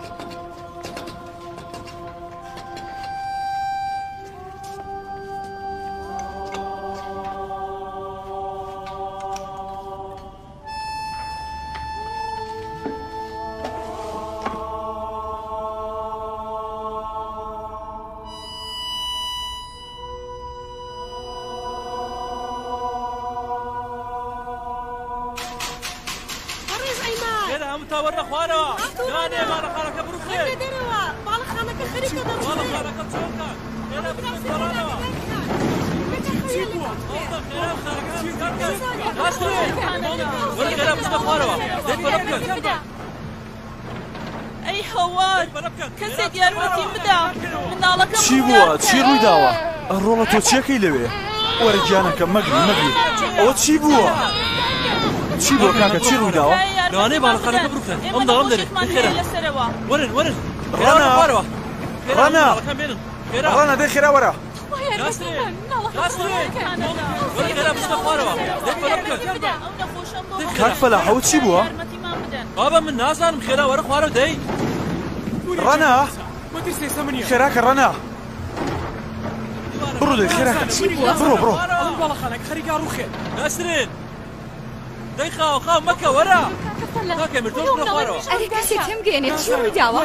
تاورنا خواروا نانه مالا خانك بروخه دروا مالا خانك خريطه دروا مالا خانك تشوكا انا بروخه اي هواد كسيت يا رمتي بدا من نالك چی بووە چی ڕووی داوە ڕۆڵە تۆ چیەکەی لەوێ وەرە گیانەکە مەگری ئەوە چی بووە چی بووە کاکە چی ڕووی داوە لەوانەیە باڵەخانەکە بروخن ئەم داڵم دەرێت خێرا ورن ڕەنا دەی خێرا وەرە کاک فەلاح ئەوە چی بووە بابا من نازانم خێرا وەرە خوارەوە دەی ڕەنا خێراکە ڕەنا بڕۆ دەی خێراکە بڕۆ ناسرین دەی خاو مەکە وەرە کاکە مردۆش بڕۆ خوارەوە ئەرێ کەسێک هەم گەێنێت چی ڕووی داوە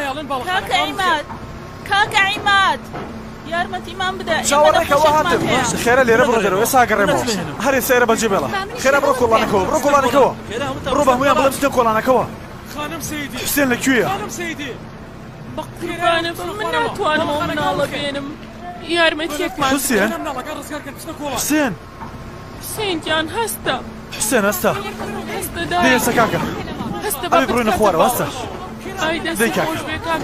کاکە عیماد یارمەتیمان بدە چاوەڕێکەوە هاتم خێرا لێرە بڕۆ دەرەوە ئێستا گەڕێمەوە هەرێ سەیرە بەجێ بێڵە خێرا بڕۆ کۆڵانەکەوە بڕۆ بە هەموویان بڵێ بچنە کۆڵانەکەەوە حوسێن لەکوێیە قوربانم من ناتوانمەوە مناڵە بێنم یارمەتیەکمان حوسێن حوسێنگیان هەستە حوسێن هەستە دەی ئێستا کاکە ئەوێ بڕۆینە خوارەوە هەستە دەی کاکە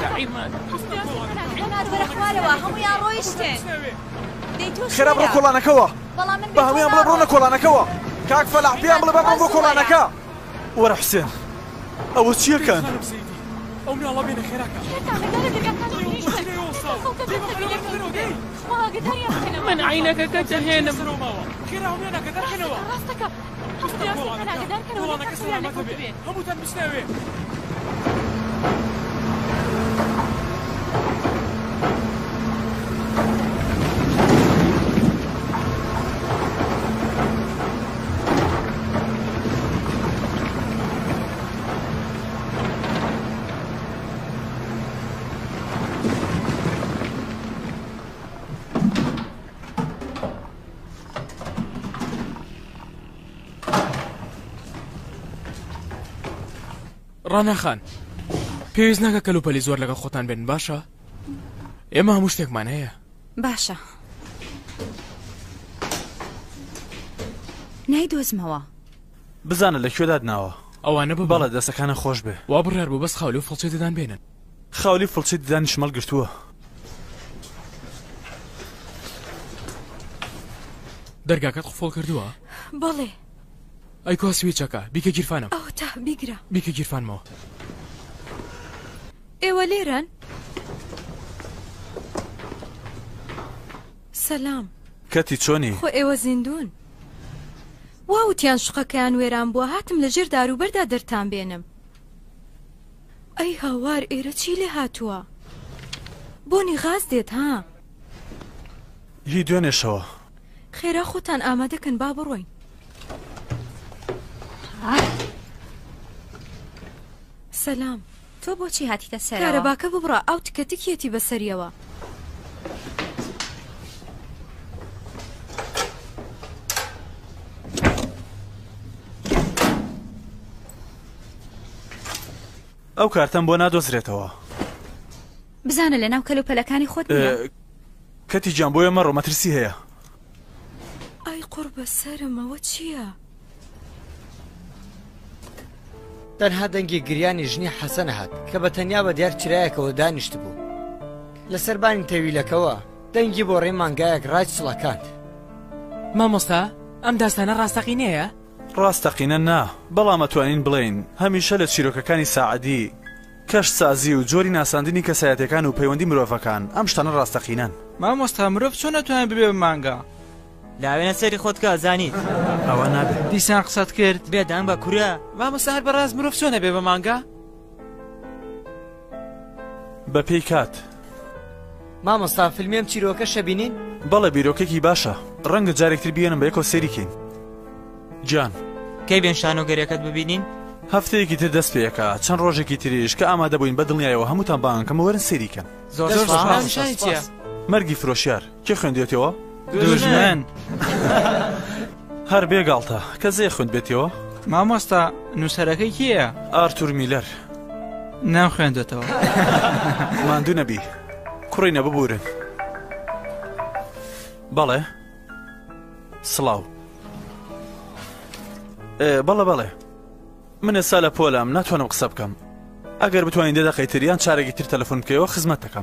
خێرا بڕۆ کۆڵانەکەەوە بە هەمویان بڵێ بڕۆنە کۆڵانەکەەوە کاک فەلاح پێیان بڵێ بڕۆ کۆڵانەکە وەرە حوسێن ئەوە چیەکەن ئەو مناڵە بێنە خێراکە من عینەکەکە دەهێنم خێرا هەموویانەکە دەرخێنەوە کۆڵانەکە سەلامەتە بێ هەمووتان بشناوێ ڕاناخان پێویست ناکە کەلوپەلی زۆر لەگەڵ خۆتان بێن باشە؟ ئێمە هەموو شتێکمان هەیە باشە نایدۆزمەوە بزانە لەکوێ دادناوە ئەوانە بەڵێ دەستەکانە خۆش بێ وا بڕیار بوو بەس خاولی و فڵچەی دەدان بێنن خاولی فڵچەی ددانی شمەڵ گرتووە دەرگاکەت قوفڵ کردووە؟ بەڵێ ئەی کۆسوی چەکە بیکە گیرفانم ئەو تا بیگرە بیکە گیرفانمەوە ئێوە لێرەن سەلام کەتی چۆنی خۆ ئێوە زیندون واوتیان شوقەکەیان وێران بووە هاتم لە ژێر داروبەردا دەرتان بێنم ئەی هاوار ئێرە چی لێ هاتووە بۆنی غاز دێت ها هی دوێنێشەوە خێرا خۆتان ئامادەکەن با بڕۆین سەلام تۆ بۆچی هاتیتە سەرەوە کارەباکە ببڕە ئەو تکەتیکێتی بەسەریەوە ئەو کارتەم بۆ نادۆزرێتەوە بزانە لە ناو کەلوپەلەکانی خۆت نییە کەتی گیان بۆ ئێمە ڕۆمەترسی هەیە ئەی قوربە سەرمەوە چییە؟ تەنها دەنگی گریانی ژنی حەسەنە هات کە بە تەنیا بە دیار چرایەکەوە دانیشت بوو لەسەر بانی تەویلەکەوە دەنگی بۆ ڕێی مانگایەک ڕاج سڵەکاند مامۆستا ئەم داستانە ڕاستەقینەیە؟ ڕاستەقینە نا بەڵام ئەتوانین بڵێین هەمیشە لە چیرۆکەکانی ساعدی کەش سازی و جۆری ناساندنی کەسایەتەکان و پەیوەندی مرۆڤەکان ئەم شتانە ڕاستەقینەن مامۆستا مرۆڤ چۆن نەتوانێت ببێ بە مانگا لاوێنە سەری خۆت کە زانی ئەوە نابێت دیسان قسەت کرد بێدان بە کورە مامۆستا هەر بەڕاست مرۆڤ چۆنە بێ بە مانگا بە پێی کات مامۆستا فیلمێم چیرۆکە شەبینین؟ بەڵێ بیرۆکێکی باشە ڕەنگە جارێکتر بیێنم بە یەکەوە سەیریکەین گیان کەی بێن شانۆگەریەکەت ببینین؟ هەفتەیەکی تر دەست پێیەکە چەند ڕۆژێکی تریش کە ئامادە بووین بە دڵنیایەوە هەمووتان بانکەمە وەرن سەیریکەن زۆر چییە؟ مەرگی فرۆشیار کێ خوێندێتەوە؟ دوژمن هەر بێگاڵتە کە زێ خوێند بێتەوە؟ مامۆستا نووسەرەکەی کییە؟ ئارتور میلەر نام خوێندێتەوە ماندوو نەبی کوڕینە ببورن بەڵێ سڵاو بەڵێ من ئێستا لە پۆلام ناتوانم قسە بکەم ئەگەر بتوانین دەدەقەیتریان چارێکی تر تەلەفۆن بکەیەوە خزمەت دەکەم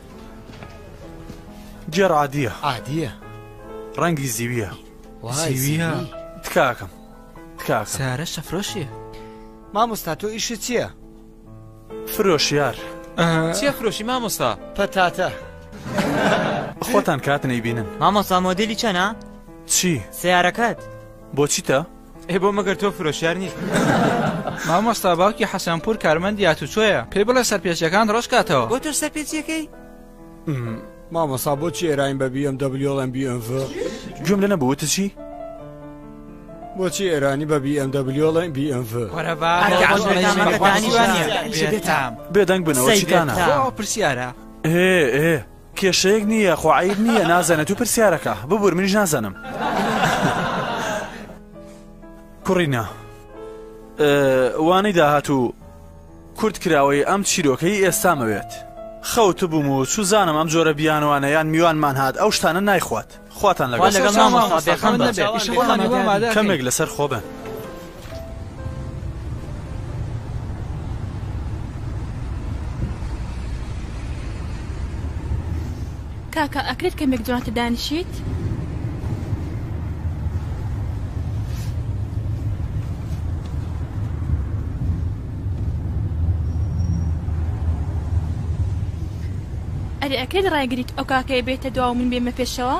جێر عادیە ڕەنگی زیویە تکاکەم سارە شەفرۆشیە مامۆستا تۆ ئیشت چییە؟ فرۆشیار چییە فرۆشی مامۆستا؟ پەتاتە خۆتان کات نەیبینن مامۆستا مۆدێلی چەنە؟ چی؟ سیارەکەت بۆچیتە؟ بۆ مەگەر تۆ فرۆشیار نیت مامۆستا باوکی حەسەنپور کارمەندی هاتوچۆیە پێی بڵێ سەرپێچیەکان ڕۆژکاتەوە بۆ تۆ سەرپێچیەکەی؟ مامۆستا بۆچی ئێرانی بە BMW ئەڵێن BMW گوێم لە نەبووتە چی؟ بۆچی ئێرانی بە BMW ئەڵێن BMW بێدەنگ بنەوە چیتانە؟ پرسیارە کێشەیەک نییە خۆعیب نییە نازانێت و پرسیارەکە ببور منیش نازانم کوڕینە وانەی داهاتوو کورد کراوەی ئەم چیرۆکەی ئێستامەوێت خەوت بووم و چوزانم ئەم جۆرە بیانوانەیان میوانمان هات ئەو شتانە نایخوات خواتان لەگەڵ کەمێک لەسەر خۆ بن کاکە ئەکرێت کەمێک جوانتە دانیشیت؟ ئەرێ ئەکرێت ڕایگریت ئەو کاکەیە بێتە دوا و من بێمە پێشەوە؟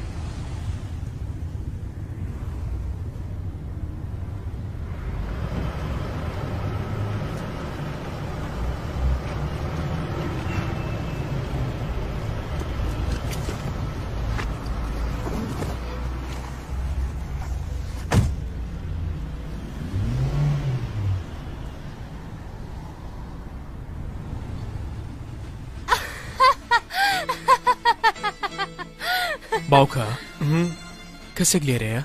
باوکە کەسێک لێرەیە؟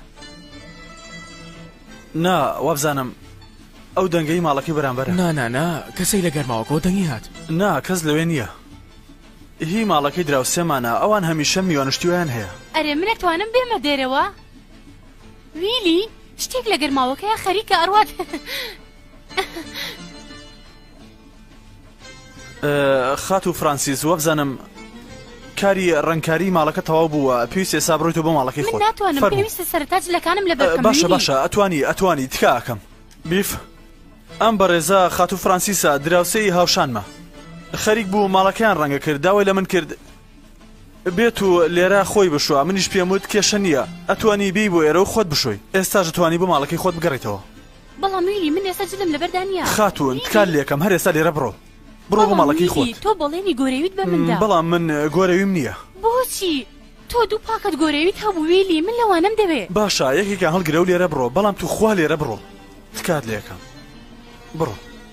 نا وابزانم ئەو دەنگەی ماڵەکەی بەرامبەرە نا کەسێک لە گەرماوەکەەوە دەنگی هات نا کەس لەوێ نییە هی ماڵەکەی دراوسێمانە ئەوان هەمیشە میوانشتیویان هەیە ئەرێ منەتوانم بێمە دێرەوە؟ ویلی شتێک لە گەرماوەکەیە خەریکە ئەڕوات خات و فرانسیس وابزانم کاری ڕەنکاری ماڵەکە تەواو بووە پێویست ئێستا بڕۆیتەوە بۆ ماڵەکەی خۆت من ناتوانم پێویستە سەرتاج لەکانم لە بەرکەم باشە ئەتوانی تکاکەم بیف ئەم بەڕێزە خات و فرانسیسە دراوسەی هاوشانمە خەریک بوو ماڵەکەیان ڕەنگە کرد داوای لە من کرد بێت و لێرە خۆی بشوە منیش پێم وت کێشە نییە ئەتوانی بی بۆ ئێرە و خۆت بشۆی ئێستاش توانی بۆ ماڵەکەی خۆت بگەڕێتەوە بەڵام ویلی من ئێستا جلم لەبەردانە خاتون تکال لێکم هەر ئێستا لێرە بڕۆ بۆ ماڵەکەی خۆت تۆ بەڵێنی گۆرەویت بە مندا بەڵام من گۆرەویم نییە بۆچی تۆ دوو پاکت گۆرەویت هەبوو ویلی من لەوانم دەوێت باشە یەکێکیان هەڵگرە و لێرە بڕۆ بەڵام تو خوا لێرە بڕۆ تکات لێکم بڕۆ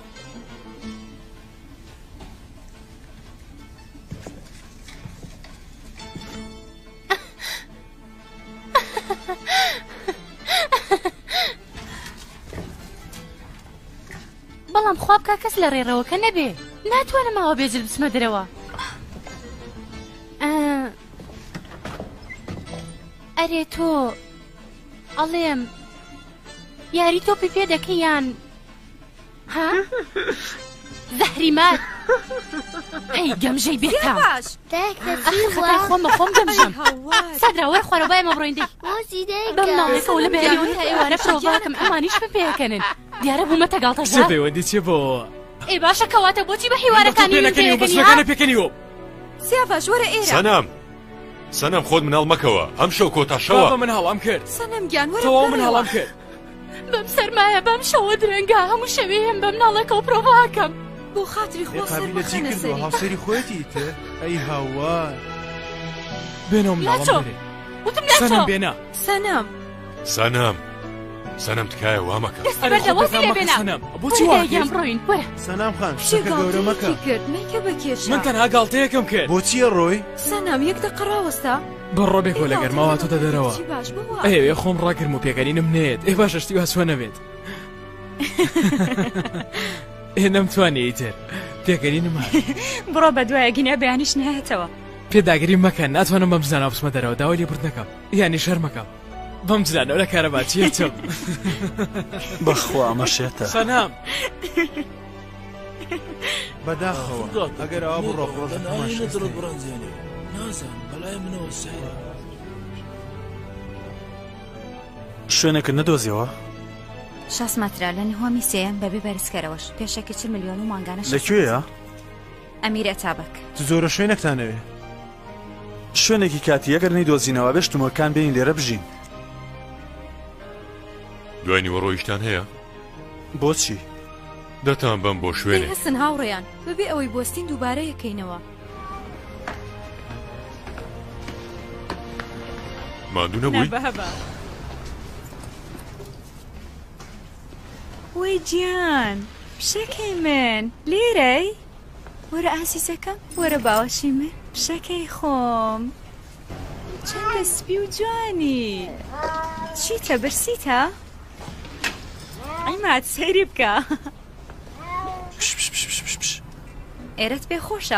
بەڵام خواب کا کەس لە ڕێڕەوەکە نەبێ ناتوانم ئەوە بێجل بچمە دەرەوە ئەرێ تۆ ئەڵێم یاری تۆ پێ دەکەی یان ها زەهریمات ئەی گەمژەی بێتام خۆمە خۆم دەمژەم سەدرا وەرە خوارەوە ئێمە بڕۆین بەم ناڵێکەوە لە بەریەوە تا ئێوارە پرۆڤاکەم ئەمانیش بپێکەنن دیارە بوومە تەگاڵتەژە پەیوەندی چێ بۆ ئێ باشە کەواتە بۆچی بە هیوارەکانی پێکەنیوە سیاڤاژ وەرە ئێرە سەنەم خۆت مناڵ مەکەوە ئەم شەو کۆتاشەوە من هەڵام کرد سەنەم گیان وەرە تۆ من هەڵام کرد بەم سەرمایە بەم شەوە درەنگە هەموو شەوێ هێم بەم ناڵێکەوە پرۆڤاکەم بۆ خاتری خۆ سەرمەخەنە سەری هاوسەری خۆیەتی تر ئەی هاوار بێنەوە مناڵم وتم سەنەم بێنە سەنەم تکایە وا مەکە بۆچی واگەم ڕۆین وەرە سەنام خان شتێکە گەورە مەکە نیکە بە کێشە من تەنها گاڵتەیەکم کرد بۆچیە ڕۆی سەنام یەک دقە ڕاوەستا بڕۆ بێکۆ لە گەرماوە تۆ دەدەرەوە ئەوێ خۆم ڕاگرم و پێکەنینم نێت ئێ باشە شتی واسوە نەبێت نەمتوانێ ئیتر پێکەنینم بڕۆ بە دوایە گینە بەیانیش نهێتەوە پێداگیری مەکەن ناتوانم بەم زانە بچمە دەرەوە داوای لێ برد نەکەم یانی شەرمەکەم بەم زانەوە لە کارە باچیە چم بەخوا ئەمە شێتە سەنام بەداخەوە ئەگەر ئەوە بڕۆ شوێنێکت نەدۆزیەوە 6 مەترە لە نهۆمی سێم بەبێ بەرزکەرەوەش پێشەکی 40 ملیۆن و مانگانە لەکوێیە؟ ئەمیر ئەتابک زۆرە شوێنێکتانەوێ شوێنێکی کاتی ئەگەر نەیدۆزینەوە بێشتمەکان بین لێرە بژین دوای نیوەڕۆیشتان هەیە؟ بۆچی؟ دەتان بەم بۆ شوێنێ هەستن هاوڕێیان بەبێ ئەوەی بۆستین دووبارە یەکەینەوە ماندوو نەبووی؟ وەی گیان پشەکەی من لێرەی وەرە ئاسیسەکەم وەرە باوەشی من پشەکەی خۆم چەندە سپی و جوانی چیتە برسیتە؟ ئەیمات سەیری بکە ئێرەت پێ خۆشە؟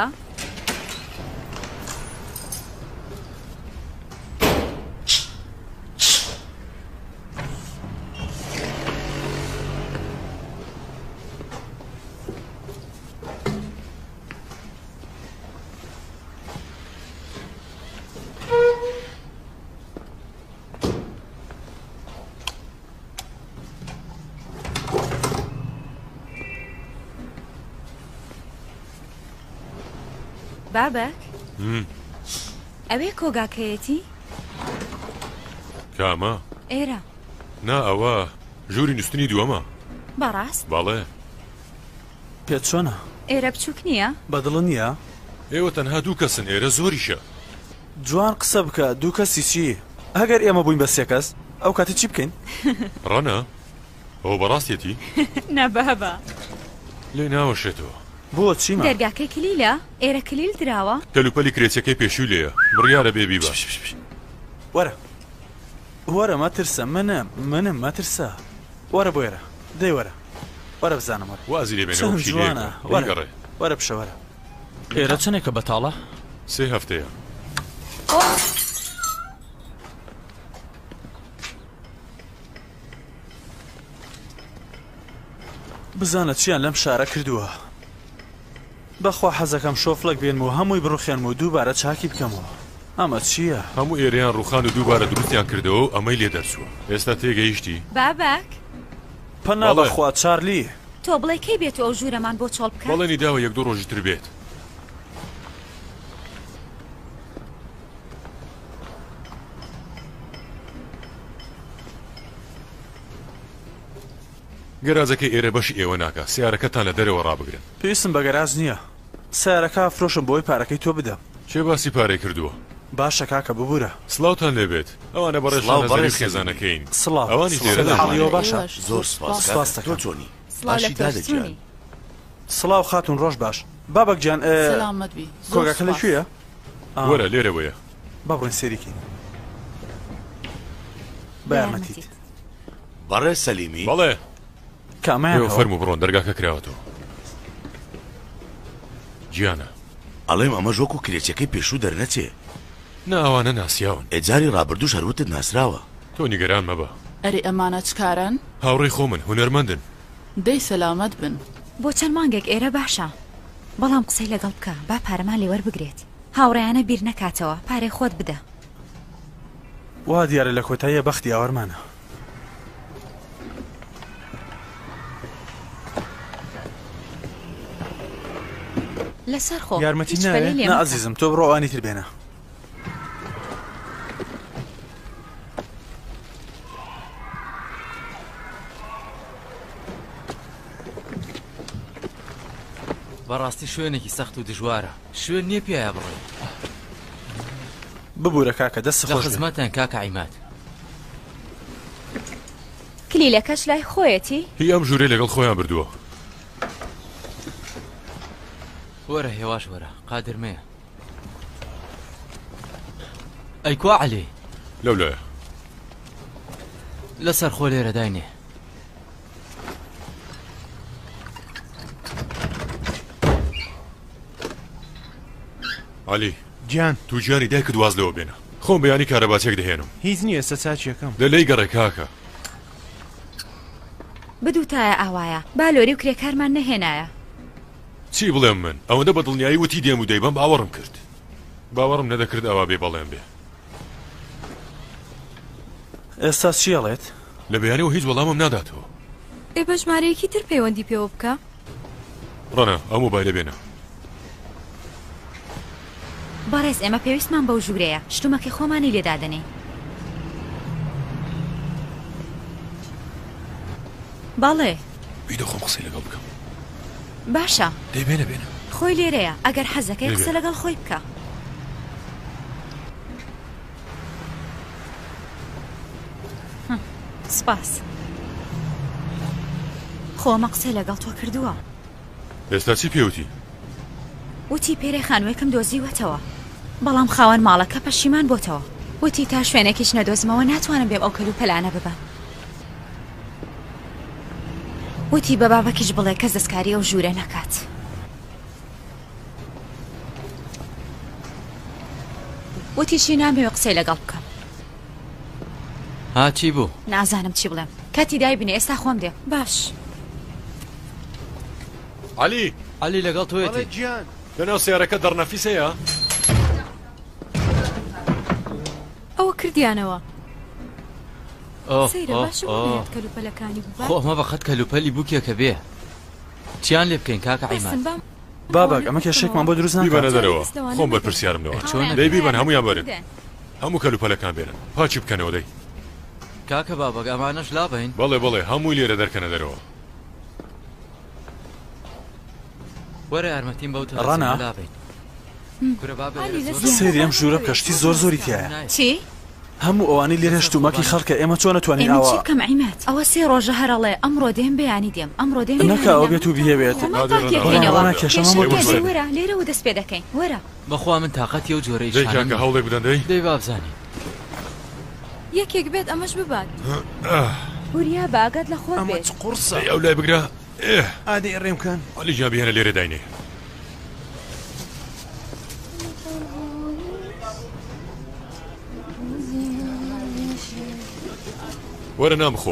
بابک ئەوێ کۆگاکەیەتی؟ کامە؟ ئێرە نا ئەوە ژووری نووسنی دووەمە بەڕاست؟ بەڵێ پێت چۆنە؟ ئێرە بچووک نییە؟ بەدڵ نییە؟ ئێوە تەنها دوو کەسن ئێرە زۆریشە جوان قسە بکە دوو کەسی چی؟ ئەگەر ئێمە بووین بە سێ کەس ئەو کاتە چی بکەین؟ ڕەنە؟ ئەوە بەڕاستیەتی؟ نەبەبە لێ ناوەشێتەوە بۆ چیمە؟ دەرگاکەی کلیلە؟ ئێرە کلیل دراوە؟ کەلوپەلی کرێچەکەی پێشوو لێیە بڕیارە بێبی باش وەرە مەترسە منم مەترسە وەرە بۆ ئێرە دەی وەرە بزانم وازی لێ بێنەوە جوانە وەرە پشەوەرە ئێرە چنێکە بەتاڵە؟ 3 هەفتەیە بزانە چیان لەم شارە کردووە بەخوا حەزەکەم شۆفلک بێنمەوە هەمووی بڕوخێنم و دووبارە چاکی بکەمەوە ئەمە چییە؟ هەموو ئێرەیان ڕوخان و دووبارە دروستیان کردەوە و ئەمەی لێ دەرچووە ئێستا تێگەیشتی؟ بابک پەنا بەخوا چارلی تۆ بڵێ کەی بێت ئەو ژوورەمان بۆ چۆڵ بکە؟ بەڵێنی داوە 1-2 ڕۆژی تر بێت گەرازەکەی ئێرە بەشی ئێوە ناکە سیارەکەتان لە دەرەوە ڕابگرن پێویستم بە گەراز نییە سیارەکە فرۆشم بۆی پارەکەی تۆ بدەم چێ باسی پارەی کردووە؟ باشە کاکە ببوورە سڵاوتان لێبێت ئەوانە بەڕێژ خێزانەکەین سڵاو ئەوانی تێرە باشە زۆر سپاس تۆ چۆنی باشی دادەجیان سڵاو خاتون ڕۆژ باش بابک جان کۆگاکە لەکوێیە؟ وەرە لێرە بۆیە با بڕۆین سێریکەین بەیارمەتیت بەڕێ سەلیمی بەڵێ کامیان فەرموو بڕۆن دەرگاکە کراوەتەوە گیانە ئەڵێم ئەمە ژۆک و کرێچەکەی پێشوو دەرنەچێ نا ئەوانە ناسیاون ئێجاری ڕابردوو شەروتت ناسراوە تۆ نیگەران مەبە ئەری ئەمانە چکارن؟ هاوڕێی خۆمن هونەرمەندن دەی سەلامەت بن بۆ چەند مانگێک ئێرە باشە بەڵام قسەی لەگەڵ بکە با پارەمان لێوەر بگرێت هاوڕێیانە بیر نەکاتەوە پارەی خۆت بدە وا دیارە لە کۆتاییە بەختی ئاوەرمانە لەسەر خۆ یارمەتی نە عەزیزم تۆ بڕۆ ئەوانی تر بێنە بەڕاستی شوێنێکی سەخت و دژوارە شوێن نییە پیایە بڕێ ببوورە کاکە دەست لە خزمەتان کاکە عیماد کلیلەکەش لای خۆیەتی هی ئەم ژوورەی لەگەڵ خۆیان بردووە وەرە هێواش وەرە قادرمەیە ئەیکوا عەلی لەولایە لەسەر خۆ لێرە داینێ عەلی گیان تو گیانی دایکت واز لەوە بێنە خۆم بەیانی کارەباچێک دەهێنم هیچ نییە ئێستا چاچیەکەم لەلەی گەڕێ کاکە بدوتایە ئاوایە بالۆری و کرێکارمان نەهێنایە چی بڵێم من ئەوەندە بە دڵنیایی وتی دێم و دەیبم باوەڕم کرد باوەڕم نەدەکرد ئەوا بێ بەڵێم بێ ئێستا چیەڵێت لە بەیانەوە هیچ وەڵامم ناداتەوە ئێ بە ژمارەیەکی تر پەیوەندی پێوە بکە ڕەنە ئەو مۆبایلە بێنە بەڕێز ئێمە پێویستمان بەو ژوورەیە شتومەکەی خۆمانی لێدادنێ باڵێ بیدە خۆم قسەی لەگەڵ بکەم باشە دەیبێنە بێنە خۆی لێرەیە ئەگەر حەزەکەی قسە لەگەڵ خۆی بکە سپاس خۆمە قسەی لەگەڵ تۆ کردووە ئێستا چی پێوتی وتی پێرەی خانوویەکەم دۆزیوەتەوە بەڵام خاوەن ماڵەکە پەشیمان بۆتەوە وتی تا شوێنێکیش نەدۆزمەوە ناتوانم بێم ئەو کەلو پەلانە ببەم وتی بە بابەکیش بڵێ کەس دەستکاری ئەو ژوورە نەکات وتیشی نامەوێ قسەی لەگەڵ بکەم ها چی بوو نازانم چی بڵێم کاتی دای بنێ ئێستا خۆم دێ باش عەلی عەلی لەگەڵ تۆیەتی گیان لەناو سیارەکە دەڕنەفیسەیە ئەوە کردیانەوە ئۆ سەیرە باشە کەلوپەلەکانی خۆ ئەمە بەخەت کەلوپەلی بووکێکە بێ چیان لێ بکەین کاکە عیماد بابک ئەمە کێشێکمان بۆ دروست ناکات بیبەنە دەرەوە خۆم بەرپرسیارمەوە دەی بیبەن هەمویان بەرن هەموو کەلوپەلەکان بێنن پاچی بکەنەوە دەی کاکە بابک ئەمانەش لابین بەڵێ بەڵێ هەمووی لێرە دەرکەنە دەرەوە وەرە یارمەتیم بەوتە ڕەنا سێری ئەم ژوورە کەشتی زۆر زۆری تایە چی؟ هەموو ئەوانی لێرە شتومەکی خەڵکە ئێمە چۆن نەتوانین ئێمە چی بکەم عیماد ئەوە سێ ڕۆژە هەرەڵێ ئەمڕۆ دێم بەیانی دێم ئەمڕۆ دێم نەکە ئەو بێت و بهێوێت وەرە لێرەوە دەست پێ دەکەین وەرە بەخوا من تااقەتی ئەو جۆرەی دەی کاکە هەوڵێک بدەن دەی بابزانی یەکێک بێت ئەمەش ببات وریا باگات لە خۆت بێت قورسە ئەو لای بگرە ئادی ڕێمکان عەلی جان بهێنە لێرە داینێ وەرە نامخۆ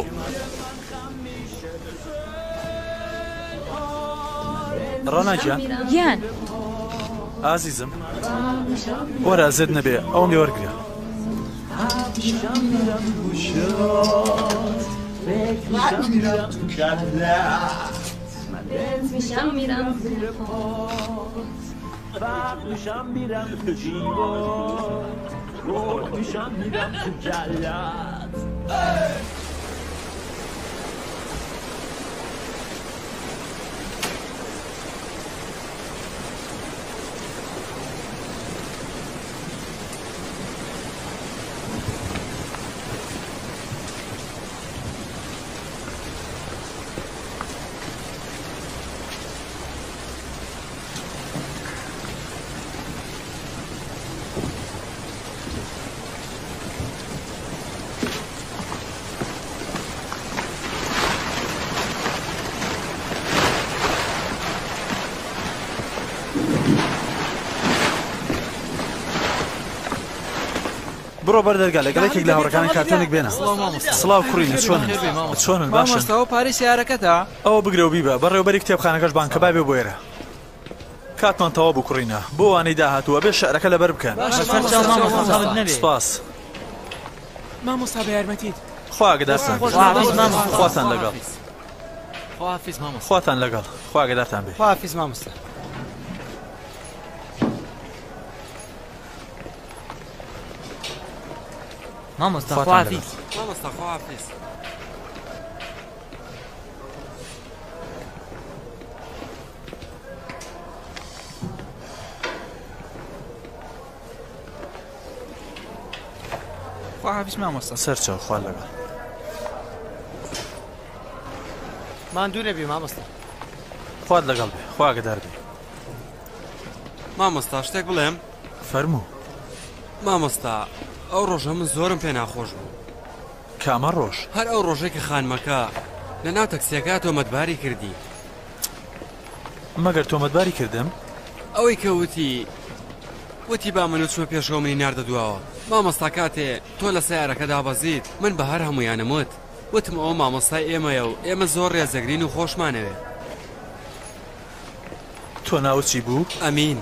ڕەنا گیان گیان ئازیزم وەرە زێد نەبێ ئەوم لێ وەرگرە بڕۆ بەردەرگا لەگەڵێکێک لە هاوڕەکانی کارتێنێک بێنە سڵاو کوڕینە چۆنن باشە مامۆستاوە پارەی سیارەکەتە ئەوە بگرە و بیبە بەڕێوەبەری کتێبخانەکەش بانکە بابێ بۆ ئێرە کاتمان تەواو بوو کوڕینە بۆ وانەی داهاتووە بێ شەعرەکە لەبەر بکەن سپاس مامۆستا بە یارمەتیت خوا ئاگدارتان خواتان لەگەڵ خواتان لەگەڵ خوا ئاگدارتان بێ خواحافیز مامۆستا مامۆستا خواحافیز مامۆستا خواحافیز خواحافیز مامۆستا. سەرچاو خوا لەگەڵ. ماندوو نەبی مامۆستا. خوات لەگەڵ بێ، خوا ئاگادار بێ. مامۆستا شتێک بڵێم؟ فەرموو. مامۆستا ئەو ڕۆژە من زۆرم پێ ناخۆش بوو. کامە ڕۆژ؟ هەر ئەو ڕۆژێک کە خانمەکە لە ناو تەکسیەکە تۆمەتباری کردی. مەگەر تۆمەتباری کردم؟ ئەوەی کە وتی با من چوە پێشەوە منی ناردە دواوە. مامۆستا کاتێ تۆ لە سیارەکە دابەزیت من بە هەر هەمویانم وتم ئەوە مامۆستای ئێمەیە و ئێمە زۆر ڕێزەگرین و خۆشمانەوێ. تۆ ناوت چی بوو؟ ئەمین.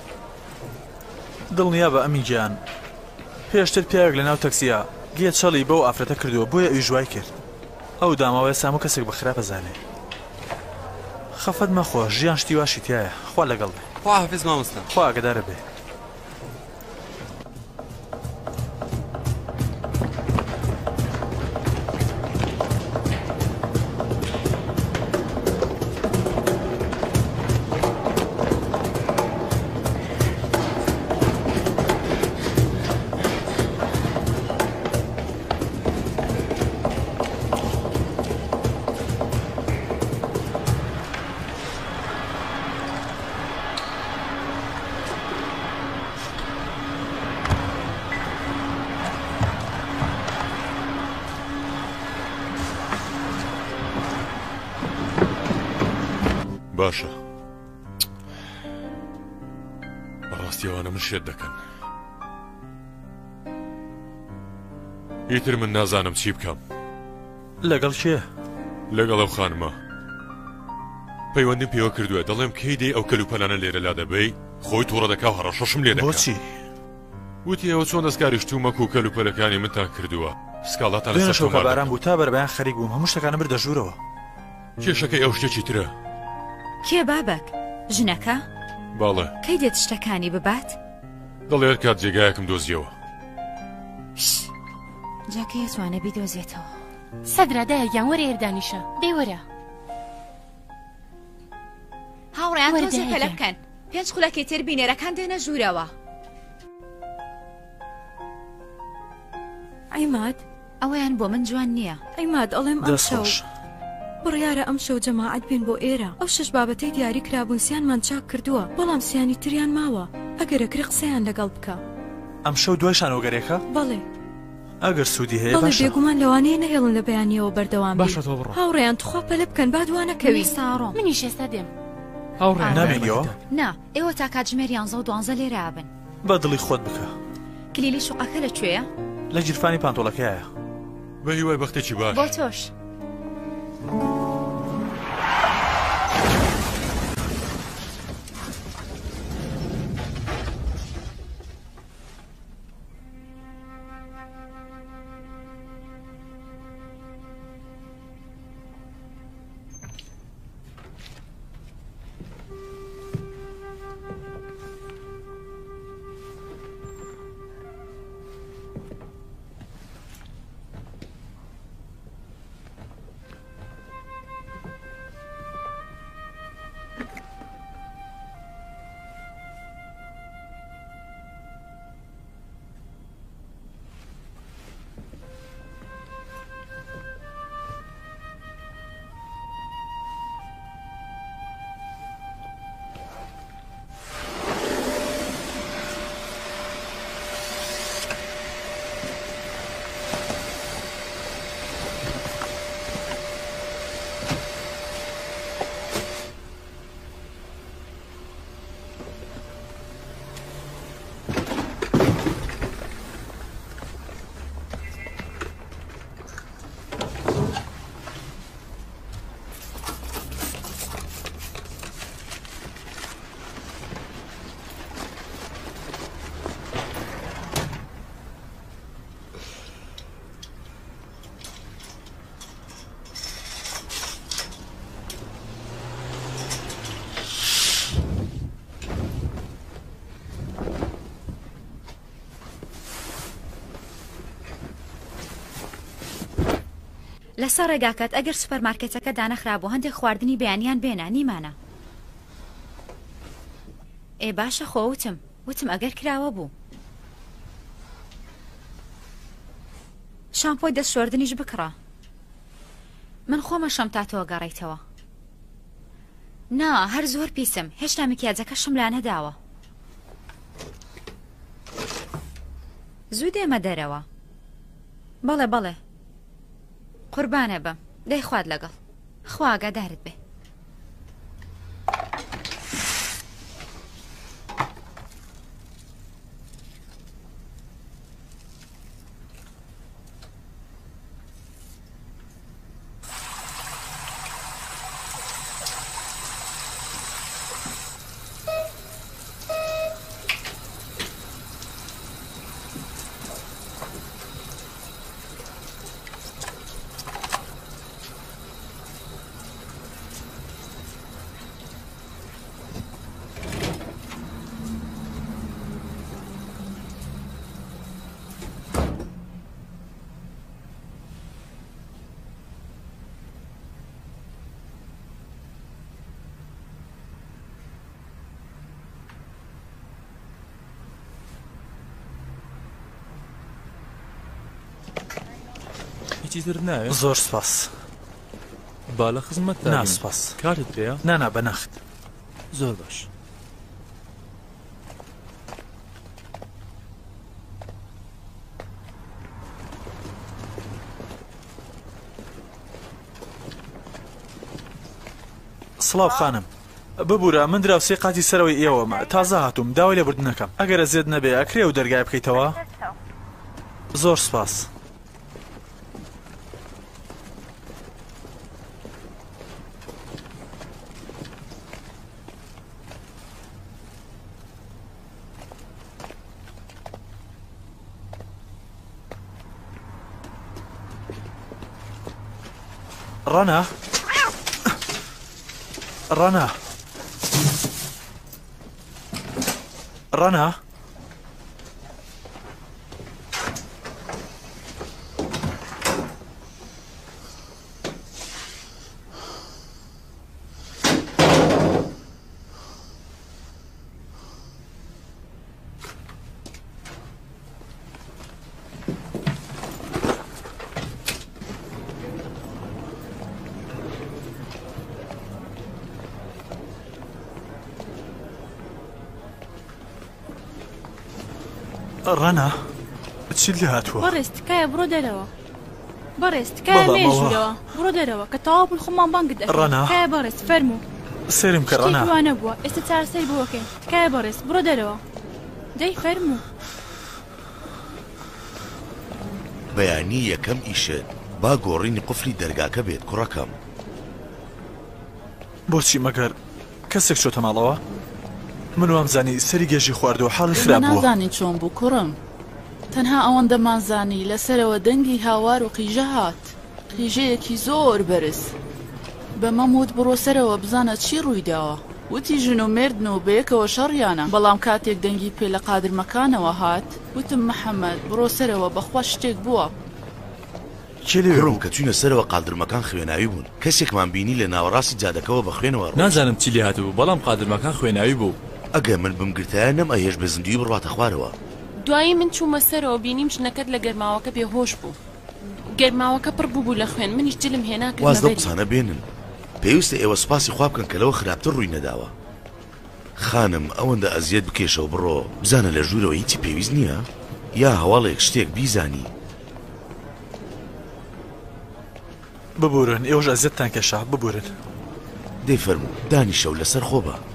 دڵنیا بە ئەمین گیان پێشتر پیاوێک لە ناو تەکسیە گێت چەڵی بەو ئافرەتە کردووە بۆیە ئەوی ژوای کرد. ئەو داماوەیە سامو کەسێک بە خراپە زانێ. خەفەت مەخۆ، ژیان شتی واشی تایە. خوا لەگەڵ بێ. خواحافیز مامۆستا. خوا ئاگادارە بێ. باشە بەڕاستیەوانە من شێت دەکەن. ئیتر من نازانم چی بکەم. لەگەڵ کێ؟ لەگەڵ ئەو خانمە پەیوەندیم پێوە کردووە دەڵێم کەی دەی ئەو کەلوپەلانە لێرە لا دەبەی خۆی تووڕە دەکا و هەڕەشەشم لێ دەکا. بۆچی؟ وتی ئەوە چۆن دەستکاری شتومەک و کەلوپەلەکانی منتان کردووە سکاڵاتان لەسەر شەوکە باران بوو تا بەربەیان خەریک بووم هەموو شتەکانم بردە ژوورەوە. کێشەکەی ئەو شتێکی ترە. کێ بابک؟ ژنەکە؟ باڵێ. کەی دێت شتەکانی ببات؟ دەڵێ هەر کات جێگایەکم دۆزیەوە. جاکە یەتوانە بیدۆزێتەوە. سەدرا دایەگیان وەرە هێردانیشە دەی وەرە. هاوڕێیان تۆزێ پەلە بکەن. 5 خولەکەی تر بینێرەکان دێنە ژوورەوە. عیماد ئەوەیان بۆ من جوان نییە. عیماد ئەڵێم ئەم شەو بڕیارە ئەم شەو جەماعەت بین بۆ ئێرە. ئەو 6 بابەتەی دیاری کرابوون سیانمان چاک کردووە بەڵام سیانی تریان ماوە. ئەگەرەکری قسەیان لەگەڵ بکە. ئەم شەو دوای شانۆگەرێکە؟ بەڵێ. ئەگەر سوودی هەیە بەڵێ بێگومان لەوانەیە نەهێڵن لە بەیانیەوە بەردەوام باشە تۆ بڕۆ. هاوڕێیان توخوا پەلە بکەن با دوانەکەوی. ساڕۆم منیش ئێستا دێم. هاوڕێ نامێنیەوە؟ نا ئێوە تا کات ژمێر 11 و 12 لێرە ئابن. بە دڵی خۆت بکە. کلیلی شوقەکە لەکوێیە؟ لە جیرفانی پانتۆڵەکەیە. بە هیوای بەختێکی باش. بۆ تۆش. لەسەر ڕێگاکەت ئەگەر سوپەرمارکێتەکە دانەخرابوو هەندێک خواردنی بەیانیان بێنە نیمانە. ئێ باشە خۆ وتم ئەگەر کراوە بوو. شامپۆی دەست شۆردنیش بکڕە. من خۆمە شەم تا تۆ گەڕێیتەوە. نا هەر زۆر پیسم، هێشتا مکیاجەکەشم لا نەداوە. زوو دێمە دەرەوە. بەڵێ بەڵێ قوربانە بم، دەی خوارد لەگەڵ. خوا ئاگادارت بێ. چیتر ناوێ؟ زۆر سپاس. با لە خزمەت نا سپاس. کارت پێیە؟ نانا بەنەخت. زۆر باش. سڵاو خانم. ببوورە من دراوسێ قاتی سەرەوەی ئێوەمە تازە هاتووم داوای لێبوردنەکەم. ئەگەرە زێد نەبێ ئەکرێ و دەرگای بکەیتەوە؟ زۆر سپاس. رنا رنا رنا ڕەنا چیت لێ هاتووە؟ بەڕێز تکایە بڕۆ دەرەوە. بەڕێز تکایە مێژوورەوە بڕۆ دەرەوە کە تەواو بوون خۆمان بانگت دەکەین. ڕەنا تکایە بەڕێز فەرموو. سێرم کە ڕەنا شتێکی وانە بووە ئێستا چارەسەری بۆ بکەین. تکایە بەڕێز بڕۆ دەرەوە. دەی فەرموو. بەیانی یەکەم ئیشت با گۆڕینی قفلی دەرگاکە بێت کوڕەکەم. بۆچی مەگەر کەسێک چۆتە ماڵەوە؟ من وامزانی سەری گێژی خواردەوە حاڵی خراپ بووە. نازانی چۆن بوو کوڕم. تەنها ئەوەندەمانزانی لەسەرەوە دەنگی هاوار و قیژە هات. قیژەیەکی زۆر بەرز. بە مەموت بڕۆ سەرەوە بزانە چی ڕوویداوە. وتی ژن و مردن و بەیەکەوە شەڕیانە. بەڵام کاتێک دەنگی پێ لە قادرمەکانەوە هات وتم محەممەد بڕۆ سەرەوە بەخوا شتێک بووە. ڕوم کە چوونە سەرەوە قادرمەکان خوێناوی بوون. کەسێکمان بینی لە ناوەڕاستی جادەکەەوە بە خوێنەوە. نازانم چی لێ هاتبوو بەڵام قادرمەکان خوێناوی بوو. ئەگە من بمگرتایە نەم ئەهێش بە زندوی بڕاتە خوارەوە. دوایی من چوومە سەرەوە بینیم ژنەکەت لە گەرماوەکە بێهۆش بوو. گەرماوەکە پڕ بوو لە خوێن منیش جلم هێنا کردم. واز لەو قسانە بێنن. پێویستە ئێوە سپاسی خوا بکەن کە لەوە خراپتر ڕووی نەداوە. خانم ئەوەندە ئەزیەت بکێشەوە بڕۆ بزانە لە ژوورەوە هیچی پێویست نییە یا هەواڵێک شتێک بیزانی. ببورن ئێوەش ئەزیەتتان کێشا ببورن. دەی فەرموو دانیشە و لەسەر خۆ بە.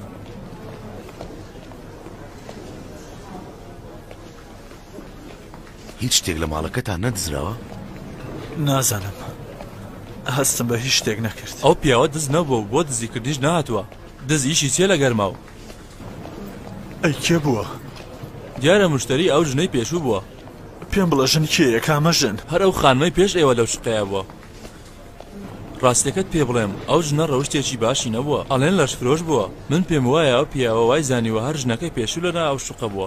هیچ شتێک لە ماڵەکەتان نەدزراوە؟ نازانم هەستم بە هیچ شتێک نەکرد. ئەو پیاوە دز نەبووە بۆ دزیکردنیش نهاتووە. دز ئیشی چێ لە گەرماوە. ئەی کێ بووە؟ دیارە مشتری ئەو ژنەی پێشوو بووە. پێم بڵە ژن کێیە کامە ژن؟ هەر ئەو خانمەی پێش ئێوە لەو شقەیە بووە. ڕاستەکەت پێ بڵێم ئەو ژنە ڕەوشتێکی باشی نەبووە. ئەڵێن لەش فرۆش بووە. من پێم وایە ئەو پیاوە وای زانیوە هەر ژنەکەی پێشوو لەنا ئەو شقە بووە.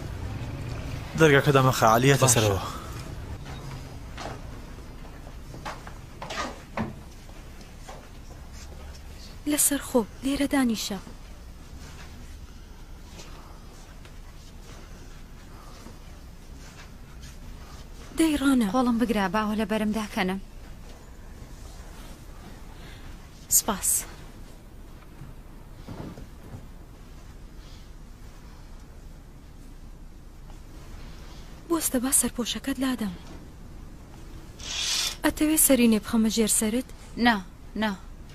دەرگاکە دەمەخە عەلیەتە سەرەوە. لەسەر خۆ لێرە دانیشە. دەیڕانە خۆڵم بگرا باوە لە بەرمدا کەنم. سپاس. بۆستە با سەرپۆشەکەت لادەم. ئەتەوێ سەرینێ بخەمە ژێر سەرت؟ نا نا.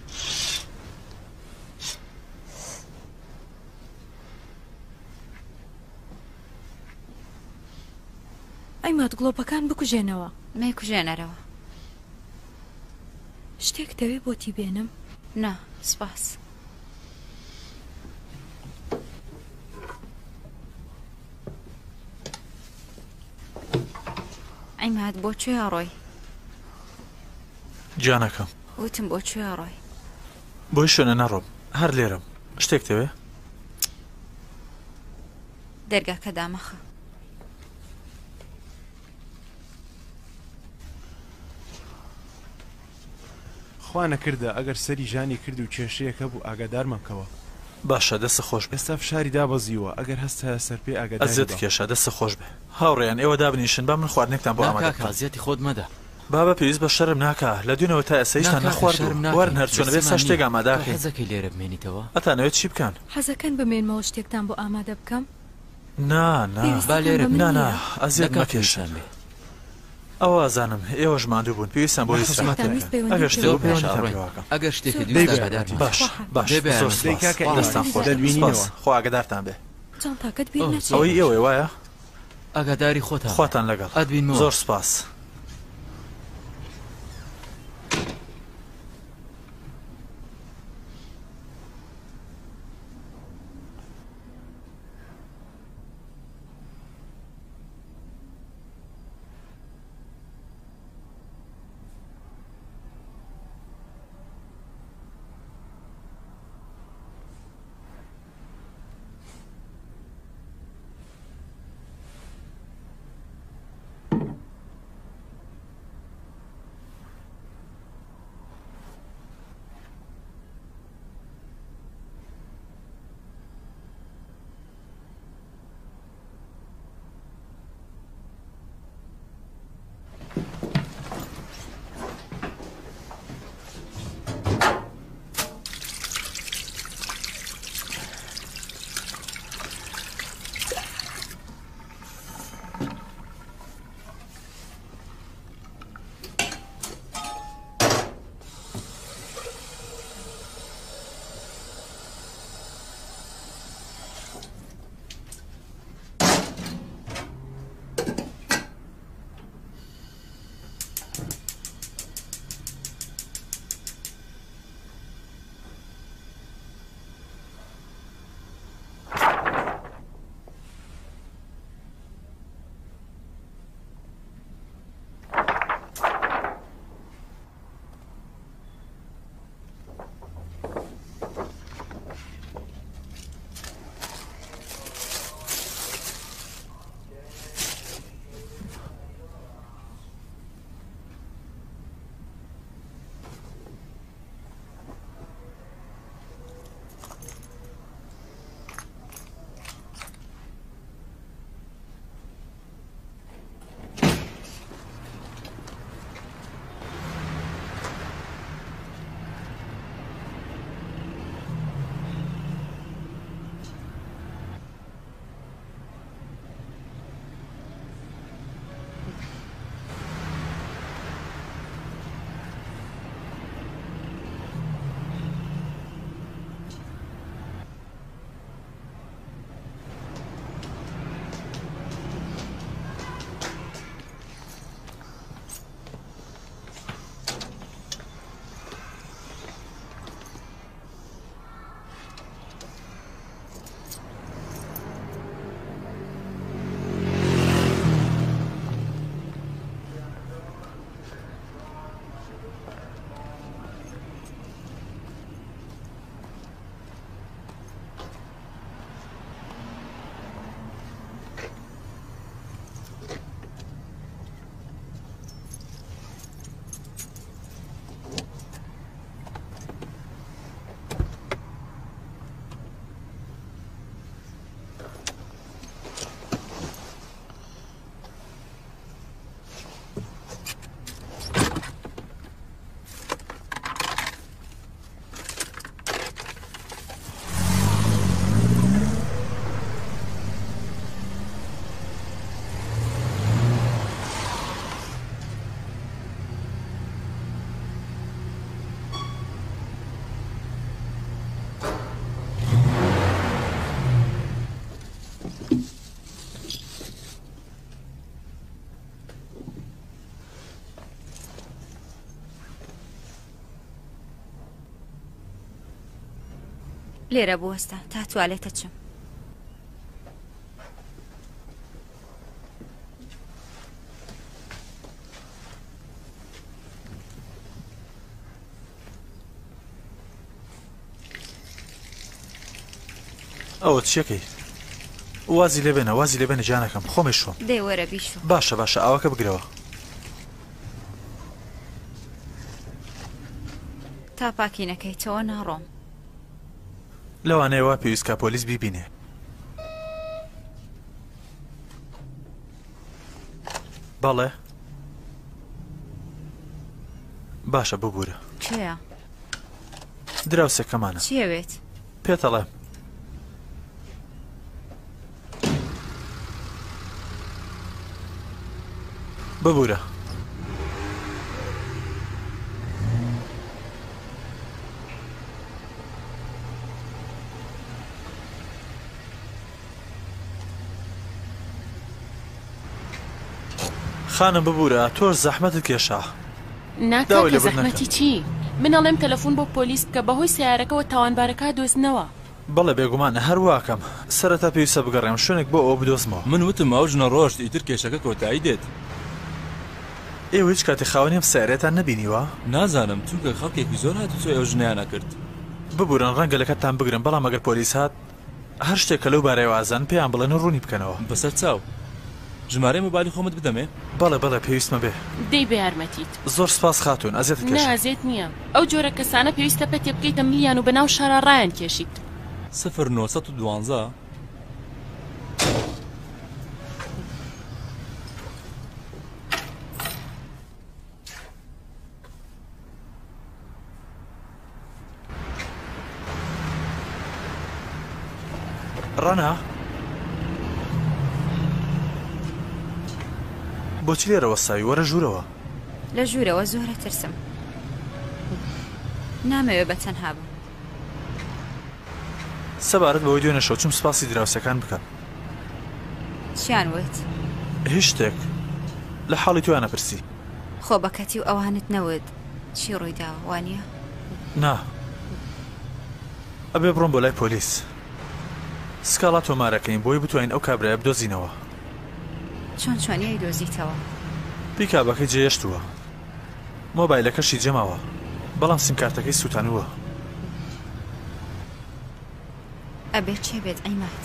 ئەیمات گڵۆپەکان بکوژێنەوە. مەیکوژێنەرەوە. شتێک دەوێ بۆتی بێنم؟ نا سپاس. ئەیمات بۆ کوێ ڕۆی؟ جانەکەم وتم بۆ کوێ ڕۆی؟ بۆی شوێنە نەڕۆم هەر لێرم. شتێک دەوێ؟ دەرگاکە دامەخە. خوا نەکردە ئەگەر سەری ژانی کرد و کێشەیەکە بوو ئاگادارمانکەوە. باشە دەستە خۆش بێ. ئێستا فشاری دابەزیوە ئەگەر هەستە سەر پێ ئاگاداری ئەزیەت کێشە دەستە خۆش بێ. هاوڕێیان ئێوە دابنیشن با من خواردنێکتان بۆ ئامادە بکەم. کازیەتی خۆت مەدە. بابە پێویست بە شەرم ناکە لە دوێنەوە تا ئێسەیشتان نەخوارد وەرن هەرچۆنە بێت سا شتێک ئامادەکەین. حەزەکەی لێرە بمێنیتەوە؟ ئەتانەوێت چی بکەن؟ حەزەکەن بمێنمەوە شتێکتان بۆ ئامادە بکەم؟ نا نا ئەزیەت مەکێشان بێ. ئەوە ئازانم ئێوەش ماندوو بوون پێویستان بۆ ئەگەر شتێک ئەگەر شتێکی دوێت باش دەستان خۆش خۆ ئاگدارتان بێ. جانتاکەت بیر نەچێت. ئەوەی ئێوە وایە؟ ئاگاداری خۆتان خواتان لەگەڵ. زۆر سپاس. لێرە بوەستە تا توالێتە چم. ئەوە چیەکەی؟ وازی لێبێنە وازی لێبێنە جانەکەم خۆمێ شۆم. دێ وەرە بیشۆ. باشە باشە ئاوەکە بگرەوە. تا پاکینەکەیتەوە ناڕۆم. لەوانەیە وا پێویستکە پۆلیس بیبینێ. بەڵێ باشە ببوورە. کێیە؟ دراوسێکەمانە. چیەوێت؟ پێتەڵێم. ببوورە. خانم ببوورە تۆش زەحمەتت کێشا. ناکە زەحمەتی چی؟ من ئەڵێم تەلەفۆن بۆ پۆلیس بکە بەهۆی سیارەکەەوە تاوانبارەکە دۆزنەوە. بەڵێ بێگومانە هەرواکەم سەرەتا پێویستە بگەڕێم شوێنێک بۆ ئەوە بدۆزمەوە. من وتم ئەو ژنە ڕۆژ ئیتر کێشەکە کۆتایی دێت. ئێوە هیچ کاتی خاوەنیم سیارەتان نبینیوە؟ نازانم چونکە خەڵکێکی زۆر هاتوچۆ ئەو ژنیانە کرد. ببورن ڕەنگە لەکەتان بگرن بەڵام ئەگەر پۆلیس هات هەر شتێک کە لەو بارەیەوە ئازان پێیان بڵێن و ڕوونی بکەنەوە. بەسەر چاو ژمارەی مۆبایلی خۆمت بدەمێ؟ بەڵێ بەڵێ پێویستمە بێ. دەی بە یارمەتیت. زۆر سپاس خاتون ئەزیێت کێشە. نازێت نییە. ئەو جۆرە کەسانە پێویستە پەتێ بکەیتە ملیان و بەناو شارە ڕایان کێشیت. 0912 ڕەنا بۆچی لێرەوە ساوی وەرە ژوورەوە. لە ژوورەوە زۆرە ترسم نامەوێ بە تەنها بم. سەبارەت بەوەی دوێنە شەو چوم سپاسی دراوسەکان بکەم. چیان وت؟ هیچ شتێک لە حاڵی توانە پرسی. خۆ بەکەتی و ئەوانت نەوت چی ڕووی داوە وانە؟ نا ئەبێ بڕۆم بۆ لای پۆلیس سکاڵا تۆمارەکەین بۆی بتوانین ئەو کابرایە بدۆزینەوە. چۆن چۆنیای دۆزیتەوە؟ پیکابەکەی جێیشتووە مۆبایلەکەشی جەماوە بەڵام سیمکارتەکەی سووتانووە. ئەبێت چێ بێت ئەیمات؟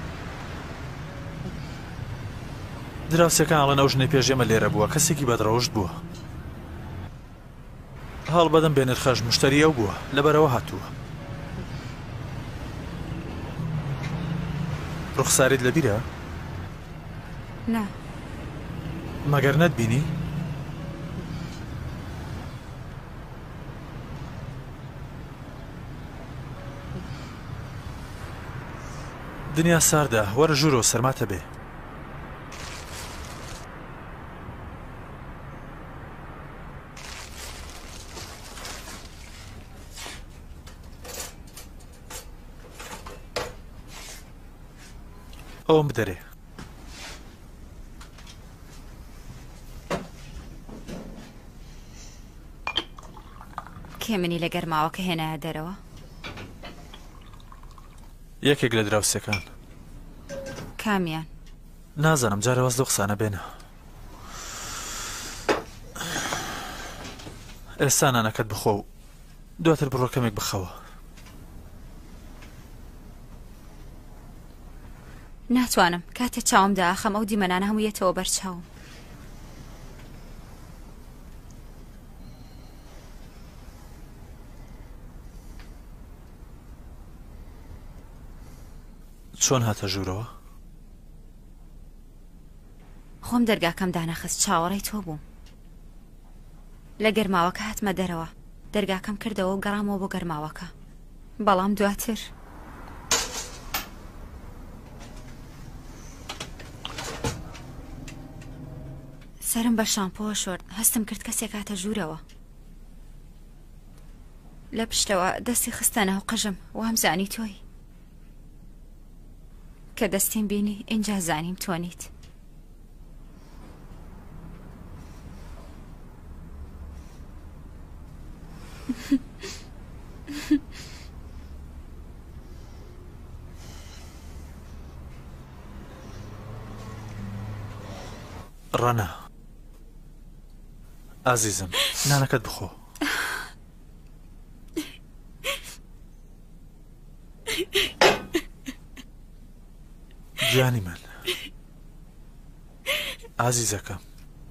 دراوسەکان ئەڵێن ئەو ژنەی پێشێمە لێرە بووە کەسێکی بەدڕەوشت بووە. هەڵ بەدەم بێنرخەش مشتری ئەو بووە لەبەرەوە هاتووە. ڕوخسارێت لەبیرە؟ نا. مەگەر نەتبینی؟ دنیا ساردە وەرە ژوورەوە سەرماتە بێ. ئەوم بدەرێ. کێ منی لە گەرماوەکە هێنایە دەرەوە؟ یەکێک لە دراوسەکان. کامیان؟ نازانم جارەوەز دۆ قسانە بێنە. ئێستا نانەکەت بخۆ و دواتر بڕۆ کەمێک بخەوە. ناتوانم کاتێک چاوم داخەم ئەو دیمەنانە هەموو یەتەوە بەرچاوم. چۆن هاتە ژوورەوە؟ خۆم دەرگاکەم دانەخست چاوەڕێی تۆ بووم. لە گەرماوەکە هاتمە دەرەوە دەرگاکەم کردەوە و گەڕامەوە بۆ گەرماوەکە بەڵام دواتر سرم بە شامپۆوە شۆرد هەستم کرد کەسێک هاتە ژوورەوە لە پشتەوە دەستی خستانەوە قژم وام زانی تۆی کە دەستیم بینی اینجا زانیم تۆنیت ڕەنا ئازیزم نانەکەت بخۆ. گیانی من ئازیزەکەم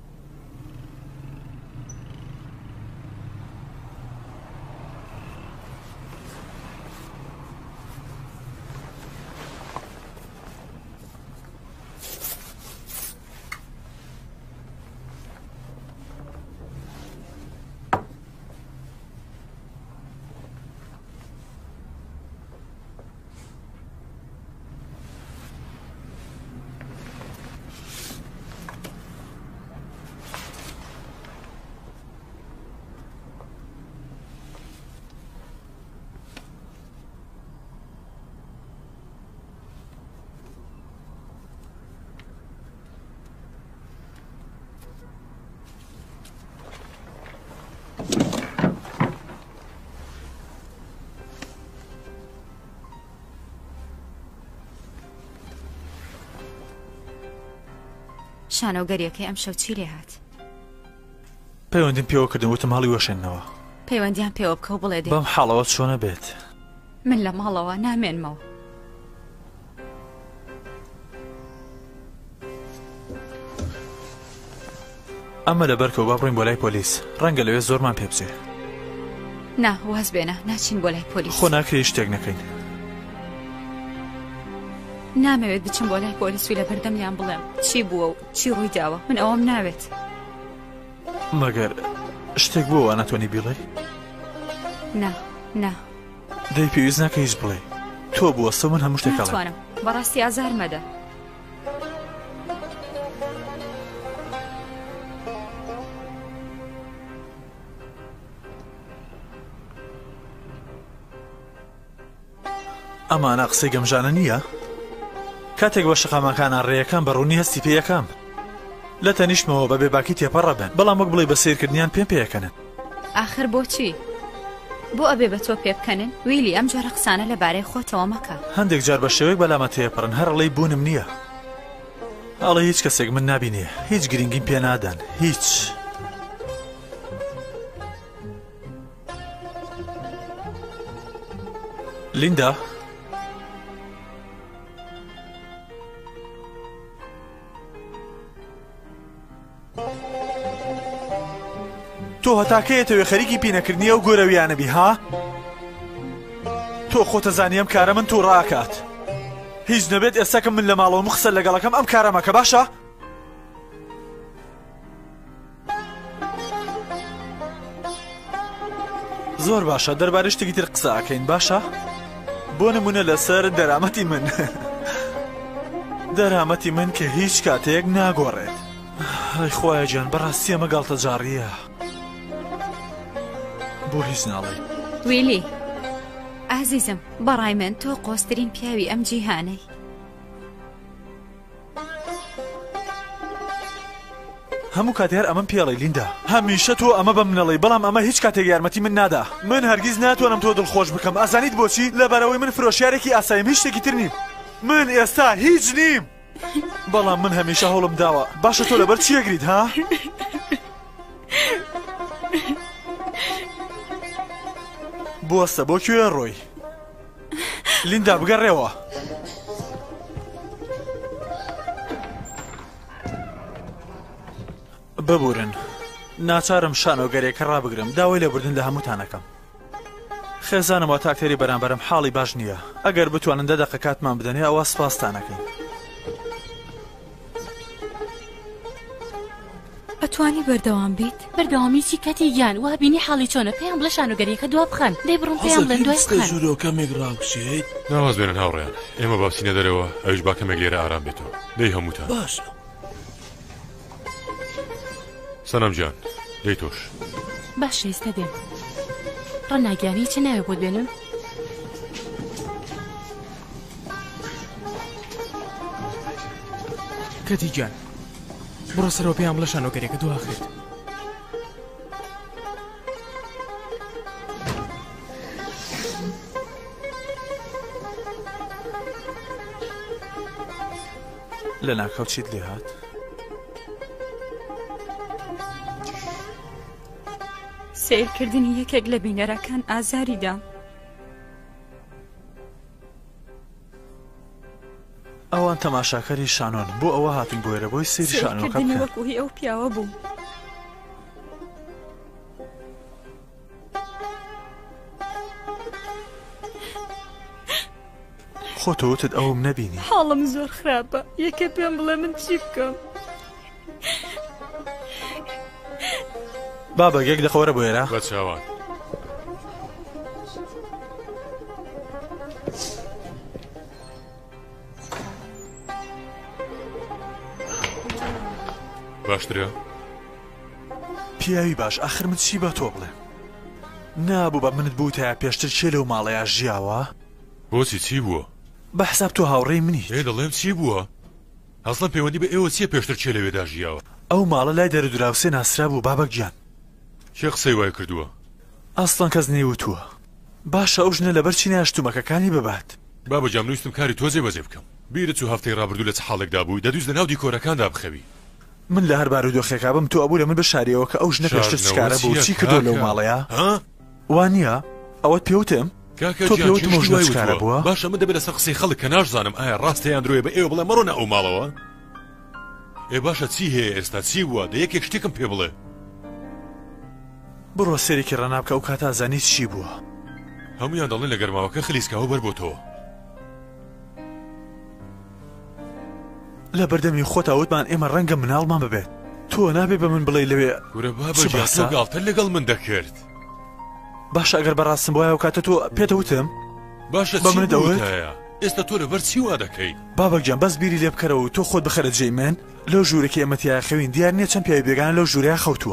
شانۆگەریەکەی ئەم شەو چی لێ هات؟ پەیوەندیم پێوە کردن وتم هەڵی وەشێننەوە. پەیوەندیان پێوە بکە و بڵێ دێ بەم حاڵەوە چۆنە بێت؟ من لە ماڵەوە نامێنمەوە. ئەمە لەبەرکەوە با بڕین بۆ لای پۆلیس. ڕەنگە لەوێ زۆرمان پێ بچێ. نا واز بێنە ناچین بۆ لای پۆلیس. خۆ ناکرێ شتێک نەکەین. نامەوێت بچم بۆ لای پۆلیس و لە بەردەمیان بڵێم چی بووە و چی ڕووی داوە. من ئەوەم ناوێت. مەگەر شتێک بووە ناتوانانی بیڵێ؟ نا دەی پێویست ناکە هیچ بڵێ. تۆ بوەستە من هەموو شتێک ناتوانم. بەڕاستی ئازار مەدە. ئەمانە قسەی گەمژانە نییە؟ کاتێک بە شەقامەکانان ڕێیەکان بەڕوونی هەستی پێیەکەم لە تەنیشتمەوە بە بێباکی تێپەڕە بن، بەڵام وەک بڵێ بە سیرکردنیان پێم پێیەکەنن. ئاخر بۆچی؟ بۆ ئەبێ بە تۆ پێ بکەنن؟ ویلی ئەم جۆرە قسانە لەبارەی خۆتەوە مەکە. هەندێک جار بە شێوەیەک بەلامە تێپەڕن هەر ڕڵەی بوونم نییە. ئەڵێ هیچ کەسێک من نابینێ، هیچ گرنگیم پێ نادەن، هیچ. لیندا تۆ هەتاکەیەتەوێ خەریکی پینەکردنیە و گۆرەویانەبی ها؟ تۆ خۆتەزانیم کارە من توو ڕاکات. هیچ نەبێت ئێستاکەم من لە ماڵەوە مخسە لەگەڵەکەم ئەم کارەمەکە باشە؟ زۆر باشە دەربارەی شتێکی تر قسە ئەکەین باشە؟ بۆ نمونە لەسەر دەرامەتی من دەرامەتی من کە هیچ کاتێک ناگۆڕێت. ئەی خۆیە گیان بەڕاستی ئەمە گاڵتە جاڕیە. بۆ هیچ ناڵێ ویلی ئازیزم بەڕای من تۆ قۆسترین پیاوی ئەم جیهانەی. هەموو کاتێر ئەمەم پێڵی لیندا هەمیشە تۆ ئەمە بە منەڵی بەڵام ئەمە هیچ کاتێک یارمەتی من نادا. من هەرگیز ناتوانم تۆ دڵخۆش بکەم. ئازانیت بۆچی؟ لەبەرەوەی من فرۆشیارێکی ئاساییم هیچ شتێکی تر نیم. من ئێستا هیچ نیم. بەڵام من هەمیشە هەوڵم داوە. باشە تۆ لەبەر چی ئەگریت ها؟ بوەستە بۆ کوێ ڕۆی؟ لیندا بگەڕێەوە. ببورن ناچارم شانۆگەرێکە ڕابگرم داوای لێبوردن لە هەمووتانەکەم. خێزانم وا تاکتێری بەرامبەرم حاڵی باش نییە. ئەگەر بتوانن 10 دقە کاتمان بدەنێ ئەوە سپاستانەکەین. ئەتوانی بەردەوام بیت؟ بەردەوامیی کەتی گیان وا بینی حاڵی چۆنە پێیان بڵە شانۆگەریەکە دوا بخەن. دەی بڕۆم پێیان بڵێن دوای بخەن. ژوورۆکەمێک ڕاوچێت ناواز بێنن هاوڕێیان. ئێمە باوسینە دەرەوە ئەوش با کەمێک لێرە ئارام بێتەوە. دەی هەمووتان باشە. سەنام گیان دەی تۆش باش ئێستا دێم. ڕەناگیانی چ ناوێ بۆ بێنم؟ کەتی گیان بڕۆ سەرەوە پێیان بڵە شانۆگەریەکە دواخێت. لە ناکەوت چیت لێ هات؟ سیرکردنی یەکێک لە بینەرەکان ئازاریدام. ئەوان تەماشاکەری شانۆن بۆ ئەوە هاتن بۆ ئێرە بۆی سێری شانۆکە بکەن. وەکو هی ئەو پیاوە بوو. خۆتەوتت ئەوم نەبینی. حاڵم زۆر خراپە. یەکێ پێم بڵێ من چی بکەم. بابە یەک دەخۆرە بۆ ئێرە. بە چاوان. باشترە؟ پیاوی باش ئاخر من چی بە تۆ بڵێ؟ نابوو بە منت بوو تا پێشتر چێ لەو ماڵەیە ژیاوە؟ بۆچی چی بووە؟ بە حساب تۆ هاوڕێی منی. دەڵێم چی بووە؟ هەڵسەن پەیوەندی بە ئێوە چییە پێشتر چێ لەوێدا ژیاوە؟ ئەو ماڵە لای دەرەدراوسێ ناسرا بوو بابەک گیان. چێ قسەی وای کردووە؟ ئەسڵەن کەس نێوتووە. باشە ئەو ژنە لەبەر چی ناشتومەکەکانی ببات؟ بابە جام نوویستم کاری تۆزێ بەجێ بکەم. بیرت و هەفتەی ڕابردوو لە چ حاڵێکدا بووی دەدویست لە ناو دیکۆرەکاندا بخەوی. من لە هەر بارودۆخێکا بم تۆ ئەبوو لە من بشاریەوە کە ئەو ژنە پێشتر چکارە بوو چی کردو لەو ماڵەیە؟ وانە؟ ئەوەت پێوتم؟ تۆ پێوتم ئەو ژنە چکارە بووە؟ باشە من دەبێت لەسەر قسەی خەڵک کە ناشزانم ئایا ڕاستەیان درۆیە بە ئێوە بڵێ مەڕۆنە ئەو ماڵەوە؟ ئێ باشە چی هەیە ئێستا چی بووە؟ دە یەکێک شتێکم پێ بڵێ. بڕۆ سێرێکی ڕەنابکە ئەو کاتا زانیت چی بووە؟ هەمویان دەڵێن لە گەرماوەکە خلیسکاوە بەر بۆ تۆ. لە بەردەمی خۆتا وتمان ئێمە ڕەنگە مناڵمان ببێت. تۆ نابێ بە من بڵێ لەوێ گورە بابە تۆ گاڵتە لەگەڵ من دەکرد. باشە ئەگەر بەڕاستم بۆیە و کاتە تۆ پێتەوتم؟ باشە بە من دەوت؟ ئێستا تۆ لەبەر چی وا دەکەی؟ بابەک گیان بەس بیری لێ بکەرەوە و تۆ خۆت بخەرە جێی من لەو ژوورێکی ئەمەتیای خەوین دیار نییە چەند پیاوی بێگانە لەو ژوورەیە خەوتووە.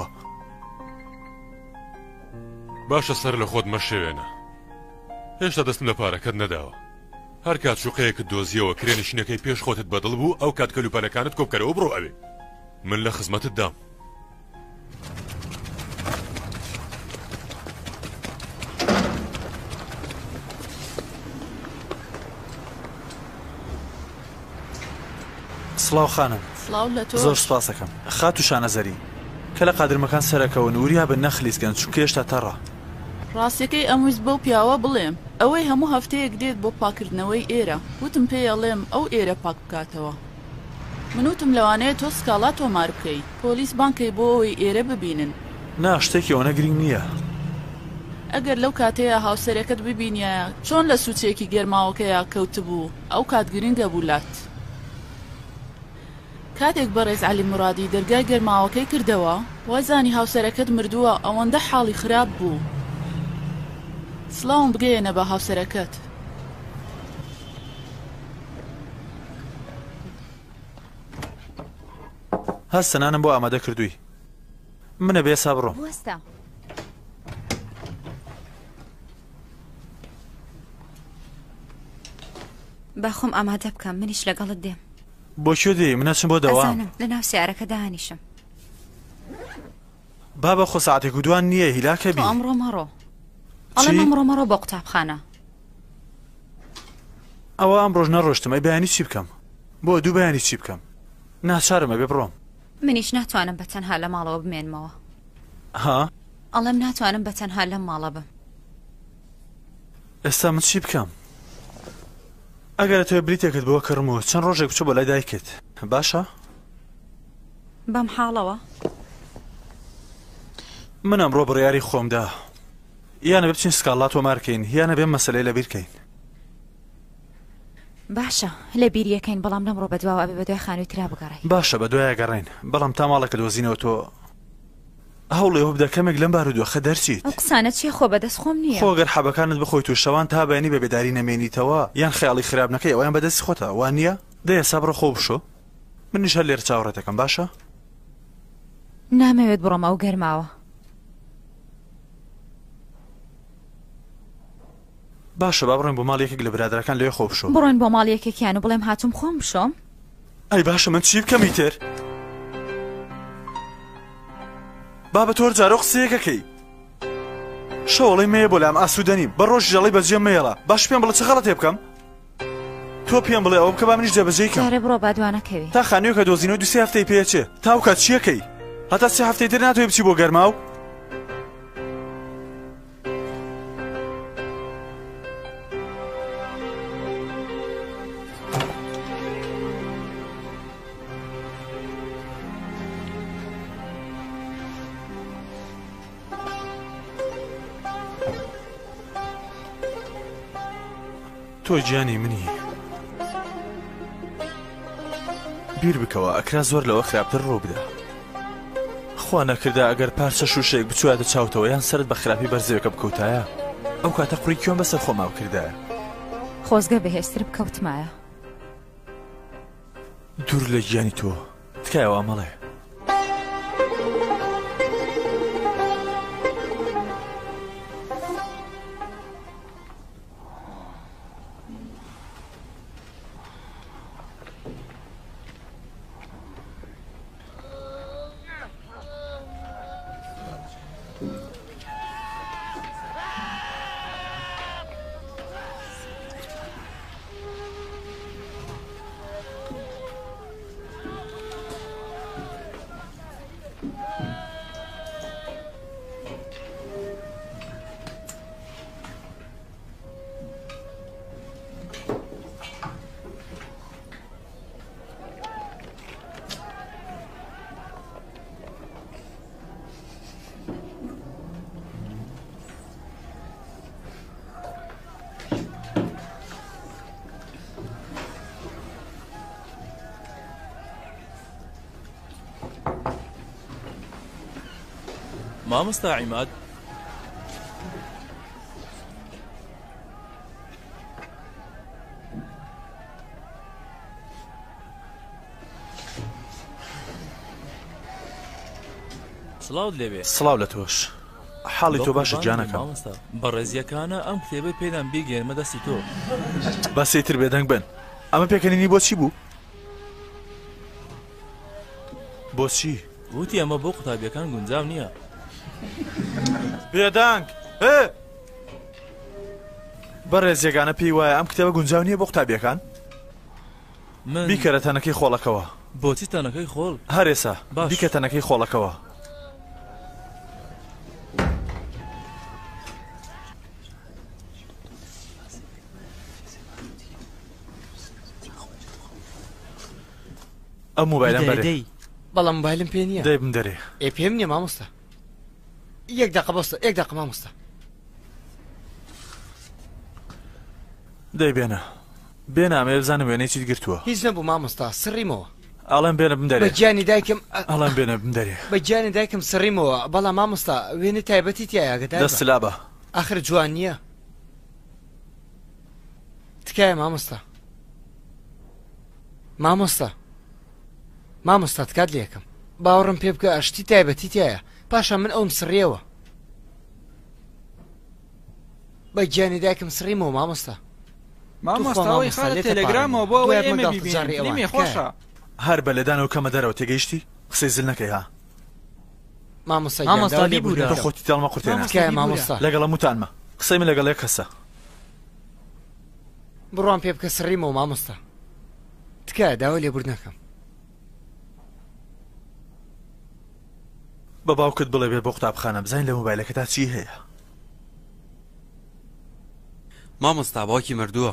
باشە سەر لە خۆت مەشێوێنە. هێشتا دەستم لە پارەکەت نەداوە. هەر کات شوقەیەکت دۆزیەوە کرێنشینەکەی پێش خۆتت بەدڵ بوو ئەو کات کەلوپەلەکانت کۆبکەرەوە بڕۆ ئەوێ. من لە خزمەتت دام. سڵاو خانم. سڵاو لە تۆ. زۆر سپاس دەکەم. خات و شانەزەری کە لە قادرمەکان سەرەکەون وریا بن نەخلیسکەن چونکە هێشتا تەڕە. ڕاستیەکەی ئەمویست بەو پیاوە بڵێم ئەوەی هەموو هەفتەیەک دێت بۆ پاکردنەوەی ئێرە وتم پێیەڵێم ئەو ئێرە پاک بکاتەوە. منوتم لەوانەیە تۆ سکاڵا تۆمار بکەی پۆلیس بانکەی بۆ ئەوەی ئێرە ببینن. نا شتێکی ئەوە نەگرنگ نییە. ئەگەر لەو کاتەیە هاوسەرەکەت ببینیە چۆن لە سوچێکی گەرماوەکەیە کەوتبوو ئەو کات گرنگە بولات. کاتێک بەڕێز عەلی مورادی دەرگای گەرماوەکەی کردەوە وازانی هاوسەرەکەت مردووە ئەوەندە حاڵی خراپ بوو. سڵاوم بگەیەنە بە هاوسەرەکەت. هەستەنانم بۆ ئامادە کردووی. منە بێ سا بڕۆم. باخۆم ئامادە بکەم منیش لەگەڵت دێم. بۆ کوێ دێ منەچم بۆ دەوام لە ناو سیارەکە دانیشم. بابە خۆ ساعتێک و دوان نییە هیلاکە بی. ئەمڕۆ مەڕۆ. ئەڵێم ئەمڕۆ مەڕۆ بۆ قوتابخانە. ئەوە ئەم ڕۆژ نەڕۆشتم ئەی بەیانی چی بکەم؟ بۆ دوو بەیانی چی بکەم؟ ناچارمە بێ بڕۆم. منیش ناتوانم بەتەنها لە ماڵەوە بمێنمەوە. ها؟ ئەڵێم ناتوانم بەتەنها لەم ماڵە بم. ئێستا من چی بکەم؟ ئەگەر تۆ بریتێکت بۆ کڕم و چەند ڕۆژێک بچۆ بۆ لای دایکت باشە؟ بەم حاڵەوە؟ من ئەمڕۆ بڕیاری خۆمدا یانە بچین سکاڵات تۆمارکەین یانە بێم مەسەلەی لەبیرکەین. باشە لە بیریەکەین بەڵام لەمڕۆ بەدواوە بێ بە دوای خانووی ترا بگەڕێین. باشە بە دوایە گەڕین بەڵام تا ماڵەکە دۆزینەوە تۆ هەوڵێ هەوو بدە کەمێک لەم بارودۆخە دەرچیت. ئەو قسانە چیە خۆ بەدەست خۆم نییە. خۆگەر حەبەکانت بخۆیت و شەوان تا بەیانی بە بێداری نەمێنیتەوە یان خەیاڵی خراپ نەکەی ئەویان بەدەستی خۆتە وان نییە؟ دەیە سابڕە خۆ بشۆ منیش هەر لێر چاوەڕێتەکەم باشە؟ نامەوێت بڕۆم ئەو گەرماوە. باشە با بڕۆین بۆ ماڵ یەکێک لە برادەرەکان لێ خۆ بشۆ. بڕۆین بۆ ماڵ یەکێکیان و بڵێم هاتووم خۆم بشۆم. ئەی باشە من چی بکەمی تر؟ بابە تۆر جارۆ قسەیەکەکەی شەوڵی مەیە بۆ لام ئاسوودەنیم بە ڕۆژ ژەڵی بەجێم مەیەڵە باش پێم بڵێ چه غەڵەتێ بکەم؟ تۆ پێم بڵێ ئەوە بکە با منیش جێبەجێی کەم. جارێ بڕۆ بادوانەکەوی تا خانوویەکە دۆزینەوە دوسێ هەفتەی پێچێ تاو کات چیەکەی؟ هەتا سێ هەفتەی تر ناتوێ بچی بۆ گەرماو؟ تۆ گیانی منی بیر بکەوە ئەکرا زۆر لەوە خراپتر ڕوو بدە خوا نەکردا ئەگەر پارچە شوشێک بچواتە چاوتەوە یان سرت بە خراپی بەرزەوەکە بکەوتایە ئەو کاتە قوڕی کیۆم بەسەر خۆماو کردایە خۆزگە بەهێشتر بکەوتمایە دوور لە گیانی تۆ تکایەوە ئەمەڵێ مامۆستا عیماد سڵاو لێوێ سڵاو لە تۆش حاڵی تۆ باشە گیانەکەم بە ڕێزیەکانە ئەم کتێبەی پێدان بیگەێنمە دەستی تۆ بەسێتر بێدەنگ بن ئەمە پێکەنینی بۆچی بوو بۆچی وتی ئەمە بۆ قوتابیەکان گونجاو نییە بێدەنگ بەڕێز یەگانە پێی وایە ئەم کتێبە گونجاو نییە بۆ قوتابیەکان بیکەرە تەنەکەی خۆڵەکەوە بۆچی تەنەکەی خۆڵ هەرێسا بیکە تەنەکەی خۆڵەکەوە ئەم موبایلم بەرێ بەڵام موبایلم پێ نییە دەی بم دەرێ ئێ پێم نییە مامۆستا یەک دقە بەستە یەک دقە مامۆستا دەی بێنە ئەمێ بزانم وێنەی چیت گرتووە هیچ نەبوو مامۆستا سڕیمەوە ئەڵێم بێنە بم دەرێ بە گیانی دایکم ئەڵێم بێنە بم دەرێ بە گیانی دایکم سڕیمەوە بەڵام مامۆستا وێنەی تایبەتی تایە ئاگدار دەست لابە ئاخر جوان نییە تکایە مامۆستا مامۆستا تکات لێ یەکەم باوەڕم پێ بکە ئەشتی تایبەتی تایە پاشان من ئەوم سڕیەوە بە گیانی دایکم سڕیمەوە مامۆستا مامۆستاوەی خالە تەلەگرامەوە بۆ ئەوەی ئێمە بیبینیم خۆشە هەر بە لەدانەوە کەمە دەرەوە تێگەیشتی قسەی زل نەکەی ها مامۆستا تۆ خۆتی تێڵمە قورتێنە مامۆستا لەگەڵ موتانمە قسەی من لەگەڵ یەک کەسە بڕوان پێ بکە سڕیمەوە مامۆستا تکایە داوا لێبوردنەکەم بە باوکت بڵێ بێ بۆ قوتابخانە بزانین لە مۆبایلەکەتا چی هەیە مامۆستا باوکی مردووە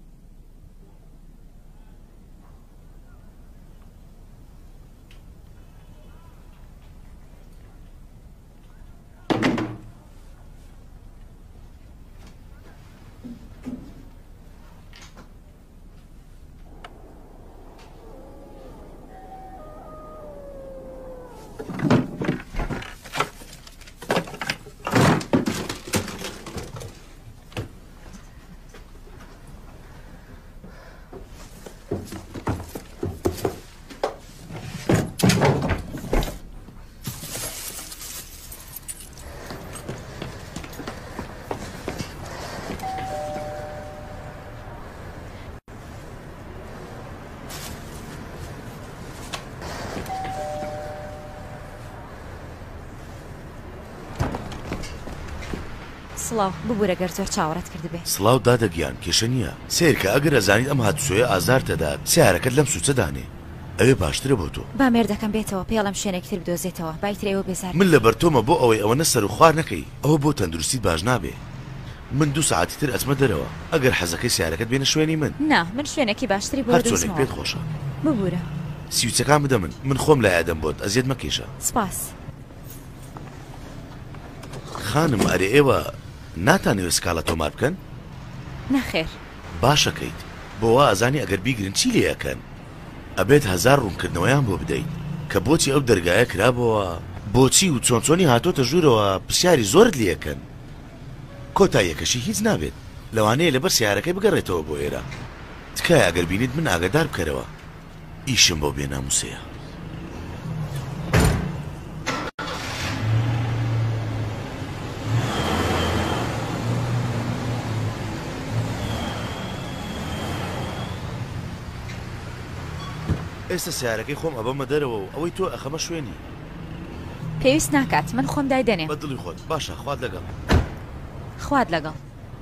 سڵاو ببوورە گەر زۆر چاوەڕەت کرد بێ سڵاو دادەگیان کێشە نییە سیرکە ئەگەر ئەزانیت ئەم هاتوسۆیە ئازار تەدات سیارەکەت لەم سوچە دانێ ئەوێ باشترە بۆ تۆ با مێردەکەم بێتەوە پێڵم شوێنێکتر بدۆزێتەوە بایتر ئێوە بێزار من لە بەرتۆمە بۆ ئەوەی ئەوە نەسەر و خوار نەکەی ئەوە بۆ تەندروستیت باش نابێ من 2 ساعتی تر ئەچمە دەرەوە ئەگەر حەزەکەی سیارەکەت بێنە شوێنی من نا من شوێنێکی باشتری بۆ هەرچۆنێک پێت خۆشە ببوورە سیوچەکان بدە من خۆم لە یادەم بۆت ئەزیێت مەکێشە سپاس خانم ئەرێ ئێوە ناتانەوێت سکاڵە تۆمار بکەن؟ نەخێر باشەکەیت بۆەوە ئازانی ئەگەر بیگرن چی لێەکەن ئەبێت هەزار ڕوونکردنەوەیان بۆ بدەیت کە بۆچی ئەو دەرگایە کرابەوە بۆچی و چۆنچۆنی هاتۆتە ژوورەوە پرسیاری زۆرت لێەکەن کۆتاییەکەشی هیچ نابێت لەوانەیە لەبەر سیارەکەی بگەڕێتەوە بۆ ئێرە تکایە ئەگەر بینیت من ئاگادار بکەرەوە ئیشم بۆ بێناموسەیە ئێستا سیارەکەی خۆم ئەبەمە دەرەوە و ئەوەی تۆ ئەخەمە شوێنی پێویست ناکات من خۆم دایدەنێ بە دڵی خۆت باشە خوات لەگەڵ خوات لەگەڵ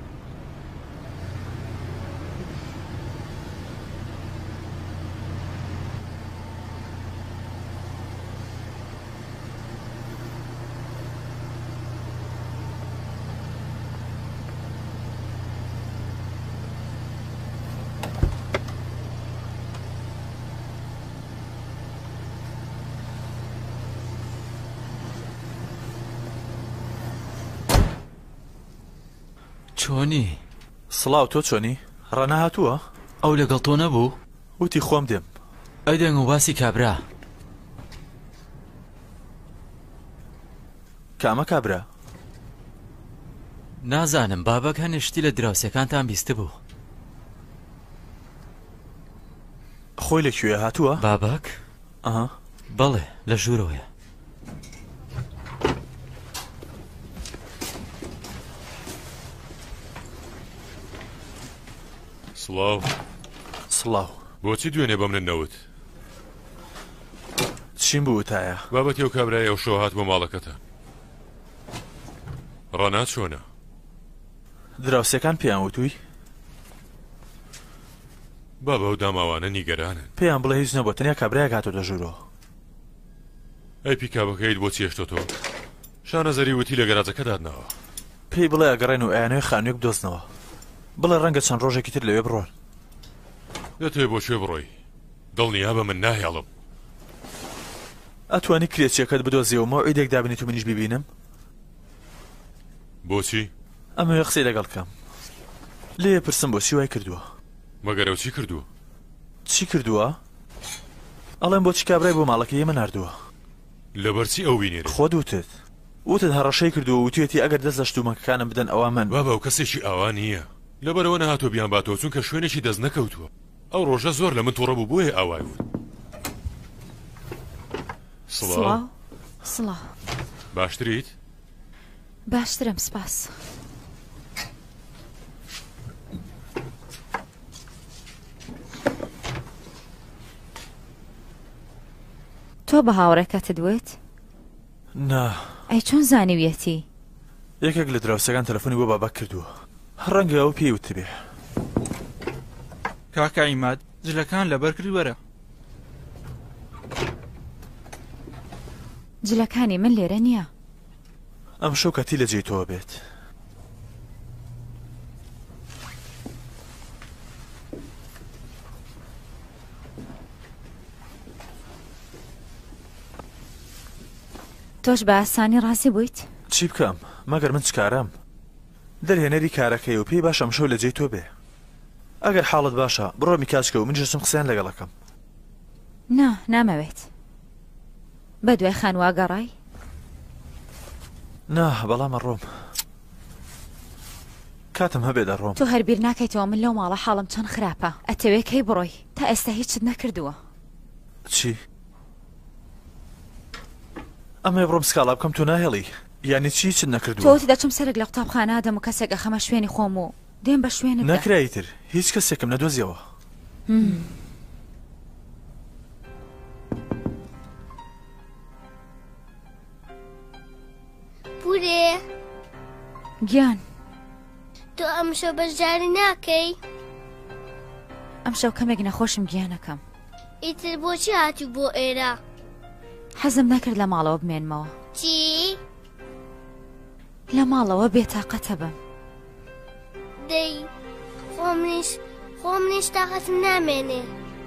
چۆنی؟ سڵاو تۆ چۆنی؟ ڕەنا هاتووە؟ ئەو لەگەڵ تۆ نەبوو؟ وتی خۆم دێم ئەی دەنگ و باسی کابرا کامە کابرا؟ نازانم بابەک هەنیشتی لە دراوسەکانتان بیستە بوو خۆی لەکوێ هاتووە؟ بابەک؟ ئەها بەڵێ لە ژوورەوەیە سڵاو سڵاو بۆچی دوێنێ بە منە نەوت چیم بوو تایە بابەتی ئەو کابرای ئەو شۆ هات بۆ ماڵەکەتە ڕەنا چۆنە دراوسەکان پێیان وتووی بابە ئەو داماوانە نیگەرانن پێیان بڵێ هیچ نەبوو تەنیا کابرایەک هاتۆتە ژوورەوە ئەی پیکابەکەیت بۆ چێشتۆ تۆ شانەزەری وتی لە گەراجەکە دادنەوە پێی بڵێ ئەگەڕێن و ئەیانەوەی خانوویەک بدۆزنەوە بڵێ ڕەنگە چەند ڕۆژێکی تر لەوێ بڕۆن دەتوێ بۆ شوێ بڕۆی دڵنیا بە من ناهێڵم ئەتوانی کرێچیەکەت بدۆزیەوە مەوعیدێک دابنیت و منیش ببینم بۆچی؟ ئەمە قسەی لەگەڵ بکەم لێ پرسم بۆ چی وای کردووە مەگەر ئەو چی کردووە؟ چی کردووە؟ ئەڵێم بۆچی کابرای بۆ ماڵەکەی ئێمە ناردووە لەبەرچی ئەو بینێت خۆ دووتت وتت هەڕەشەی کردووە وتوێتی ئەگەر دەست لە شتومەکەکانم بدەن ئەوە من بابە ئەو کەسێکی ئاوا نییە لەبەرەوە نەهاتۆ بیان باتەوە چونکە شوێنێکی دەست نەکەوتووە ئەو ڕۆژە زۆر لە من تووڕە بوو بۆیە ئاوای بوو سڵاو سڵاو باشتریت؟ باشترم سپاس تۆ بە هاوڕێکەتت دوێت؟ نا ئەی چۆن زانیویەتی؟ یەکێک لە دراوسەکان تەلەفۆنی بۆ بابەک کردووە ڕەنگە ئەو پێی وتبێ کاکە عیماد جلەکان لەبەر کردی وەرە جلەکانی من لێرە نییە ئەم شەو کەتی لە جێیتەوە بێت تۆش بە ئاسانی ڕاستی بوویت؟ چی بکەم مەگەر من چکارم دەرهێنەری کارەکەی و پێی باشە ئەم شەو لە جێی تۆ بێ ئەگەر حاڵت باشە بڕۆ میکاسکە و من جستم قسەیان لەگەڵەکەم نا نامەوێت بە دوای خانووا گەڕای؟ نا بەڵام ڕۆم کاتم هەبێ دەڕۆم تۆ هەربیر ناکەیتەوە من لەو ماڵە حاڵم چۆن خراپە ئەتەوێ کەی بڕۆی تا ئێستا هیچت نەکردووە چی؟ ئەمە بڕۆم سکاڵا بکەم تۆ ناهێڵی یعنی چی چت نەکردووە تۆ دەچم سەرک لە قوتابخانە دەم و کەسێک ئەخەمە شوێنی خۆم و دێم بە شوێنت نەکرایتر هیچ کەسێکم نەدۆزیەوە پورێ گیان تۆ ئەم شەو بەشداری ناکەی؟ ئەم شەو کەمێک نەخۆشم گیانەکەم ئیتر بۆچی هاتوو بۆ ئێرە؟ حەزم نەکرد لە ماڵەوە بمێنمەوە چی؟ لە ماڵەوە بێتاقەتە بم دەی خۆم نیش تاقەتم نامێنێ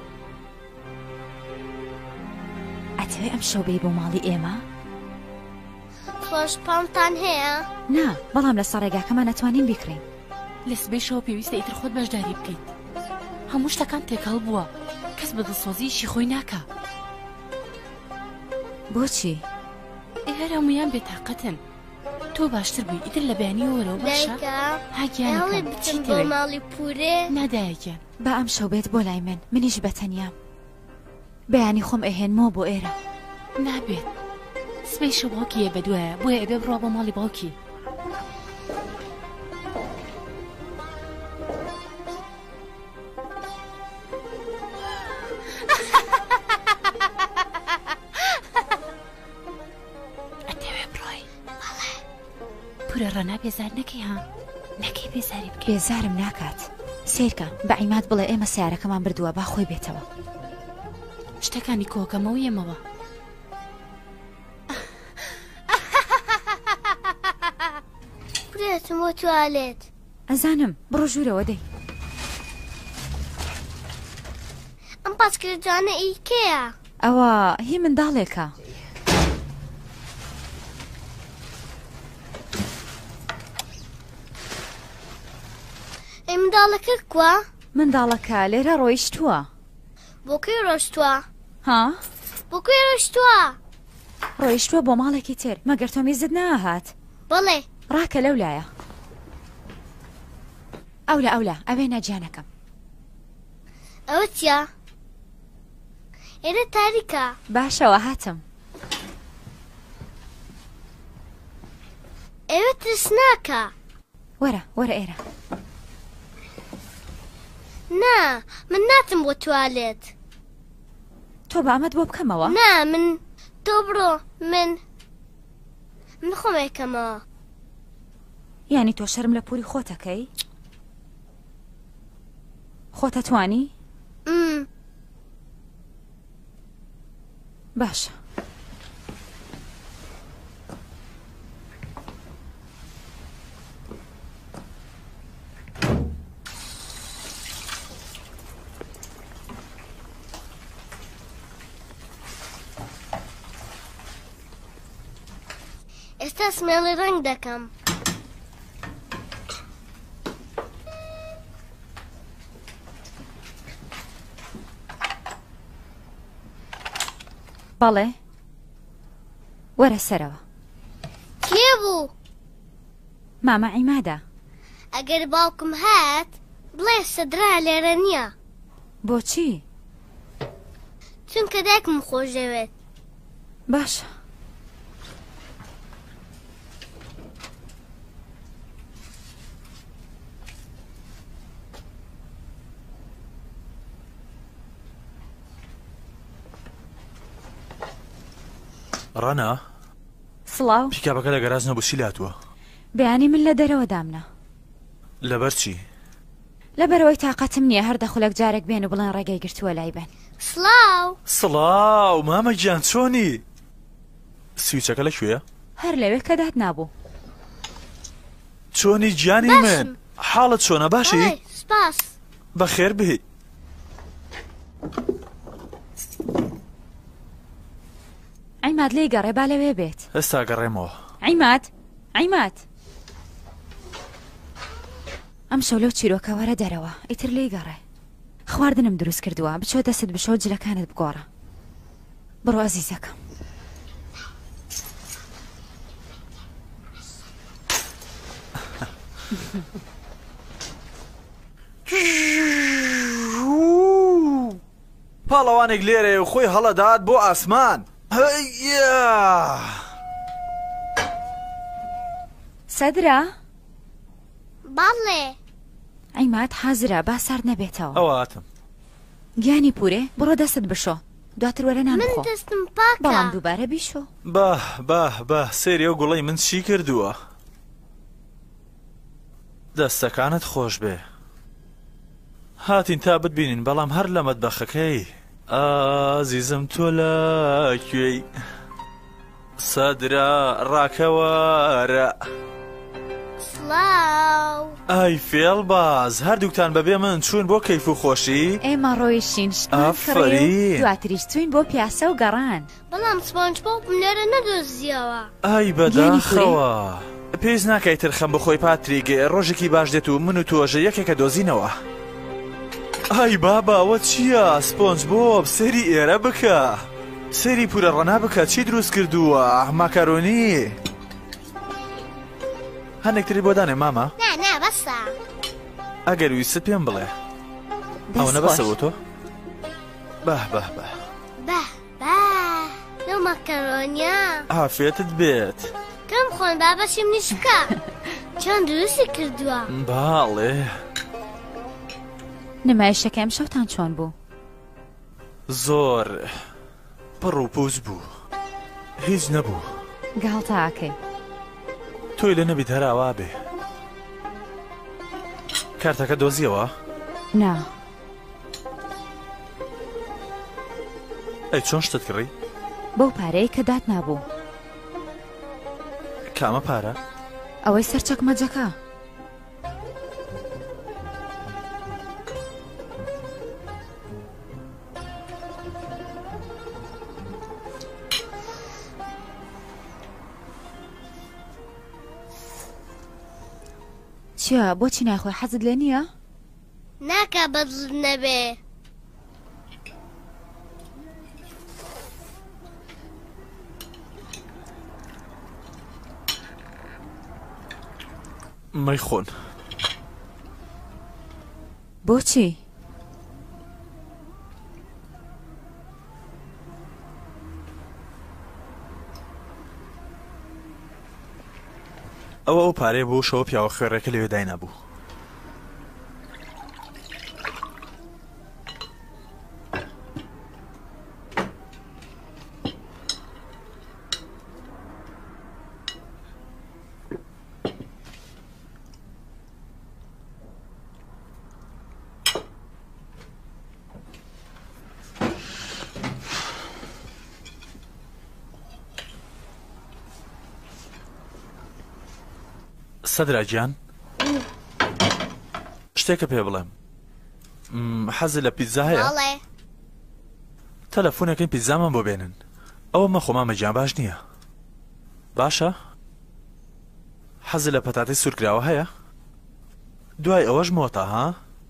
ئەتەوێ ئەم شەو بێی بۆ ماڵی ئێمە؟ خۆش پاڵتان هەیە؟ نا بەڵام لە سەر ڕێگاکەمان نەتوانین بیکڕین لە سبەیشەوە پێویستە ئیتر خۆت بەشداری بکەیت. هەموو شتەکان تێکەڵ بووە، کەس بە دڵسۆزیشی خۆی ناکا. بۆچی؟ هەر هەمویان بێتاقەتن. تۆ باشتر بووی ئیتر لە بەیانی وەرەوە باشە؟ هاگیانەکەم بچیت بۆ ماڵی پورێ؟ نادایەکیان. با ئەم شەو بێت بۆ لای من، منیش بەتەنیام. بەیانی خۆم ئەهێنمەوە بۆ ئێرە. نابێت. سبەیشە باوکیە بەدوایە، بۆیە ئەبێ بڕوا بۆ ماڵی باوکی. پورە ڕەنا بێزار نەکەی ها؟ نەکەی بێزاری بکەی. بێزارم ناکات. سیرکە بە عیماد بڵێ ئێمە سیارەکەمان بردووە با خۆی بێتەوە. شتەکانی کۆکەمە و یەمەوە. پورێتم بۆ توالێت. ئەزانم بڕۆ ژوورەوە دەی. ئەم پاسکردجانە ئیکەیە؟ ئەوە هی منداڵێکە. منداڵەکە کووە؟ منداڵەکە لێرە ڕۆیشتووە. بۆ کوێ ڕۆیشتووە؟ ها؟ بۆ کوێ ڕۆیشتووە؟ ڕۆیشتووە بۆ ماڵێکی تر، مەگەر تۆ میزت ناهات. بەڵێ. ڕاکە لەولایە. ئەولا ئەوێنە گیانەکەم. ئەوە چییە؟ ئێرە تاریکە. باشەوە هاتم. ئێوە ترسناکە. وەرە ئێرە. نا، من ناتم بۆ توالێت. تۆ بامەت بۆ بکەمەوە؟ نا، من تۆ بڕۆ، من خۆم ئەیکەمەوە. یعنی تۆ شەرم لە پووری خۆتەکەی؟ خۆتە توانی؟ باشە. ئێستا سمێڵی ڕەنگ دەکەم. بەڵێ وەرە سەرەوە. کێ بوو؟ مامە عیمادە. ئەگەر باوکم هات بڵێ سەدرا لێرە نییە. بۆچی؟ چونکە دایکم خۆشەوێت. باشە. ڕەنا سڵاو. پیکاپەکە لە گەراج نەبووسی لاتووە. بەیانی من لە دەرەوە دامنە. لەبەر چی؟ لەبەرەوەی تااقەتم نییە هەر دەخولەک جارێک بێن و بڵێن ڕێگەی گرتووە لای بن. سڵاو مامە گیان چۆنی؟ سویچەکە لەکوێیە؟ هەر لەوێ کە دات نابوو. چۆنی گیانی من؟ حاڵت چۆنە باشی؟ سپاس. بەخێر بێ. عیماد لێی گەڕێ با لەوێ بێت. ئێستا گەڕێمەوە. عیماد ئەم شەو لەو چیرۆکە وەرە دەرەوە ئیتر لێی گەڕێ. خواردنم دروست کردووە بچۆ دەست بشۆ جلەکانت بگۆڕە. بڕۆ ئەزیزەکەم. پاڵەوانێک لێرێ و خۆی هەڵەدات بۆ ئاسمان. سەدرا؟ باڵێ. عیماد حازرە با سارد نەبێتەوە. ئەوە هاتم. گیانی پورێ بڕۆ دەست بشۆ دواتر وەرە نان بخۆ. من دەستم پاکە. بەڵام دووبارە بیشۆ. بە سێری ئەو گوڵەی من چی کردووە؟ دەستەکانت خۆش بێ. هاتین تا بتبینین بەڵام هەر لە مەتبەخەکەی. ئازیزم تۆ لەکوێی؟ سەدرا ڕاکەوارە. سڵاو. ئای فێڵباز هەردووکتان بەبێ من چوون بۆ کەیف و خۆشی؟ ئێمە ڕۆیشتین شتمان کڕی و دواتریش چوین بۆ پیاسە و گەڕان. بەڵام سپۆنج بۆکم لێرە نەدۆزیەوە. ئای بەداخەوە. پێویست ناکەی ترخەم بخۆی پاتریک ڕۆژێکی باش دێت و من و تۆژە یەکێکە دۆزینەوە. ئای بابا ئەوە چییە؟ سپۆنج بۆب سەری ئێرە بکە، سەری پورە ڕەنا بکە. چی دروست کردووە؟ ماکارۆنی. هەندێکتری بۆ دانێ ماما؟ نا بەسە. ئەگەر ویست پێم بڵێ ئەوە نەبەسە بۆ تۆ؟ بەه بەه بەه لەو ماکارۆنیە ئافێتت بێت. کەم خۆن بابەشیم نیش بکە. چۆن دروستی کردووە؟ باڵێ. نمایشەکەم شەوتان چۆن بوو؟ زۆر پڕ و پووز بوو، هیچ نەبوو. گاڵتەکەی تۆی لە نەبیت هەراوا بێ. کارتەکە دۆزیەوە؟ نا. ئەی چۆن شتت کڕی؟ بەو پارەی کە دات نابوو. کامە پارە؟ ئەوەی سەرچەک مەجەکە. چیە بۆچی ناخۆی حەزت لێ نییە؟ ناکە بەدڵت نەبێ. مەیخۆن. بۆچی؟ ئەو پارەیە بۆ شەوە پیاوە خوێڕێکە لەوێ داینابوو. سەدرا گیان شتێکە پێ بڵێم. حەزت لە پیتزا هەیە؟ تەلەفۆنەکەی پیتزامان بۆ بێنن. ئەوە مەخۆ مامە گیان باش نییە. باشە؟ حەزت لە پەتاتی سوورکراوە هەیە؟ دوای ئەوەش مۆتە ها؟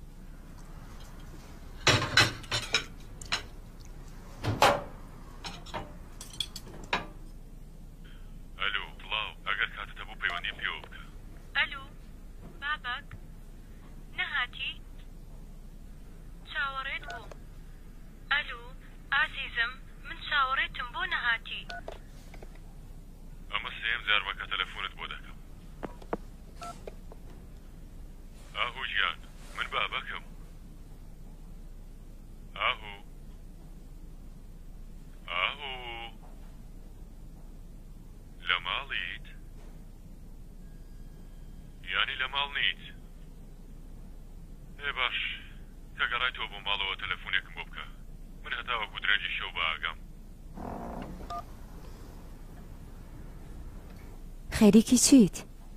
خێریکی چیت؟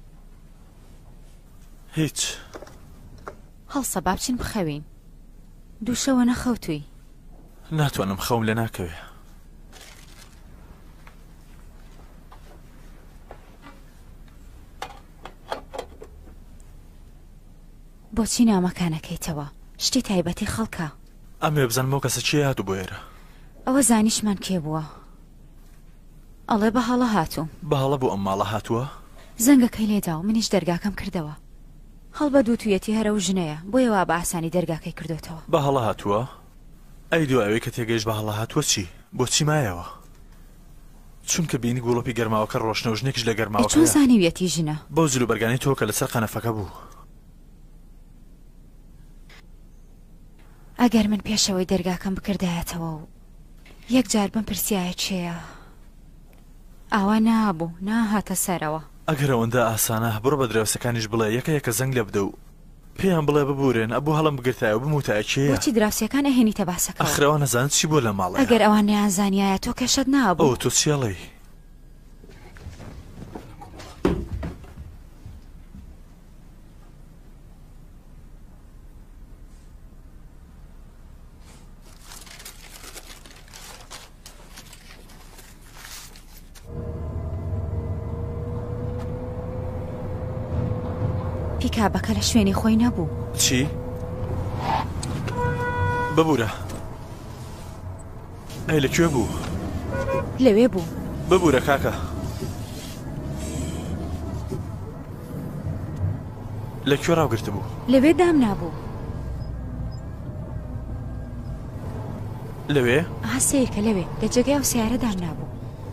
هیچ. هەڵسە با بچین بخەوین. دوو شەوە نەخەوتووی. ناتوانم خەوم لێ ناکەوێ. بۆچی نامەکانەکەیتەوە؟ شتی تایبەتی خەڵکە. ئەمێ بزانمەوە کەسە چی هاتوو بۆ ئێرە. ئەوە زانیشمان کێ بووە؟ ئەڵێ بەهاڵە هاتووم. بەهاڵە بۆ ئەم ماڵە هاتووە؟ زەنگەکەی لێدا و منیش دەرگاکەم کردەوە. هەڵبە دووتویەتی هەرە و ژنەیە بۆیەوە بە ئاسانی دەرگاکەی کردوێتەوە. بەهاڵە هاتووە؟ ئەی دوایەوەی کە تێگەیشت بەهاڵە هاتووە چی؟ بۆچی مایەوە؟ چونکە بینی گوڵۆپی گەرماوەکە ڕۆشنە و ژنێکش لە گەرماوەکە. چۆن زانیویەتی ژنە؟ بەو جلوبەرگانی تۆ کە لەسەر قەنەفەکە بوو. ئەگەر من پێشەوەی دەرگاکەم بکردایەتەوە و یەک جار بم پرسیایە چێە؟ ئاوا نابوو ناهاتە سەرەوە. ئەگەر ئەوەندە ئاسانە بڕۆ بە دراوسەکانیش بڵێ یەکە زەنگ لێ بدە و پێیان بڵێ ببورێن ئەبوو هەڵم بگرتایە و بموتایە کێیە. بۆچی دراوسەکان ئەهێنیتە باسەکە؟ ئەخرەوە نەزانت چی بۆ لە ماڵە. ئەگەر ئەوان نەیانزانیایە تۆ کێشت نابوو. ئەو تۆ چیەڵێی؟ پیکابەکە لە شوێنی خۆی نەبوو. چی؟ ببوورە ئەی لەکوێ بوو؟ لەوێ بوو. ببوورە کاکە لەکوێ ڕاوگرت بوو؟ لەوێ دام نابوو. لەوێ؟ هەسەیەکە لەوێ لە جێگای ئەو سیارە دام نابوو.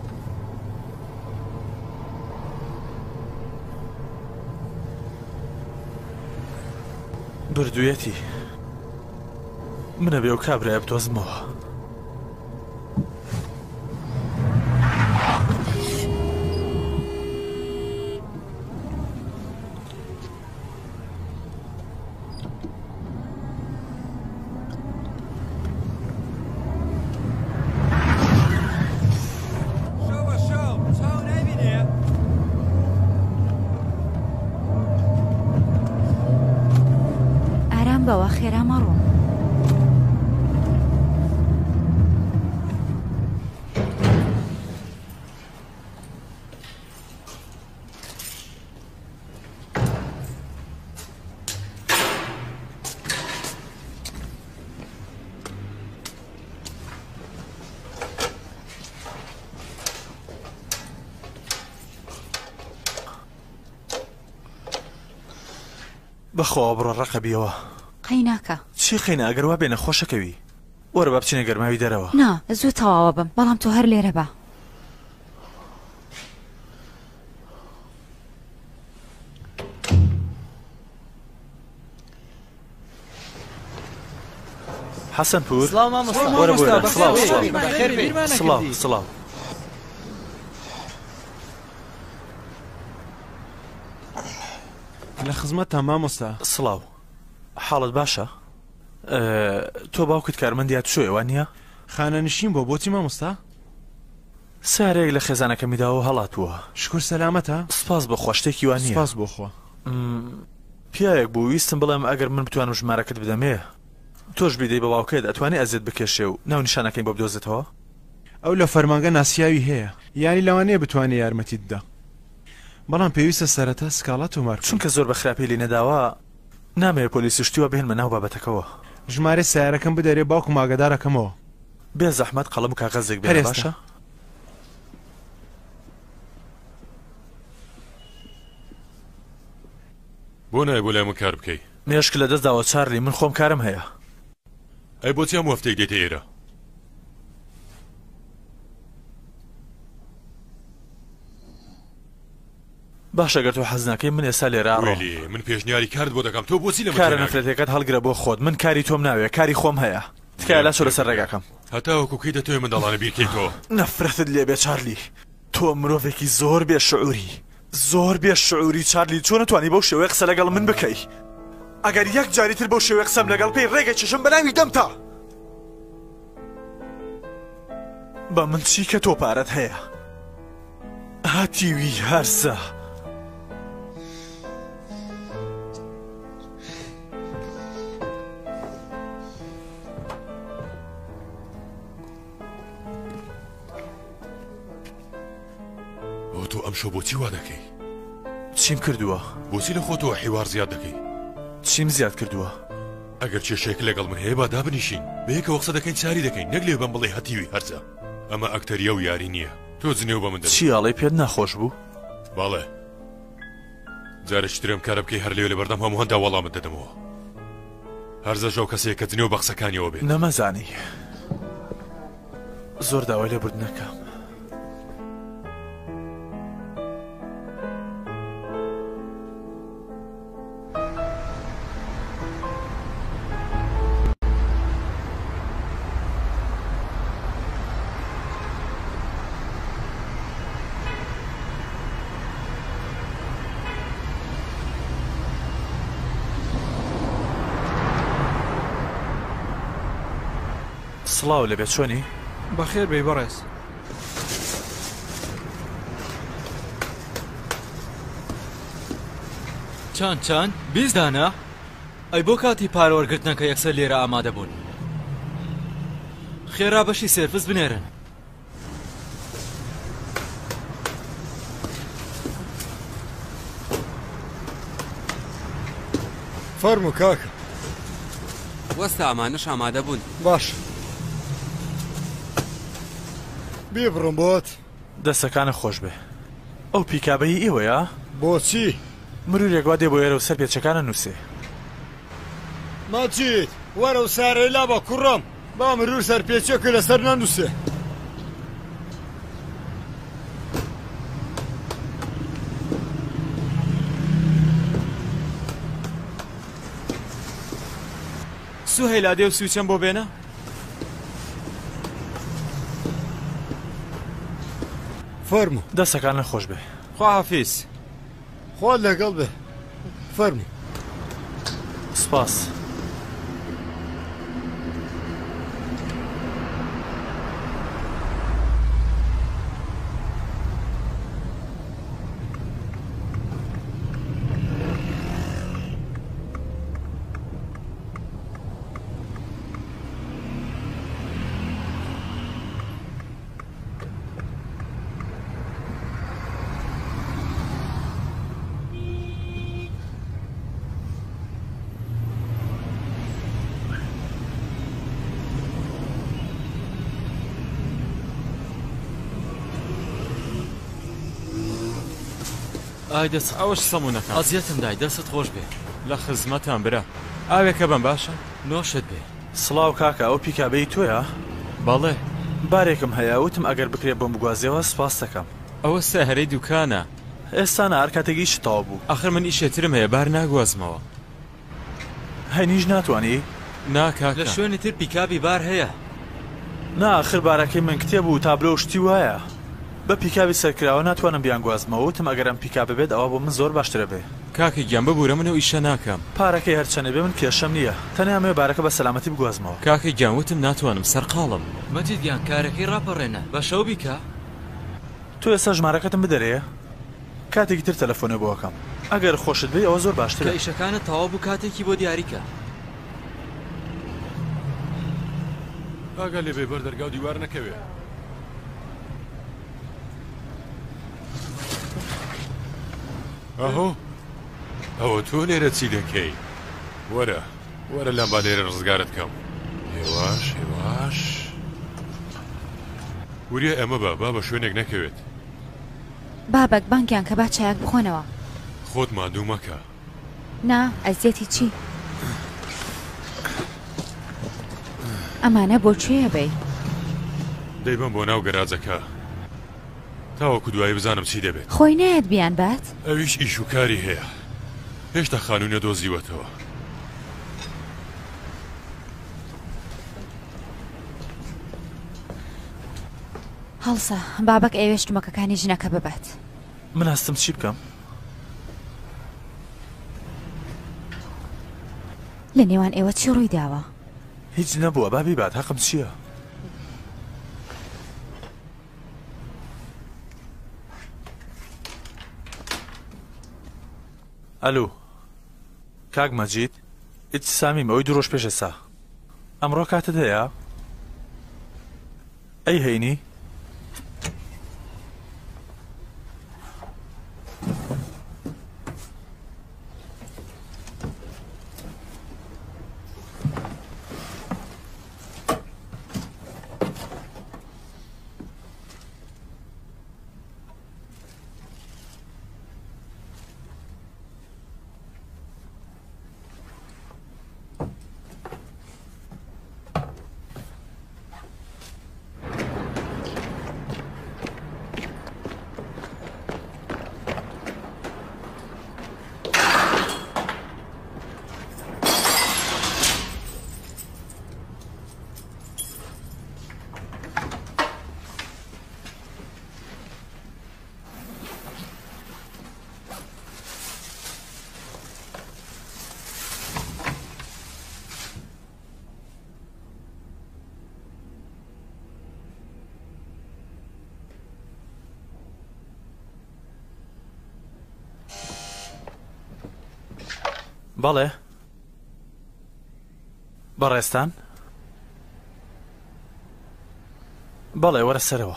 بردوویەتی منە بێ و کابرایە بتۆزمەوە. بەوە خێرا مەڕۆ. بەخۆ بڕۆ ڕقەبیەوە. قەیناکە چی خەینە ئەگەر وا بێنە خۆشەکەوی وەرە با بچینە گەرماوی دەرەوە. نا زوو تەواوە بم بەڵام تۆ هەر لێرە بە. حەسەن پور سڵاو مامۆستا. وەرە بۆرە. سڵاو سڵاو. لە خزمەتتان مامۆستا. سڵاو حاڵت باشە؟ تۆ باوکت کارمەندیات شوێوە نییە؟ خانە نشین بۆ بۆچی مامۆستا؟ سارێک لە خێزانەکەمیداوە هەڵاتووە. شکر سەلامەتە؟ سپاس بۆخوا شتێکی وان نییە. سپاس بۆخوا. پیاوێک بوو ویستم بڵێم ئەگەر من بتوانم ژمارەکەت بدەمێ تۆش بیدەی بە باوکێت ئەتوانی ئەزیێت بکێشێ و ناو نیشانەکەی بۆ بدۆزێتەوە؟ ئەو لە فەرمانگە ناسیاوی هەیە یانی لەوانەیە بتوانێت یارمەتی بدە بەڵام پێویستە سەرەتا سکاڵات و مارک چونکە زۆر بە خراپی لی نەداوە نامەوێت پۆلیسی شتیوە بهێنمە ناو بابەتەکەەوە. ژمارە سیارەکەم بدەرێ باوکم ئاگادارەکەمەوە. بێ زەحمەت قەڵەم و کاغەزێک بێ باشە؟ بۆ نایە بۆ لای من کار بکەی؟ مێشک لە دەستداوە چارلی من خۆم کارم هەیە. ئەی بۆچی هەموو هەفتەیەک دێتە ئێرە؟ باشە گەر تۆ حەز ناکەی من ئێستا لێرە ڕۆ. من پێشنیاری کارت بۆ دەکەم تۆ بۆچی لە کارە نەفرەتەکەت هەڵگرە بۆ خۆت. من کاری تۆم ناوێت کاری خۆم هەیە. تکایە لە چۆ لەسەر ڕێگاکەم. هەتا وەکوکەی دەتەوێت منداڵانە بیرکەیتەوە. نەفرەتت لێبێ چارلی تۆ مرۆڤێکی زۆر بێشعوری زۆر بێشعوری. چارلی چۆن نتوانی بەو شێوەیە قسە لەگەڵ من بکەی؟ ئەگەر یەک جاریتر بەو شێوەیە قسەم لەگەڵ پێی ڕێگە چشم بەناوی دەمتا. بە من چی کە تۆ پارەت هەیە هاتیوی هەرسە. تۆ ئەم شەو بۆچی وا دەکەی؟ چیم کردووە؟ بۆچی لە خۆتەوە حیوار زیاد دەکەی؟ چیم زیاد کردووە؟ ئەگەر کێشەیەک لەگەڵ من هەیە با دابنیشین بەیەکەوە قسە دەکەین چاری دەکەین نەک لێ بەم بڵێ هەتیوی هەرزە. ئەمە ئەکتەریە و یاری نییە. تۆ جنێو بە من دەبێت. چیاڵی پێت ناخۆش بوو؟ باڵێ جارێکترم کارە بکەی هەر لێو لە بەردەم هەموو هەندا وەڵامت دەدەمەوە. هەرزە ژەو کەسێک کە جنێو بە قسەکانیەوە بێت. نەمەزانی زۆر داوای لێبوردنەکەم. سڵاو لەبێت چۆنی؟ بەخێر بێ بەڕێز. چەند بیستدانە؟ ئەی بۆ کاتی پارەوەرگرتنەکە یەکسەر لێرە ئامادە بوون. خێرا بەشی سێرفس بنێرن. فەرموو کاکە وەستا ئەمانەش ئامادە بوون باش بێ بڕم بۆت دەستەکانە خۆش بێ ئەو پیکابەی ئێوەیە بۆچی مرورێک وا دێ بۆ ئێرە و سەر پێچەکانە نووسێ ماجید وەرە و سارەی لا بە کوڕم با مرور سەر پێچێکە لەسەر نەنووسێ سوهێلا دێ و سوچەم بۆ بێنە فەرموو دەستەکانە خۆش بێ خواحافیز خۆ لەگەڵ بێ فەرموو سپاس ئای دەست ئەوەش سەمونەکە ئەزیەتم دای دەست خۆش بێ لە خزمەتان برا ئاوێکە بم باشە نۆشت بێ سڵاو کاکە ئەو پیکابەی تۆیە بەڵێ بارێکم هەیە وتم ئەگەر بکرێت بۆم بگوازیەوە سپاس دەکەم ئەوە سەهرەی دوکانە ئێستانە هەر کاتێکی شتاو بوو ئاخر من ئیشێترم هەیە بار ناگوازمەوە هەنیش ناتوانی ناکاکە لە شوێنی تر پیکابی بار هەیە ناخر بارەکەی من کتێب و تابلۆ شتی وایە بە پیکاوی سەرکراوە ناتوانم بیان گوازمەوە وتم ئەگەرم پیکا ببێت ئەوە بۆ من زۆر باشترە بێ کاکە گیان ببوورە منەوە ئیشە ناکەم پارەکەی هەرچەنە بێ من کێشەم نییە تەنیا مێ بارەکە بە سەلامەتی بگوازمەوە کاکە گیان وتم ناتوانم سەرقاڵم مەجید گیان کارەکەی ڕاپەڕێنە بە شەو بیکە تۆ ئێستا ژمارەکەتم بدەرێ کاتێکی تر تەلەفۆنە بۆکەم ئەگەر خۆشت بێ ئەوە زۆر باشترە کە ئیشەکانت تەواو بوو کاتێکی بۆ دیاریکە ئاگا لێ بێ بەردەرگا و دیوار نەکەوێ ئەهۆ ئەوە تۆ لێرە چی دەکەی وەرە وەرە لەم با لێرە ڕزگارت کەم هێواش هێواش وریە ئەمە با بە شوێنێک نەکەوێت بابەک بانکیان کە با چایەک بخۆنەوە خۆت مادوو مەکە نا ئەزیەتی چی ئەمانە بۆ کوێیە بێ دەیبم بۆ ناو گەراجەکە تاوەکو دوایی بزانم چی دەبێت خۆی نایەت بیان بات ئەویش ئیش و کاری هەیە هێشتا خانوونە دۆزیوەتەوە هەڵسە بابەک ئێوێش دومەکەکانی ژنەکە ببات من هەستم چی بکەم لە نێوان ئێوە چی ڕووی داوە هیچ نەبووە بابی بات حەقم چییە ئەلو کاک مەجید ئیت سامیم ئەوەی دوو ڕۆژ پێش ئێستا ئەمڕۆ کاتت هەیە ئەی هەینی بەڵێ بەڕێستان بەڵێ وەرە سەرەوە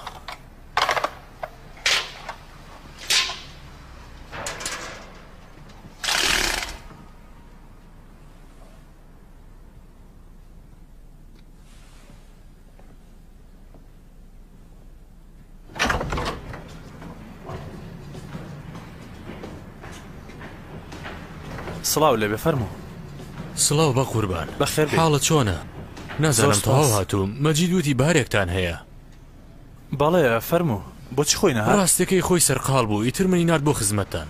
سڵاو لێ بێ فەرموو. سڵاو بە قوربان بەخێر بێ. حاڵت چۆنە؟ نازانم تەواو هاتووم. مەجید وتی بارێکتان هەیە. بەڵێ فەرموو بۆچی خۆی نەهات؟ ڕاستەکەی خۆی سەرقاڵ بوو ئیتر منی نات بۆ خزمەتتان.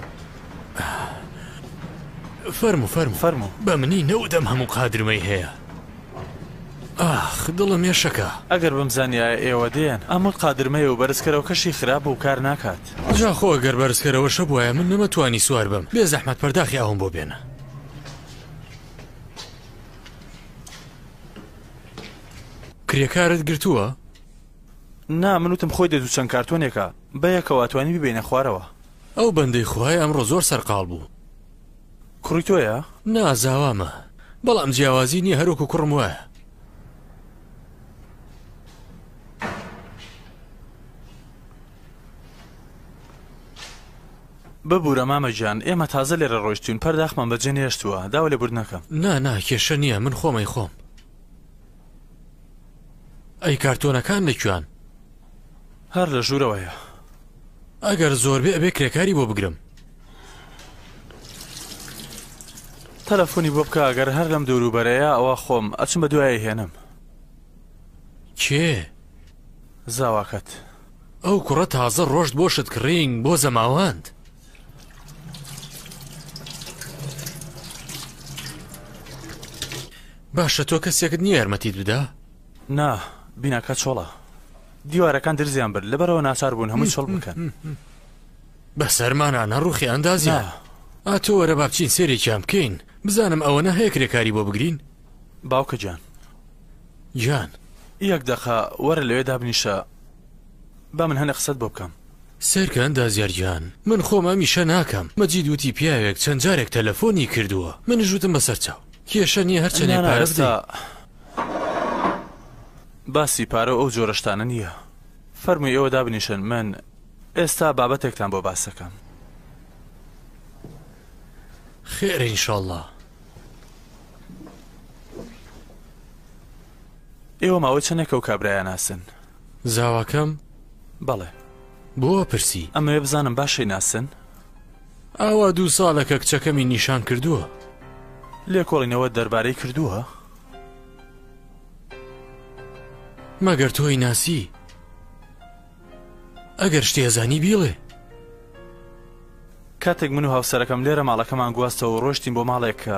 فەرموو بە منی نەودەم هەموو قادرمەی هەیە. ئاخ دڵم ێشەکە. ئەگەر بمزانیایە ئێوە دێن ئەمەد قادرمەیە و بەرزکەرەوە کەشی خراپ و کار ناکات. جا خۆ ئەگەر بەرزکەرەوەشە بووایە من نەمەتوانی سوار بم. بێ زەحمەت پەرداخی ئەوم بۆ بێنە. کرێکارت گرتووە؟ نا من وتم خۆی دێت و چەند کارتۆنێکە بەیەکەوە توانی ببینە خوارەوە. ئەو بەندەی خوای ئەمڕۆ زۆر سەرقاڵ بوو. کوڕی تۆیە؟ نازاوامە بەڵام جیاوازی نییە هەروکو کوڕم وایە. ببوورە مامەجان ئێمە تازە لێرە ڕۆیشتین پەرداخمان بەجێ نێشتووە داوا لێ بردنەکەم. نا کێشە نییە من خۆمەی خۆم. ئەی کارتۆنەکان لەکوێن؟ هەر لە ژوورەوەیە. ئەگەر زۆربێ ئەبێ کرێکاری بۆ بگرم. تەلەفۆنی بۆ بکە ئەگەر هەر لەم دەوروبەرەیە ئەوە خۆم ئەچم بە دوایە هێنم. کێ؟ زاواکەت. ئەو کوڕە تازە ڕۆشت بۆشت کڕینگ بۆ زەماوەند. باشە تۆ کەسێکت نییە یارمەتیت بدا؟ نا بیناکە چۆڵە دیوارەکان درزیان برد لەبەرەوە ناچار بوون هەمووی چۆڵ بکەن. بە سەرمانانە ڕوخی ئەندازیە. ئاتۆ وەرە با بچین سێرێکیان بکەین بزانم ئەوەنە هەیە کرێکاری بۆ بگرین. باوکە جان یەک دەخە وەرە لەوێ دابنیشە با من هەنە قسەت بۆ بکەم. سەرکە ئەندازیارگیان من خۆم ئەمیشە ناکەم. مەجید وتی پیاوێک چەند جارێک تەلەفۆنی کردووە منیش وتم بەسەر چاو کێشە نییە هەرچەندێ پارە بدەین. باسی پارە ئەو جۆرە شتانە نییە. فەرمووی ئێوە دابنیشن من ئێستا بابەتێکتان بۆ باسەکەم. خێر ئینشاءالله. ئێوە ماوەی چەندێکە و کابرایان ناسن؟ زاواکەم؟ بەڵێ. بۆ پرسی؟ ئەمەوێ بزانم باشەی ناسن؟ ئاوا 2 ساڵەکە کچەکەمی نیشان کردووە. لێکۆڵینەوە دەربارەی کردووە؟ مەگەر تۆی ناسی ئەگەر شتێزانی بیڵێ. کاتێک من و هاوسەرەکەم لێرە ماڵەکەمان گواستەوە ڕۆشتین بۆ ماڵێک کە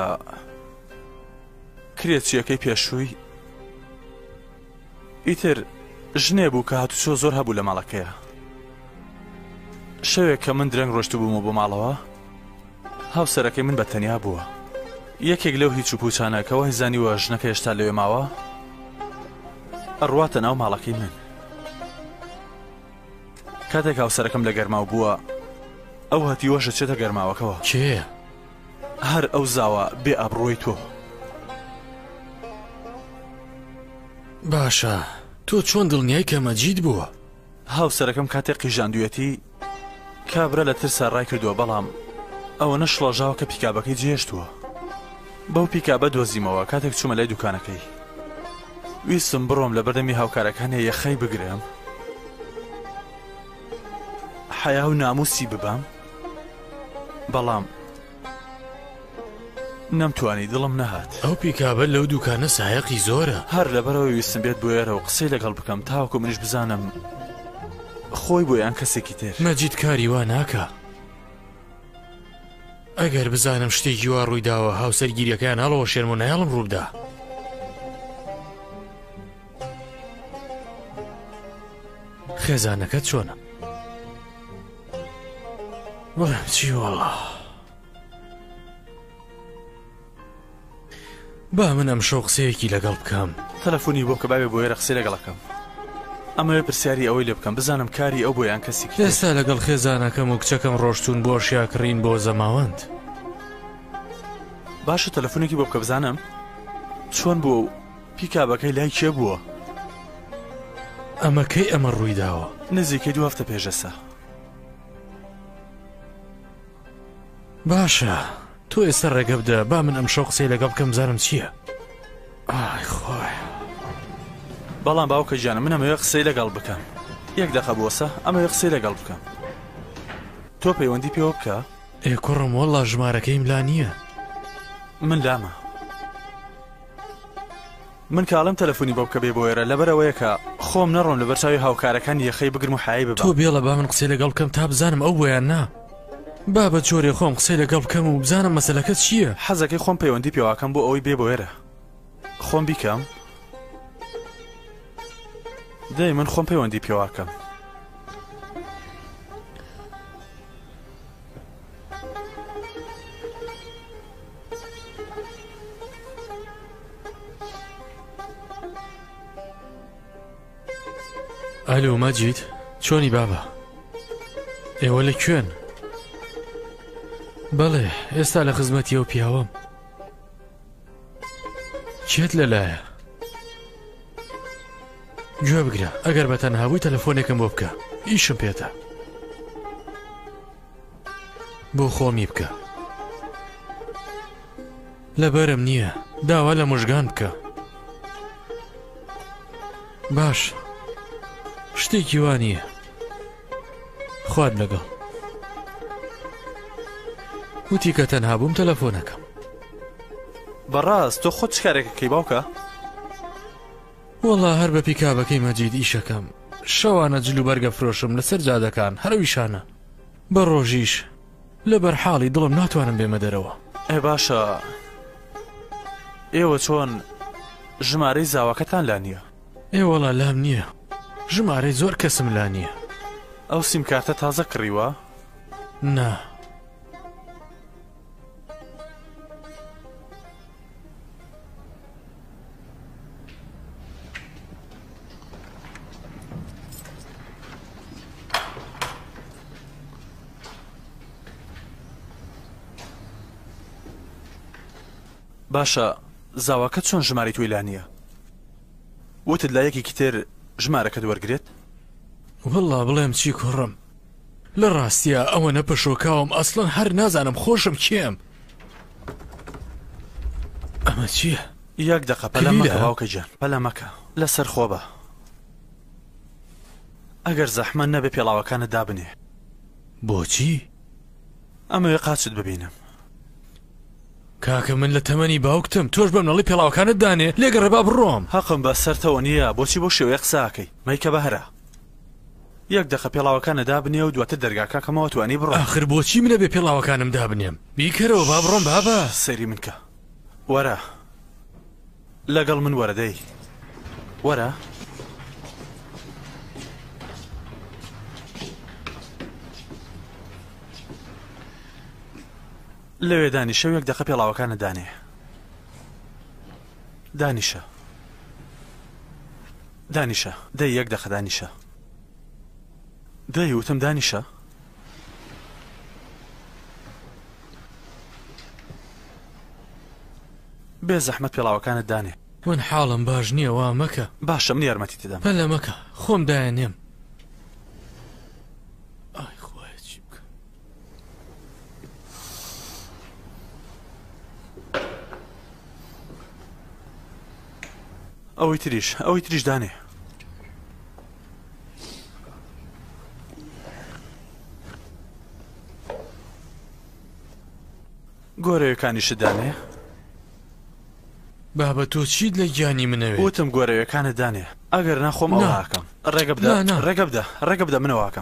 کرێت چیەکەی پێشووی ئیتر ژنێ بوو کە هاتوچۆ زۆر هەبوو لە ماڵەکەیە. شەوێک کە من درەنگ ڕۆشت بوومە بۆ ماڵەوە هاوسەرەکەی من بەتەنیا بووە. یەکێک لەو هیچ و پوچانەکەەوە هیزانیوە ژنەکە هێشتا لەوێ ماوە ئەڕواتە ناو ماڵەکەی من. کاتێک هاوسەرەکەم لە گەرماو بووە ئەو هەتیوەشە چێتە گەرماوەکەەوە. کێ؟ هەر ئەو زاوە بێ ئەبڕۆی تۆ. باشە تۆ چۆن دڵنیای کە مەجید بووە؟ هاوسەرەکەم کاتێک قیژاندویەتی کابرا لە ترسا ڕای کردووە بەڵام ئەوە نەشڵەژاوە کە پیکابەکەی جێشتووە. بەو پیکابە دۆزیمەوە کاتێک چوومە لای دوکانەکەی. ویستم بڕۆم لە بەردەمی هاوکارەکانێ یەخەی بگرم حیا و ناموسی ببام بەڵام نەمتوانی دڵم نەهات. ئەو پیکابە لەو دوکانە سایەقی زۆرە. هەر لەبەرەوە ویستم بێت بۆ ئێرە و قسەی لەگەڵ بکەم تاوەکو منیش بزانم خۆی بۆ یان کەسێکی تر. مەجید کاری وا ناکە. ئەگەر بزانم شتێکی وا ڕوویداوە هاوسەرگیریەکان هەڵەوە شێرم و نایڵم ڕووبدا. خێزانەکەت چۆنە؟ بەڵام چی وەڵا با من ئەم شەو قسەیەکی لەگەڵ بکەم. تەلەفۆنی بۆ بکە باوێ بۆ ئێرە قسەی لەگەڵەکەم. ئەمەوێ پرسیاری ئەوەی لێ بکەم بزانم کاری ئەو بۆ یان کەسی کرد. ئێستا لەگەڵ خێزانەکەم و کچەکەم ڕۆشتون بۆ شیاکڕین بۆ زەماوەند. باشە تەلەفۆنێکی بۆ بکە بزانم چۆن بوو پیکابەکەی لای کێ بووە؟ ئەمە کەی ئەمە ڕوویداوە؟ نزیکەی 2 هەفتە پێشەسە. باشە تۆ ئێستا ڕێگە بدە با من ئەم شەو قسەی لەگەڵ بکەم زانم چییە. ئای خۆی بەڵام باوکە گیانە من ئەمەوێ قسەی لەگەڵ بکەم. یەک دەقە بووەسە ئەمەوێ قسەی لەگەڵ بکەم. تۆ پەیوەندی پێوە بکە؟ ئێ کوڕم وەڵا ژمارەکەیم لا نییە. من لامە من کاڵم تەلەفۆنی بۆ بکە بێ بۆ ئێرە لەبەرەوەیە کە خۆم نەڕۆم لە بەرچاوی هاوکارەکان یەخەی بگرم و حایی ببە. تۆ بێڵە با من قسەی لەگەڵ بکەم تا بزانم ئەو بۆیان نا با بە جۆرێ خۆم قسەی لەگەڵ بکەم و بزانم مەسەلەکە چییە. حەزەکەی خۆم پەیوەندی پێواکەم بۆ ئەوەی بێ بۆ ئێرە خۆم بیکەم دەی من خۆم پەیوەندی پێواکەم. ئەلو مەجید چۆنی بابە؟ ئێوە لەکوێن؟ بەڵێ ئێستا لە خزمەتی ئەو پیاوەم. کێت لەلایە؟ گوێ بگرە ئەگەر بە تەنهابووی تەلەفۆنێکم بۆ بکە ئیشم پێتە بۆ خۆمی بکە لەبەرم نییە داوا لە مژگان بکە. باش شتێکی وانییە خوارد لەگەڵ وتی کە تەنها بووم تەلەفۆنەکەم. بەڕاست تۆ خۆت چ کارێکەکەی باوکە؟ وەڵا هەر بە پیکابەکەی مەجید ئیشەکەم شەوانە جلو بەرگە فرۆشم لەسەر جادەکان هەرویشانە بە ڕۆژیش لە بەرحاڵی دڵم ناتوانم بێمە دەرەوە. ئێ باشە ئێوە چۆن ژمارەی زاواکەتان لا نییە؟ ئێوەڵا لام نییە ژمارەی زۆر کەسم لا نییە. ئەو سیمکارتە تازە کڕیوە؟ نا باشە زاواکەت چۆن ژماری توی لا نییە؟ وتت لا یەکێکی تر ژمارەکەت وەرگێت؟ وەڵا بڵێم چی کوڕم لە ڕاستیە ئەوە نەپەشۆکاوم ئەسڵەن هەر نازانم خۆشم کێم. ئەمە چییە؟ یەک دەقە پەلە مەکە باوکە گیان پەلە مەکە لەسەر خۆ بە ئەگەر زەحمە نەبێ پێڵاوەکانت دابنێ. بۆچی؟ ئەمەوێ قاچت ببینم. کاکە من لە تەمەنی باوکتم تۆش بەم نەڵی پێڵاوەکانت دانێ لێگەڕێ با بڕۆم. حەقم بە سەرتەوە نییە بۆچی بۆ شێوەیە قساکەی مەیکە بەهرە یەک دەقە پێڵاوەکانە دابنێ و دواتر دەرگاکەکەمەوە توانی بڕۆ. ئاخر بۆچی منە بێ پێڵاوەکانم دابنێم بیکەرەوە با بڕۆم بابە. سەیری منکە وەرە لەگەڵ من وەرەدەی وەرە. لەوێ دانیشە و یەک دەقە پێڵاوەکانە دانێ دانیشە دانیشە دەی یەک دەقە دانیشە دەی وتم دانیشە. بێ زەحمەت پێڵاوەکانت دانێ. من حاڵم باش نییە وا مەکە. باشە من یارمەتی تدەم پەلە مەکە خۆم دایانێم. ئەوەی تریش دانێ. گۆرەوەکانیشت دانێ. بابە تۆ چیت لە گیانی منەوێت؟ وتم گۆرەوەکانت دانێ ئەگەر ناخۆم ئەوواکەم ڕێگە بدە منەواکەم.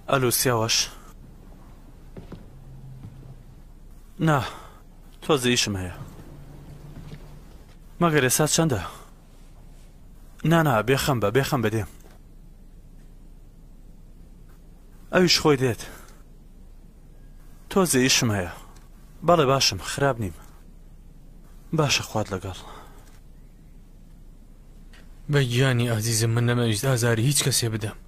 ئەلو سیاوەش نا تۆزە ئیشم هەیە مەگەر ئێستا چەندە نا بێخەم بە دێم ئەویش خۆی دێت تۆزە ئیشم هەیە بەڵێ باشم خراپ نیم باشە خوات لەگەڵ بە گیانی ئازیزم من نەمەویست ئازاری هیچ کەسێ بدەم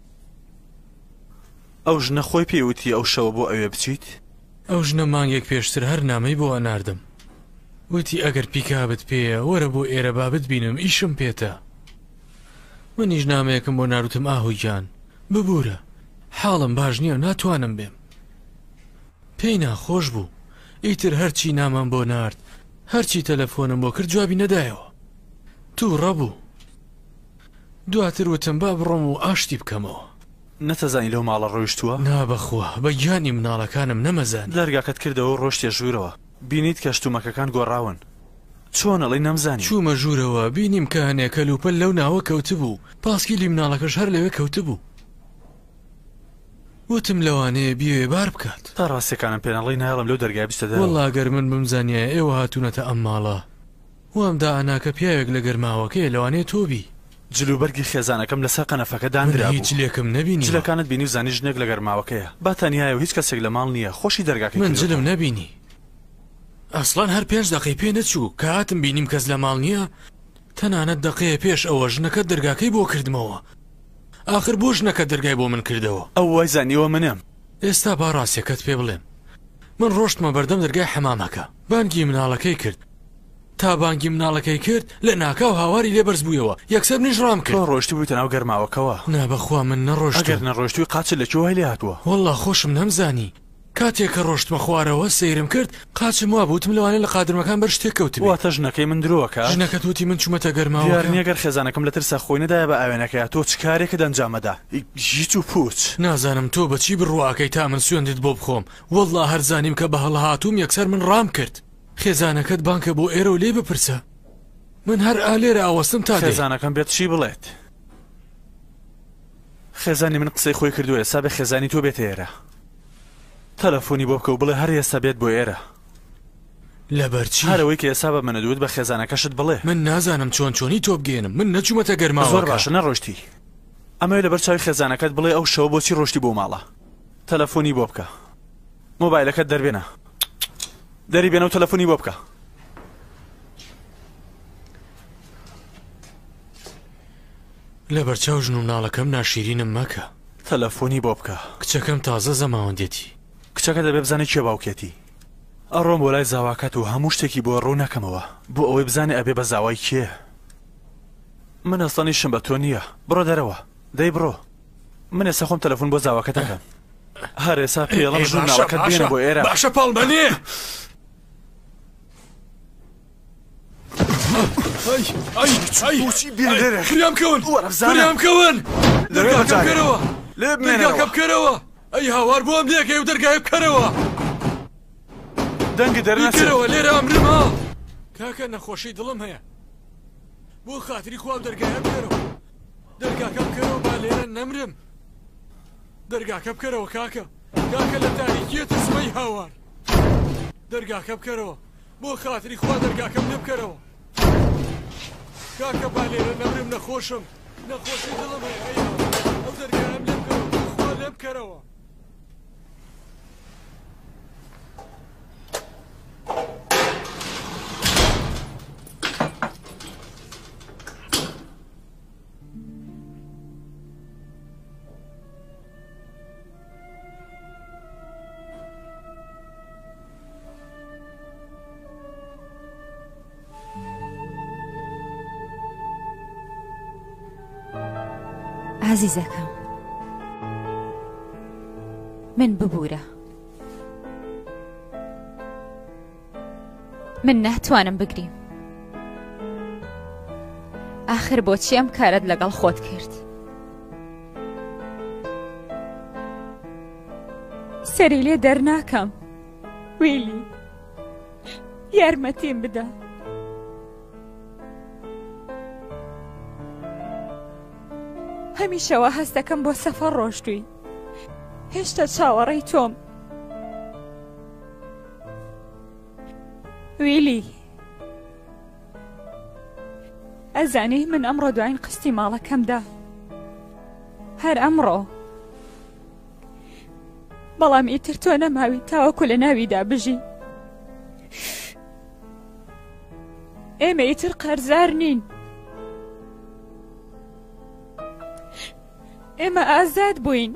ئەو ژنە خۆی پێوتی ئەو شەوە بۆ ئەوێ بچیت ئەو ژنە مانگێک پێشتر هەر نامەی بۆ ئەناردم وتی ئەگەر پیکابت پێیە وەرە بۆ ئێرە بابت بینم ئیشم پێتە منیش نامەیەکم بۆ ناروتم ئاهوی گیان ببوورە حاڵم باش نییە ناتوانم بێم پێی ناخۆش بوو ئیتر هەرچی نامان بۆ نارد هەرچی تەلەفۆنم بۆ کرد جوابی نەدایەوە توو ڕەبوو دواتر وتم با بڕۆم و ئاشتی بکەمەوە نەتەزانی لەو ماڵە ڕۆیشتووە نابەخوا بە گیانی مناڵەکانم نەمەزان دەرگاکەت کردەوە ڕۆشتێ ژوورەوە بینیت کە شتومەکەکان گۆڕاون چۆنەڵی نەمزانی چوومە ژوورەوە بینیم کە هەنێکە لوپەل لەو ناوە کەوتبوو پاسکیلی مناڵەکەش هەر لەوێ کەوتبوو وتم لەوانەیە بیوێ بار بکات تا ڕاستیەکانم پێناڵی نایڵم لەو دەرگای بیستەدا وەڵا گەر من بمزانیە ئێوە هاتوونەتە ئەم ماڵە وامدا ئەناکە پیاوێک لە گەرماوەکەی لەوانەیە تۆبی جلوبەرگی خێزانەکەم لەسەر قەنەفەکە دانرا هیچ لێکم نەبینی جلەکانت بینی و زانی ژنێک لە گەرماوەکەیە با تەنیایە و هیچ کەسێک لە ماڵ نییە خۆشی دەرگاکەی من جلم نەبینی ئەسڵان هەر 5 دقەی پێ نەچوو کە هاتم بینیم کەس لە ماڵ نییە تەنانەت دقەیە پێش ئەوە ژنەکە دەرگاکەی بۆ کردمەوە آخر بۆ ژنەکە دەرگای بۆ من کردەوە ئەو وای زانیوە منم ئێستا با ڕاستیەکەت پێ بڵێم من ڕۆشتمە بەردەم دەرگای حەمامەکە بانگی مناڵەکەی کرد تا بانگی مناڵەکەی کرد لە ناکاو هاواری لێ بەرز بوویەوە یەکسەر منیش ڕام کرد تۆ ڕۆشتی بوویتە ناو گەرماوەکەوە نابەخوا من نەڕۆشت ئەگەر نەڕۆشتوی قاچت لەکوێ هەیە هاتووە وەڵڵا خۆشم نەمزانی کاتێک کە ڕۆشتمە خوارەوە سەیرم کرد قاچم وا بووتم لەوانێ لە قادرمەکان بەر شتێک کەوتبێ واتە ژنەکەی من درۆکە ژنەکە توتی من چوومەتە گەرماوە یارنیەگەر خێزانەکەم لە ترسە خۆی نەدایە بە ئاوێنەکەیە تۆ چ کارێکە دەنجامەدا هیچ و پوچ نازانم تۆ بەچی بڕواکەی تا من سوێندت بۆ بخۆم وەڵڵا هەرزانیم کە بە هەڵهاتووم یەکسەر من ڕام کرد خێزانەکەت بانکە بۆ ئێرە و لێ بپرسە من هەر ئالێرە ئاوەستم تا خێزانەکەم بێت چی بڵێت خێزانی من قسەی خۆی کردووە ئێستا بە خێزانی تۆ بێت ئێرە تەلەفۆنی بۆ بکە و بڵێ هەر ئێستا بێت بۆ ئێرە لەبەرچی هەرەوەی کە ئێستا بە منە دوت بە خێزانەکەشت بڵێ من نازانم چۆنی تۆ بگێنم من نەچوومەتە گەرماوە زۆر باشە نەڕۆشتی ئەمە لەبەر چاوی خێزانەکەت بڵێ ئەو شەوە بۆچی ڕۆشتی بۆ ماڵە تەلەفۆنی بۆ بکە مۆبایلەکەت دەربێنە دەری بێنە و تەلەفۆنی بۆ بکە لەبەر چاو ژن و مناڵەکەم ناشیرینم مەکە تەلەفۆنی بۆ بکە کچەکەم تازە زەماوەندێتی کچەکە دەبێ بزانێت کێ باوکێتی ئەڕۆم بۆ لای زاواکات و هەموو شتێکی بۆ ڕوو نەکەمەوە بۆ ئەوەی بزانێ ئەبێ بە زاوای کێ من ئەستانیشم بە تۆ نییە بڕۆ دەرەوە دەی بڕۆ من ئێستا خۆم تەلەفۆن بۆ زاواکە دەکەم هەر ئێستا پێڵەم ژوورناڵەکەت بێنە بۆ ئێرە باشە پاڵمەنێ فریام کەون فریام کەون دەرگاکە بکەرەوە دەرگاکە بکەرەوە ئەی هاوار بۆ ئەم لێکەی و دەرگای بکەرەوە دەنگی دەرنەچێرەوە لێرە ئەمرم ها کاکە نەخۆشی دڵم هەیە بۆ خاتری خواب دەرگایە بکەرەوە دەرگاکە بکەرەوە با لێرە نەمرم دەرگاکە بکەرەوە کاکە لە تاریکیەتە سمەی هاوار دەرگاکە بکەرەوە بۆ خاتری خوا دەرگاکەم لێ بکەرەوە کاکە با لێرە نەمرم نەخۆشم نەخۆشی دڵم هەیە ئەو دەرگایم لێ بکەرەوە خوا لێ بکەرەوە عزیزەکەم من ببوورە من ناتوانم بگریم آخر بۆچی ئەم کارت لەگەڵ خۆت کرد سەری لێ دەرناکەم ویلی یارمەتیم بدە هەمیشەوە هەستەکەم بۆ سەفەر ڕۆشتووی هێشتا چاوەڕێی تۆم. ویلی ئەزانی من ئەمڕۆ دوایین قستی ماڵەکەمدا، هەر ئەمڕۆ، بەڵام ئیتر تۆ نەماوی تاوەکو لە ناویدا بژی. ئێمە ئیتر قەرزار نین، ئێمە ئازاد بووین.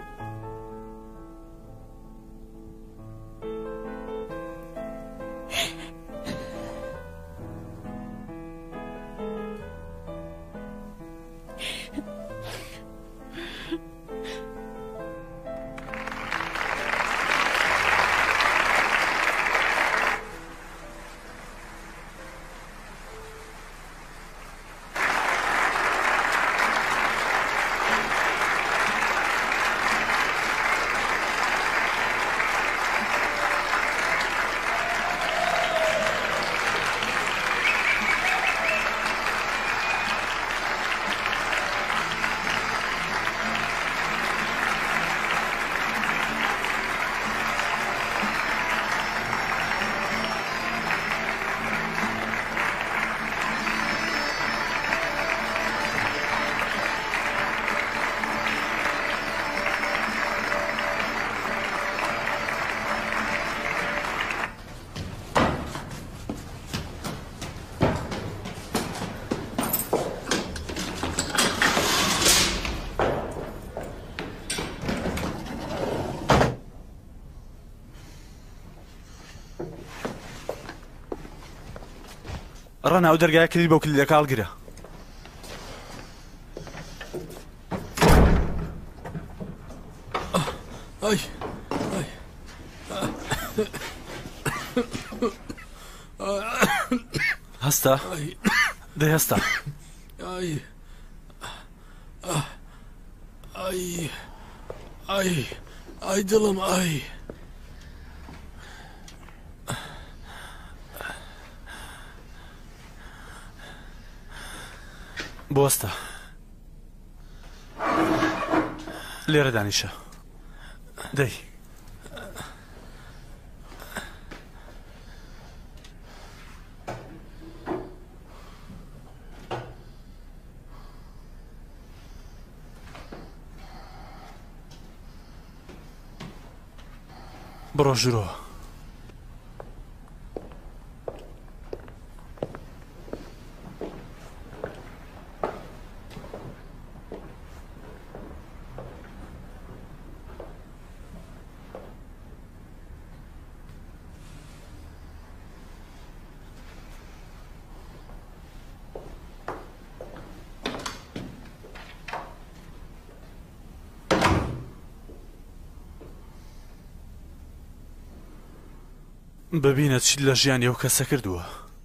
ڕەنا ئەو دەرگایە کلی بەو کلی لە کاڵگرە. هەستا دەی هەستا ئای دڵم ئای بۆستە لێرە دانیشە دەی بڕۆ ژوورەوە. ببینە چی لە ژیانی ئەو کەسە کردووە.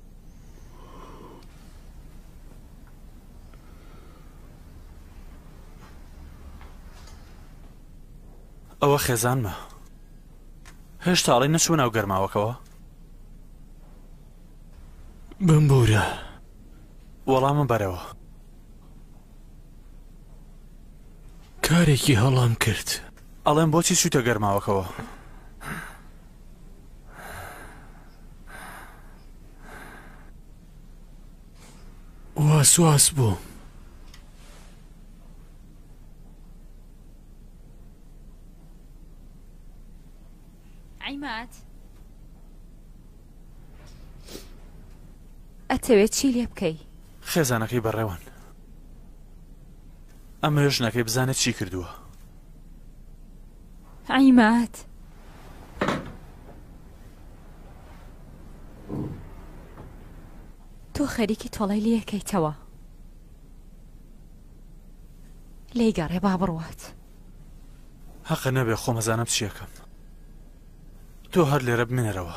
ئەوە خێزانمە، هێشتا ئاڵی نەچوە ناو گەرماوەکەوە. بمبورە وەڵامە بەرەوە. کارێکی هەڵام کرد. ئەڵێم بۆچی چووتە گەرماوەکەوە؟ واسواس بوو. عیمات ئەتەوێت چی لێ بکەی؟ خێزانەکەی بەڕێوان. ئەمە ژنەکەی بزانێت چی کردووە. عیمات تۆ خەریکی تۆڵەی لێکەیتەوە، لێی گەڕێ با بڕوات. حەقە نەبێ خۆم ئەزانم چیەکەم. تۆ هەر لێرە بمێنەرەوە.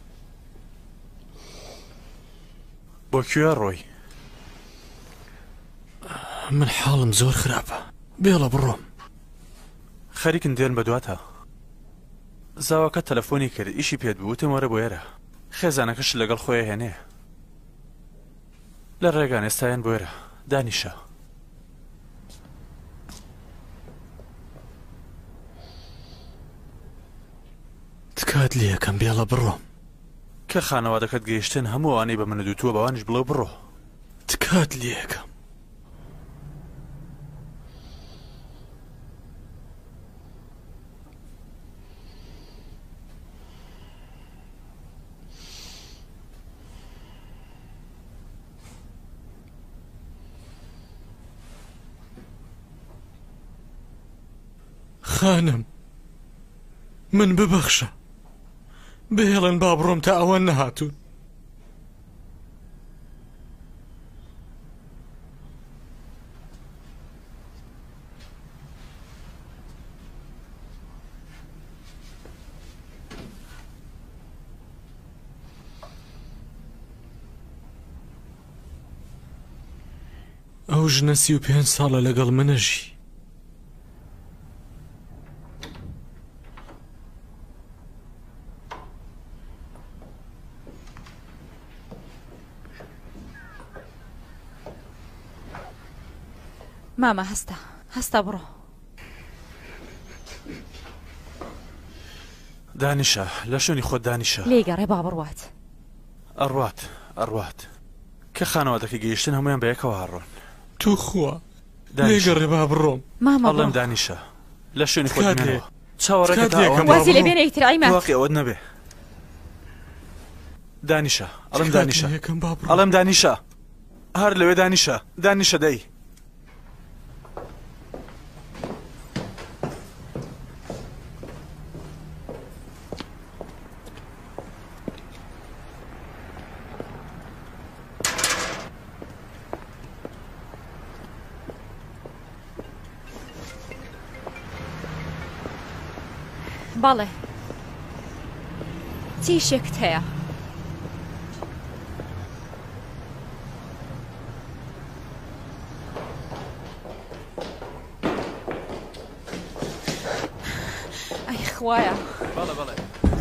بۆ کوێ ڕۆی؟ من حاڵم زۆر خراپە بێڵە بڕۆم. خەریکن دێن بە دواتە. زاواکە تەلەفۆنی کرد ئیشی پێت بووتم وەرە بۆ ئێرە خێزانەکەش لەگەڵ خۆی هێنێ لە ڕێگان ئێستایان بۆ ئێرە دانیشە. تکات لێ یەکەم بێڵە بڕۆم کە خانەوادەکەت گەیشتن هەموو ئەوانەی بە منە دوتووە بەوانش بڵێ بڕۆ. تکات لێ یەکەم. خانم من ببەخشە بهێڵن با بڕۆم تا ئەوە نەهاتوون. ئەو ژنە 35 ساڵە لەگەڵ منەژی. ماما هەستا بڕۆ. دانیشە لە شوێنی خۆت دانیشە لێگەڕێ با بڕوات. ئەڕوات کە خانەوادەکە گەیشتن هەمویان بە یەکەوە هەڕۆن. تو خوا لێگەڕێ با بڕۆم. ماما ئەڵێم دانیشە لە شوێنی خۆت بمێنەوە. وازی لێ بێنە ئیتر ئایمە واقعی ئەوەت نەبێ. دانیشە ئەڵێم دانیشە ئەڵێم دانیشە هەر لەوێ دانیشە دەی. باڵێ چی شێکت هەیە؟ ئەی خوایە بەڵێ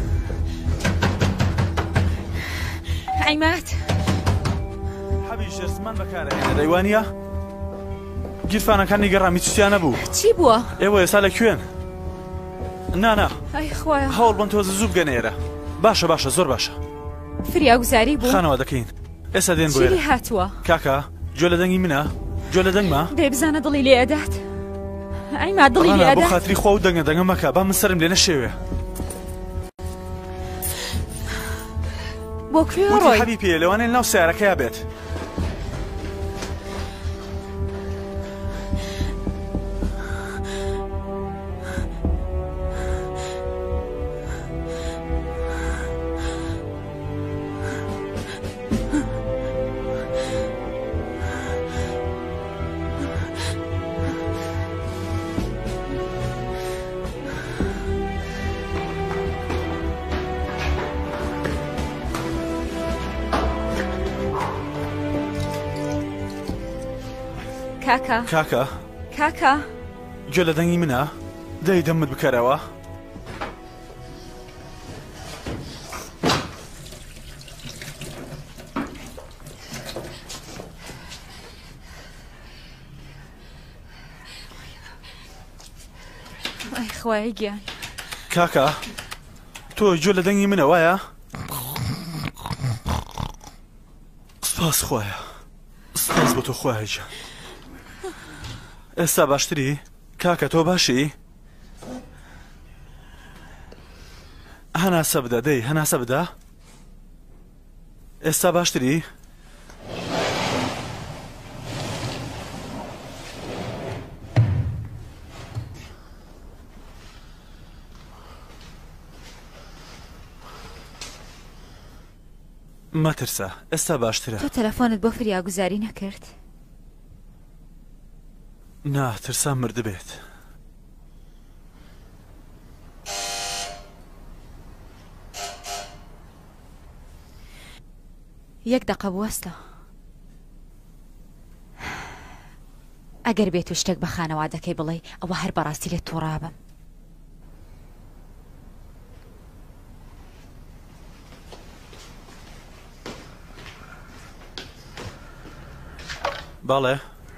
عیمات حەبی ژێرزمان بەکارهێنە دەیوانیە؟ گیرفانەکانی گەڕامی چیان نەبوو. چی بووە؟ ئێوە ئێستا لەکوێن؟ نا ئەی خوایە هەوڵ بن تۆزە زوو بگەنێرە. باشە زۆر باشە. فریاگوزاری بوو خانەوە دەکەین ئێستا دێن بۆ ئێرە. چی هاتووە؟ کاکە گوێ لە دەنگی منە؟ گوێ لە دەنگمە؟ دەیبزانە دڵی لێ ئەدات. ئەیما دڵی لێ ئەدات. بۆ خاتری خوا و دەنگە مەکە با من سرم لێ نەشێوێ. بۆ کوێ ڕۆی؟ حەبی پێ لەوانەیە ناو سیارەکەیا بێت. کاکە گوێ لە دەنگی منە؟ دەی دەمت بکەرەوە؟ ئەی خوای گیان کاکە تۆ گوێ لە دەنگی منە وایە؟ سپاس خوایە سپاس بۆ تۆ خوایە گیان. ئێستا باشتری؟ کاکە تۆ باشی؟ هەناسە بدە دەی هەناسە بدە. ئێستا باشتری؟ مەترسە ئێستا باشترە. تۆ تەلەفۆنت بۆ فریاگوزاری نەکرد؟ نا ترسام مردبێت. یەک دقە بوەستە. ئەگەر بێت و شتێک بە خانەوادەکەی بڵێ ئەوە هەر بەڕاستی لێت تووڕابم. بەڵێ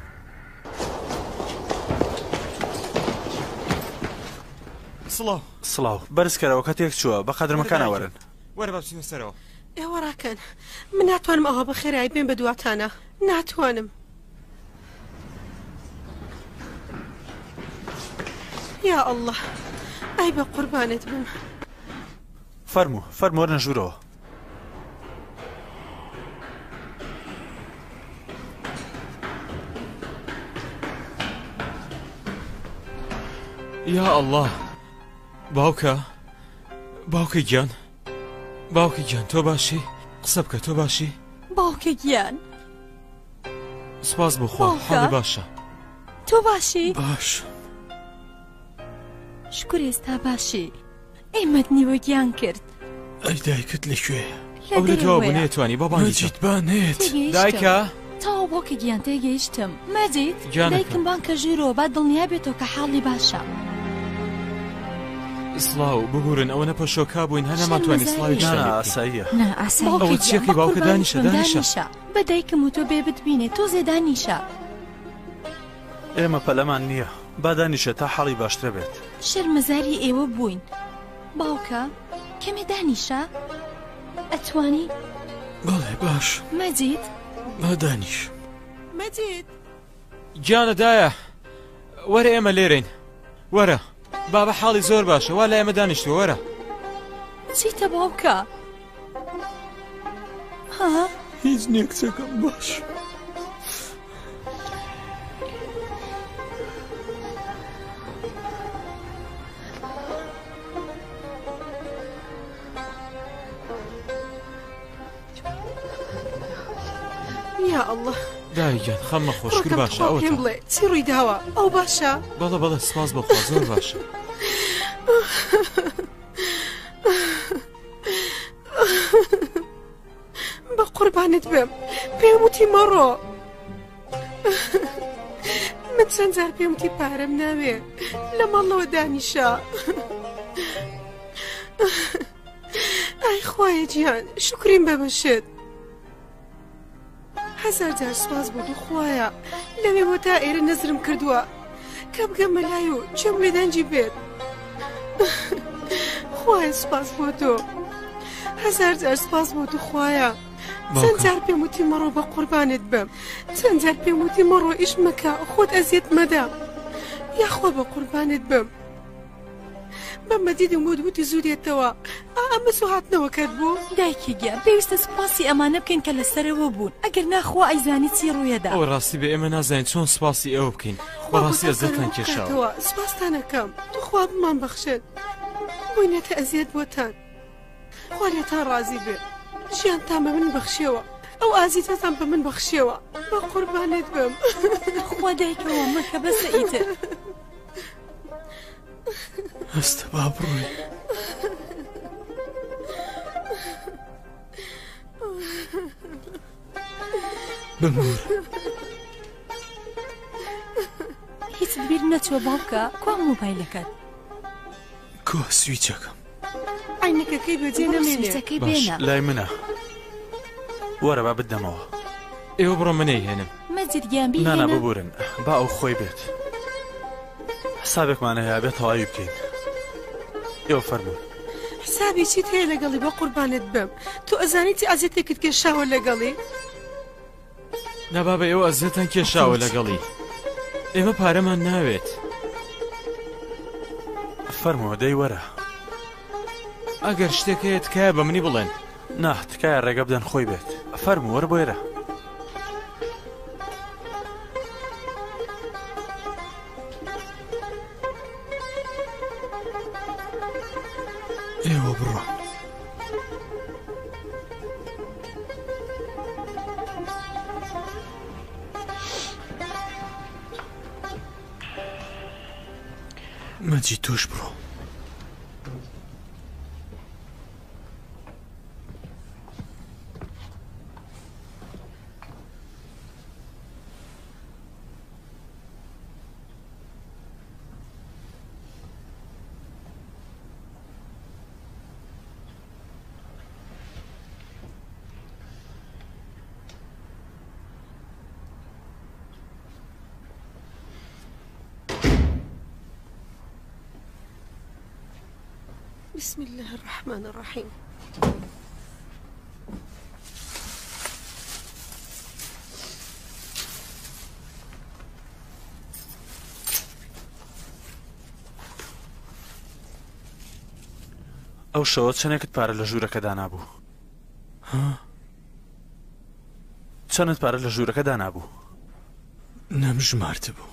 سڵاو بەرزکەرەوە کە تێک چووە بە قەدرمەکانە وەرن وەرە بچینە سەرەوە. ئێوە ڕاکەن من ناتوانم ئەوە بە خێرایی بێن بە دواتانە ناتوانم. یا ئەڵڵه ئای بە قوربانت بم. فەرمو وەرنە ژوورەوە. یا ئەڵڵه باوکە گیان تۆ باشی؟ قسە بکە تۆ باشی؟ باوکە گیان سپاس بخوا حاڵی باشە. تۆ باشی؟ باش شکر ئێستا باشی ئێمەت نیوە گیان کرد. ئەی دایکت لەکوێیە؟ ئەو لە تۆ بوو نێتوانی مەجید بانێت دایکە تاوە بۆکە گیان تێگەیشتم. مەجید دایکم بانکە ژیرۆ با دڵنیا بێتەوە کە حاڵی باشە. سڵاو ببورن ئەوە نەپەشۆکا بووین هەر نەماتوانی سڵاوی ئاساییە ئەوە چیەکەی باوکە دانیشە بە دایکم و تۆ بێ بتبینێت تۆ زێ دانیشە. ئێمە پەلەمان نییە با دانیشە تا حاڵی باشترە بێت. شەرمەزاری ئێوە بووین. باوکە کەمێ دانیشە ئەتوانی؟ بەڵێ باش. مەجید با دانیش. مەجید گیانەدایە وەرە ئێمە لێرەین وەرە بابە حاڵی زۆر باشە وا لە ئێمە دانیشتوە وەرە. چیتە باوکە؟ ها؟ هیچ نێکچەکەم باش. یا ئەڵڵه دایگیان خەممە خۆشکر باشە ئەوە پێم بڵێ چی ڕووی داوە ئەو باشە؟ بەڵە سپاس بەخوا زۆر باشە. بە قوربانت بم پێم وتی مەڕۆ. من چەند جار پێم وتی پارەم ناوێ لە ماڵەوە دانیشە. ئای خوایە گیان شکریم بەبەشت. هەزار جار سپاس بۆ خوایە لەوێ بۆ تا ئێرە نەزرم کردووە کە بگەمە لای و چێم لێدانجی بێت. خوایە سپاس بۆ تۆ هەزار جار سپاس بۆ تو خوایە. چەند جار پێم وتی مەڕۆ بە قوربانت بم چەند جار پێم وتی مەڕۆ ئیش مەکە خۆت ئەزیەت مەدە یاخوا بە قوربانت بم. بەمە دیدم بۆ دووتی زوودێتەوە ئەمە سوهاتنەوە کات بوو. دایکی گیان پێویستە سوپاسی ئەمانە بکەین کە لەسەرەوە بوون ئەگەر ناخوا ئەیزانی چی ڕوویەدا. ئەو ڕاستی بە ئێمە نازانین چۆن سوپاسی ئەوە بکەین بەڕاستی ئەزەتان کێشاوە. سوپاسانەکەم توخوا بمان بەخشێت بووینێتە ئەزیەت بۆتان خوا لێتان ڕازی بێت ژیان تامە من بەخشێوە ئەو ئازیزەتان بە من بەخشێوە بە قوربانت بم. خوا دایکەوە مەکە بەسە ئیتر هەستە با بڕۆی. بمور هیچ بیر نەچوە باوکە کوا مۆبایلەکەت کۆ سویچەکەم عینەکەکەی بەجێ نەمێنێ باش لای منە وەرە با بدەمەوە. ئێوە بڕۆ منەی هێنم. مەجید گیان بهێنە. نانا ببورن با ئەو خۆی بێت حسابێکمان هەیە بێت تەواوی بکەین. ئێوە فەرموون حسابی چیت هەیە لەگەڵی بە قوربانت بم تۆ ئەزانی چی ئازیەتێکت کێشاوە لەگەڵی؟ نەبابە ئێوە ئەزیەتان کێشاوە لەگەڵی ئێمە پارەمان ناوێت. فەرمووە دەی وەرە ئەگەر شتێک هەیە تکایە بە منی بڵێن. نا تکایە ڕێگە بدەن خۆی بێت. فەرموو وەرە بۆ ئێرە. ئێوە بڕۆ. مەجید تۆش بڕۆ. بسم الله الرحمن الرحيم. ئەو شەوە چەندێکت پارە لە ژوورەکە دانابوو؟ چەندت پارە لە ژوورەکە دانابوو؟ نەمژمارتبوو.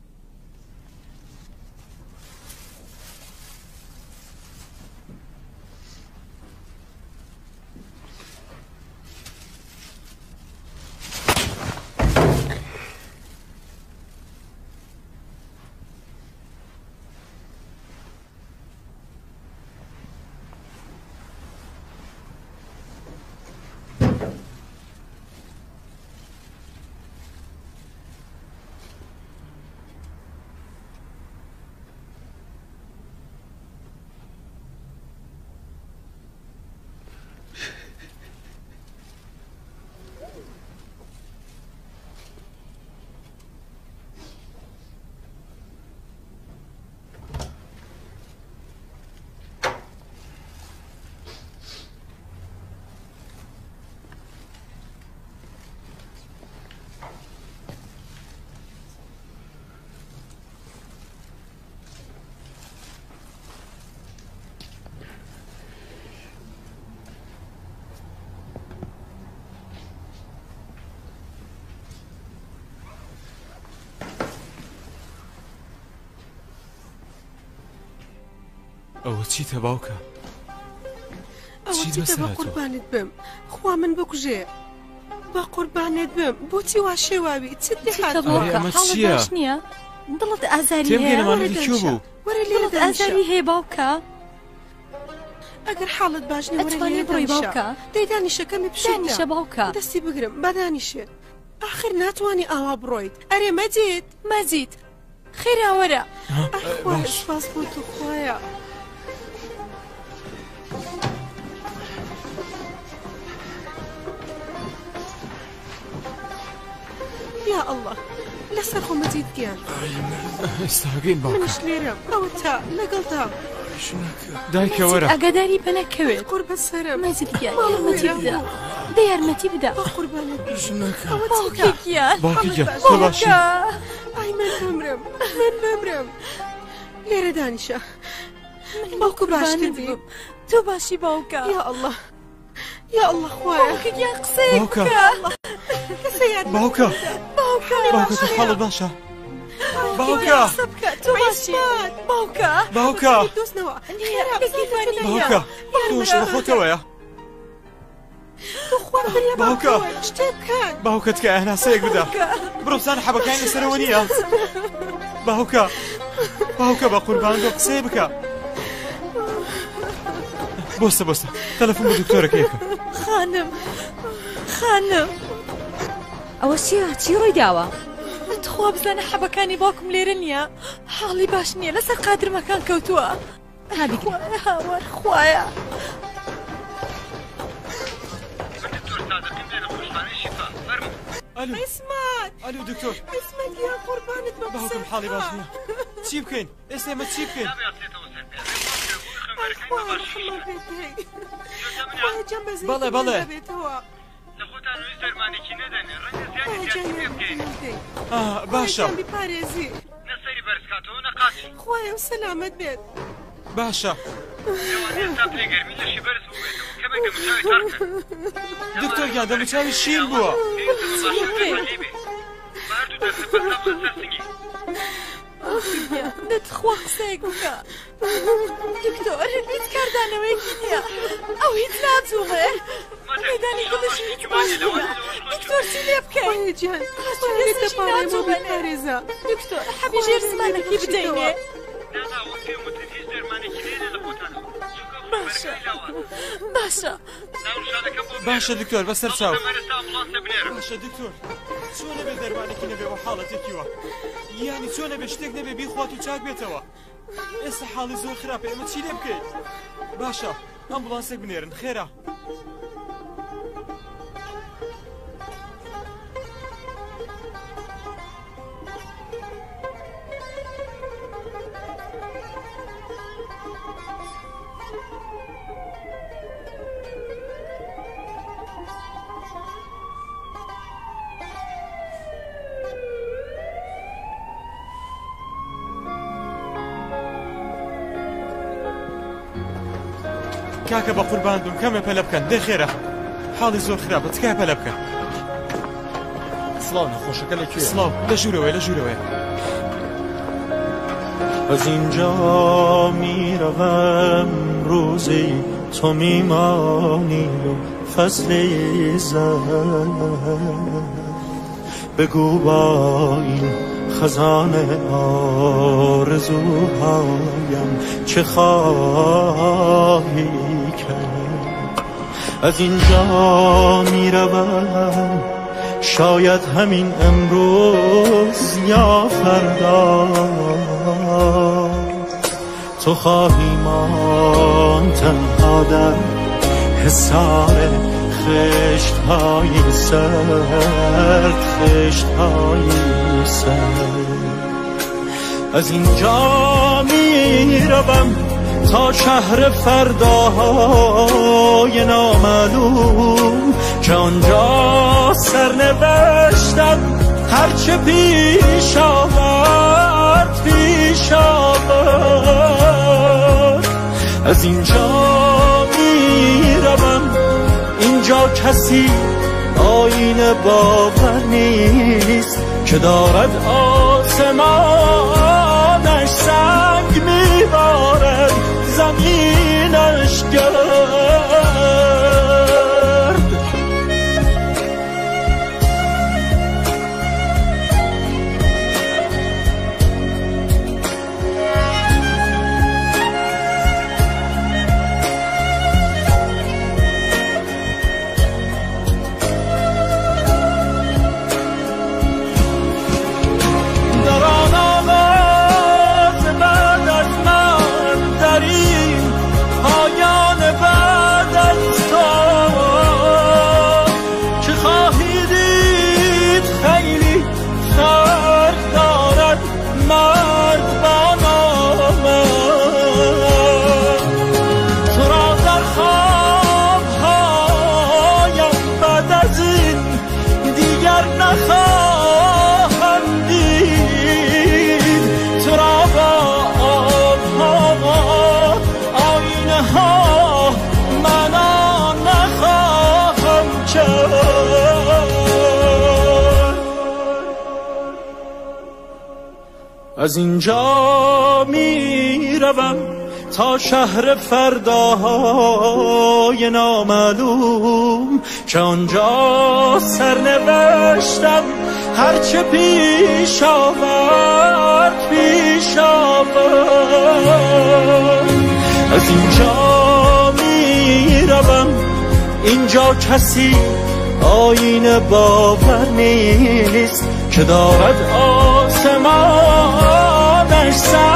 ئەوە چیتە باوکە؟ ئەوە چیتە بە قوربانت بم خوا من بکوژێ بە قوربانت بم بۆچی وا شێواوی چت ئەمە چییە؟ نییە دڵت ئازاری وەرە ئازاری هەیە باوکە ئەگەر حاڵت باش نەوەرە بڕۆی باوکە دەیدانیشەکەمی پیشانیشە باوکە دەستی بگرم بەدانیشێ آخر ناتوانی ئاوا بڕۆیت ئەرێ مەجید خێراوەرە سپاس بۆ تو خۆیە یا الله لەسەر خۆ مەجید گیان ئێستاگەین باوکە منش لێرەم ئەوە تا لەگەڵ تا دایکە وەرە ئەگەداری بە نەکەوێت قوربە سەرم مەجید گیان یارمەتی بدە دە یارمەتی بدە قوربانت باوکی گیان تۆ باشی ئای من بمرم لێرە دانیشە باوکو باشتر بی تۆ باشی باوکە یا الله خۆیە گیان قسەی باوکە تۆ حاڵت باشە باوکە تۆ باشی باوکە تۆش بە خۆتەوەیە باوکە باوکت کە هەناسەیەک بدە بڕۆسان حەبەکانی لەسەرەوە نییە باوکە بە قوربان دۆ قسەی بکە بۆستە تەلەفۆن بە دکتۆرەکە یەکە خانم ئەوە چی ڕووی داوە؟ تخوا بزانە حەبەکانی باوکم لێرە نییە حاڵی باش نییە لەسەر قادرمەکان کەوتووە هاوار خوایە ئەلو دکتۆر باوکم حاڵی باش نییە چی بکەین ئێستا ئێمە چی بکەین بەڵێ باشە نەسەری بەرزکاتەوە نەقاچی خۆیە و سەلامەت بێت باشە دکتۆر گیان دەموچاوی شیر بووە دەتخوا قسەیەک بکە دکتۆر هیچ کاردانەوەیەکی نییە ئەو هیچ ناچووڕێ مەدانی دڵش هیچ باش نییە دکتۆر چی لێ بکەین دکتۆر حەبی ژێر زمانەکی بدەینێ باشە دکتۆر بەسەر چاو باشە دکتۆر چۆنە بێ دەرمانێکی نەبێ بە حاڵەتێکیوە یانی چۆنە بێ شتێک نەبێ بیخوات و چاک بێتەوە ئێستا حاڵی زۆر خراپە ئێمە چی لێ بکەیت باشە ئەمبوڵانسێک بنێرن خێرا کاکە بە قوربان دوم کەمە پەلە بکەن دەخێرە حاڵی زۆر خراپە تکای پەلە بکەن سڵاو نەخۆشەکە لەکوێ سڵاو لە ژوورەوەی لە ژوورەوەی از اینجا میروم روزی تو میمانی و فصلی زد بگو با این خزانه آرزوهایم چه خواهی کرد از اینجا میروم شاید همین امروز یا فردا تو خواهی مان تنها در حصار خشت‌های سرد خشت‌های سرد از اینجا میروم تا شهر فرداهای نامعلوم که آنجا سرنوشتم هرچه پیش آورد پیش آورد از اینجا میروم اینجا کسی آینه باور نیست که دارد آسمانش سنگ میبارد زمینش گرد از اینجا میروم تا شهر فرداهای نامعلوم که آنجا سرنوشتم هرچه پیش آورد پیش آورد از اینجا میروم اینجا کسی آینه باور نیست که دارد آسمانش سر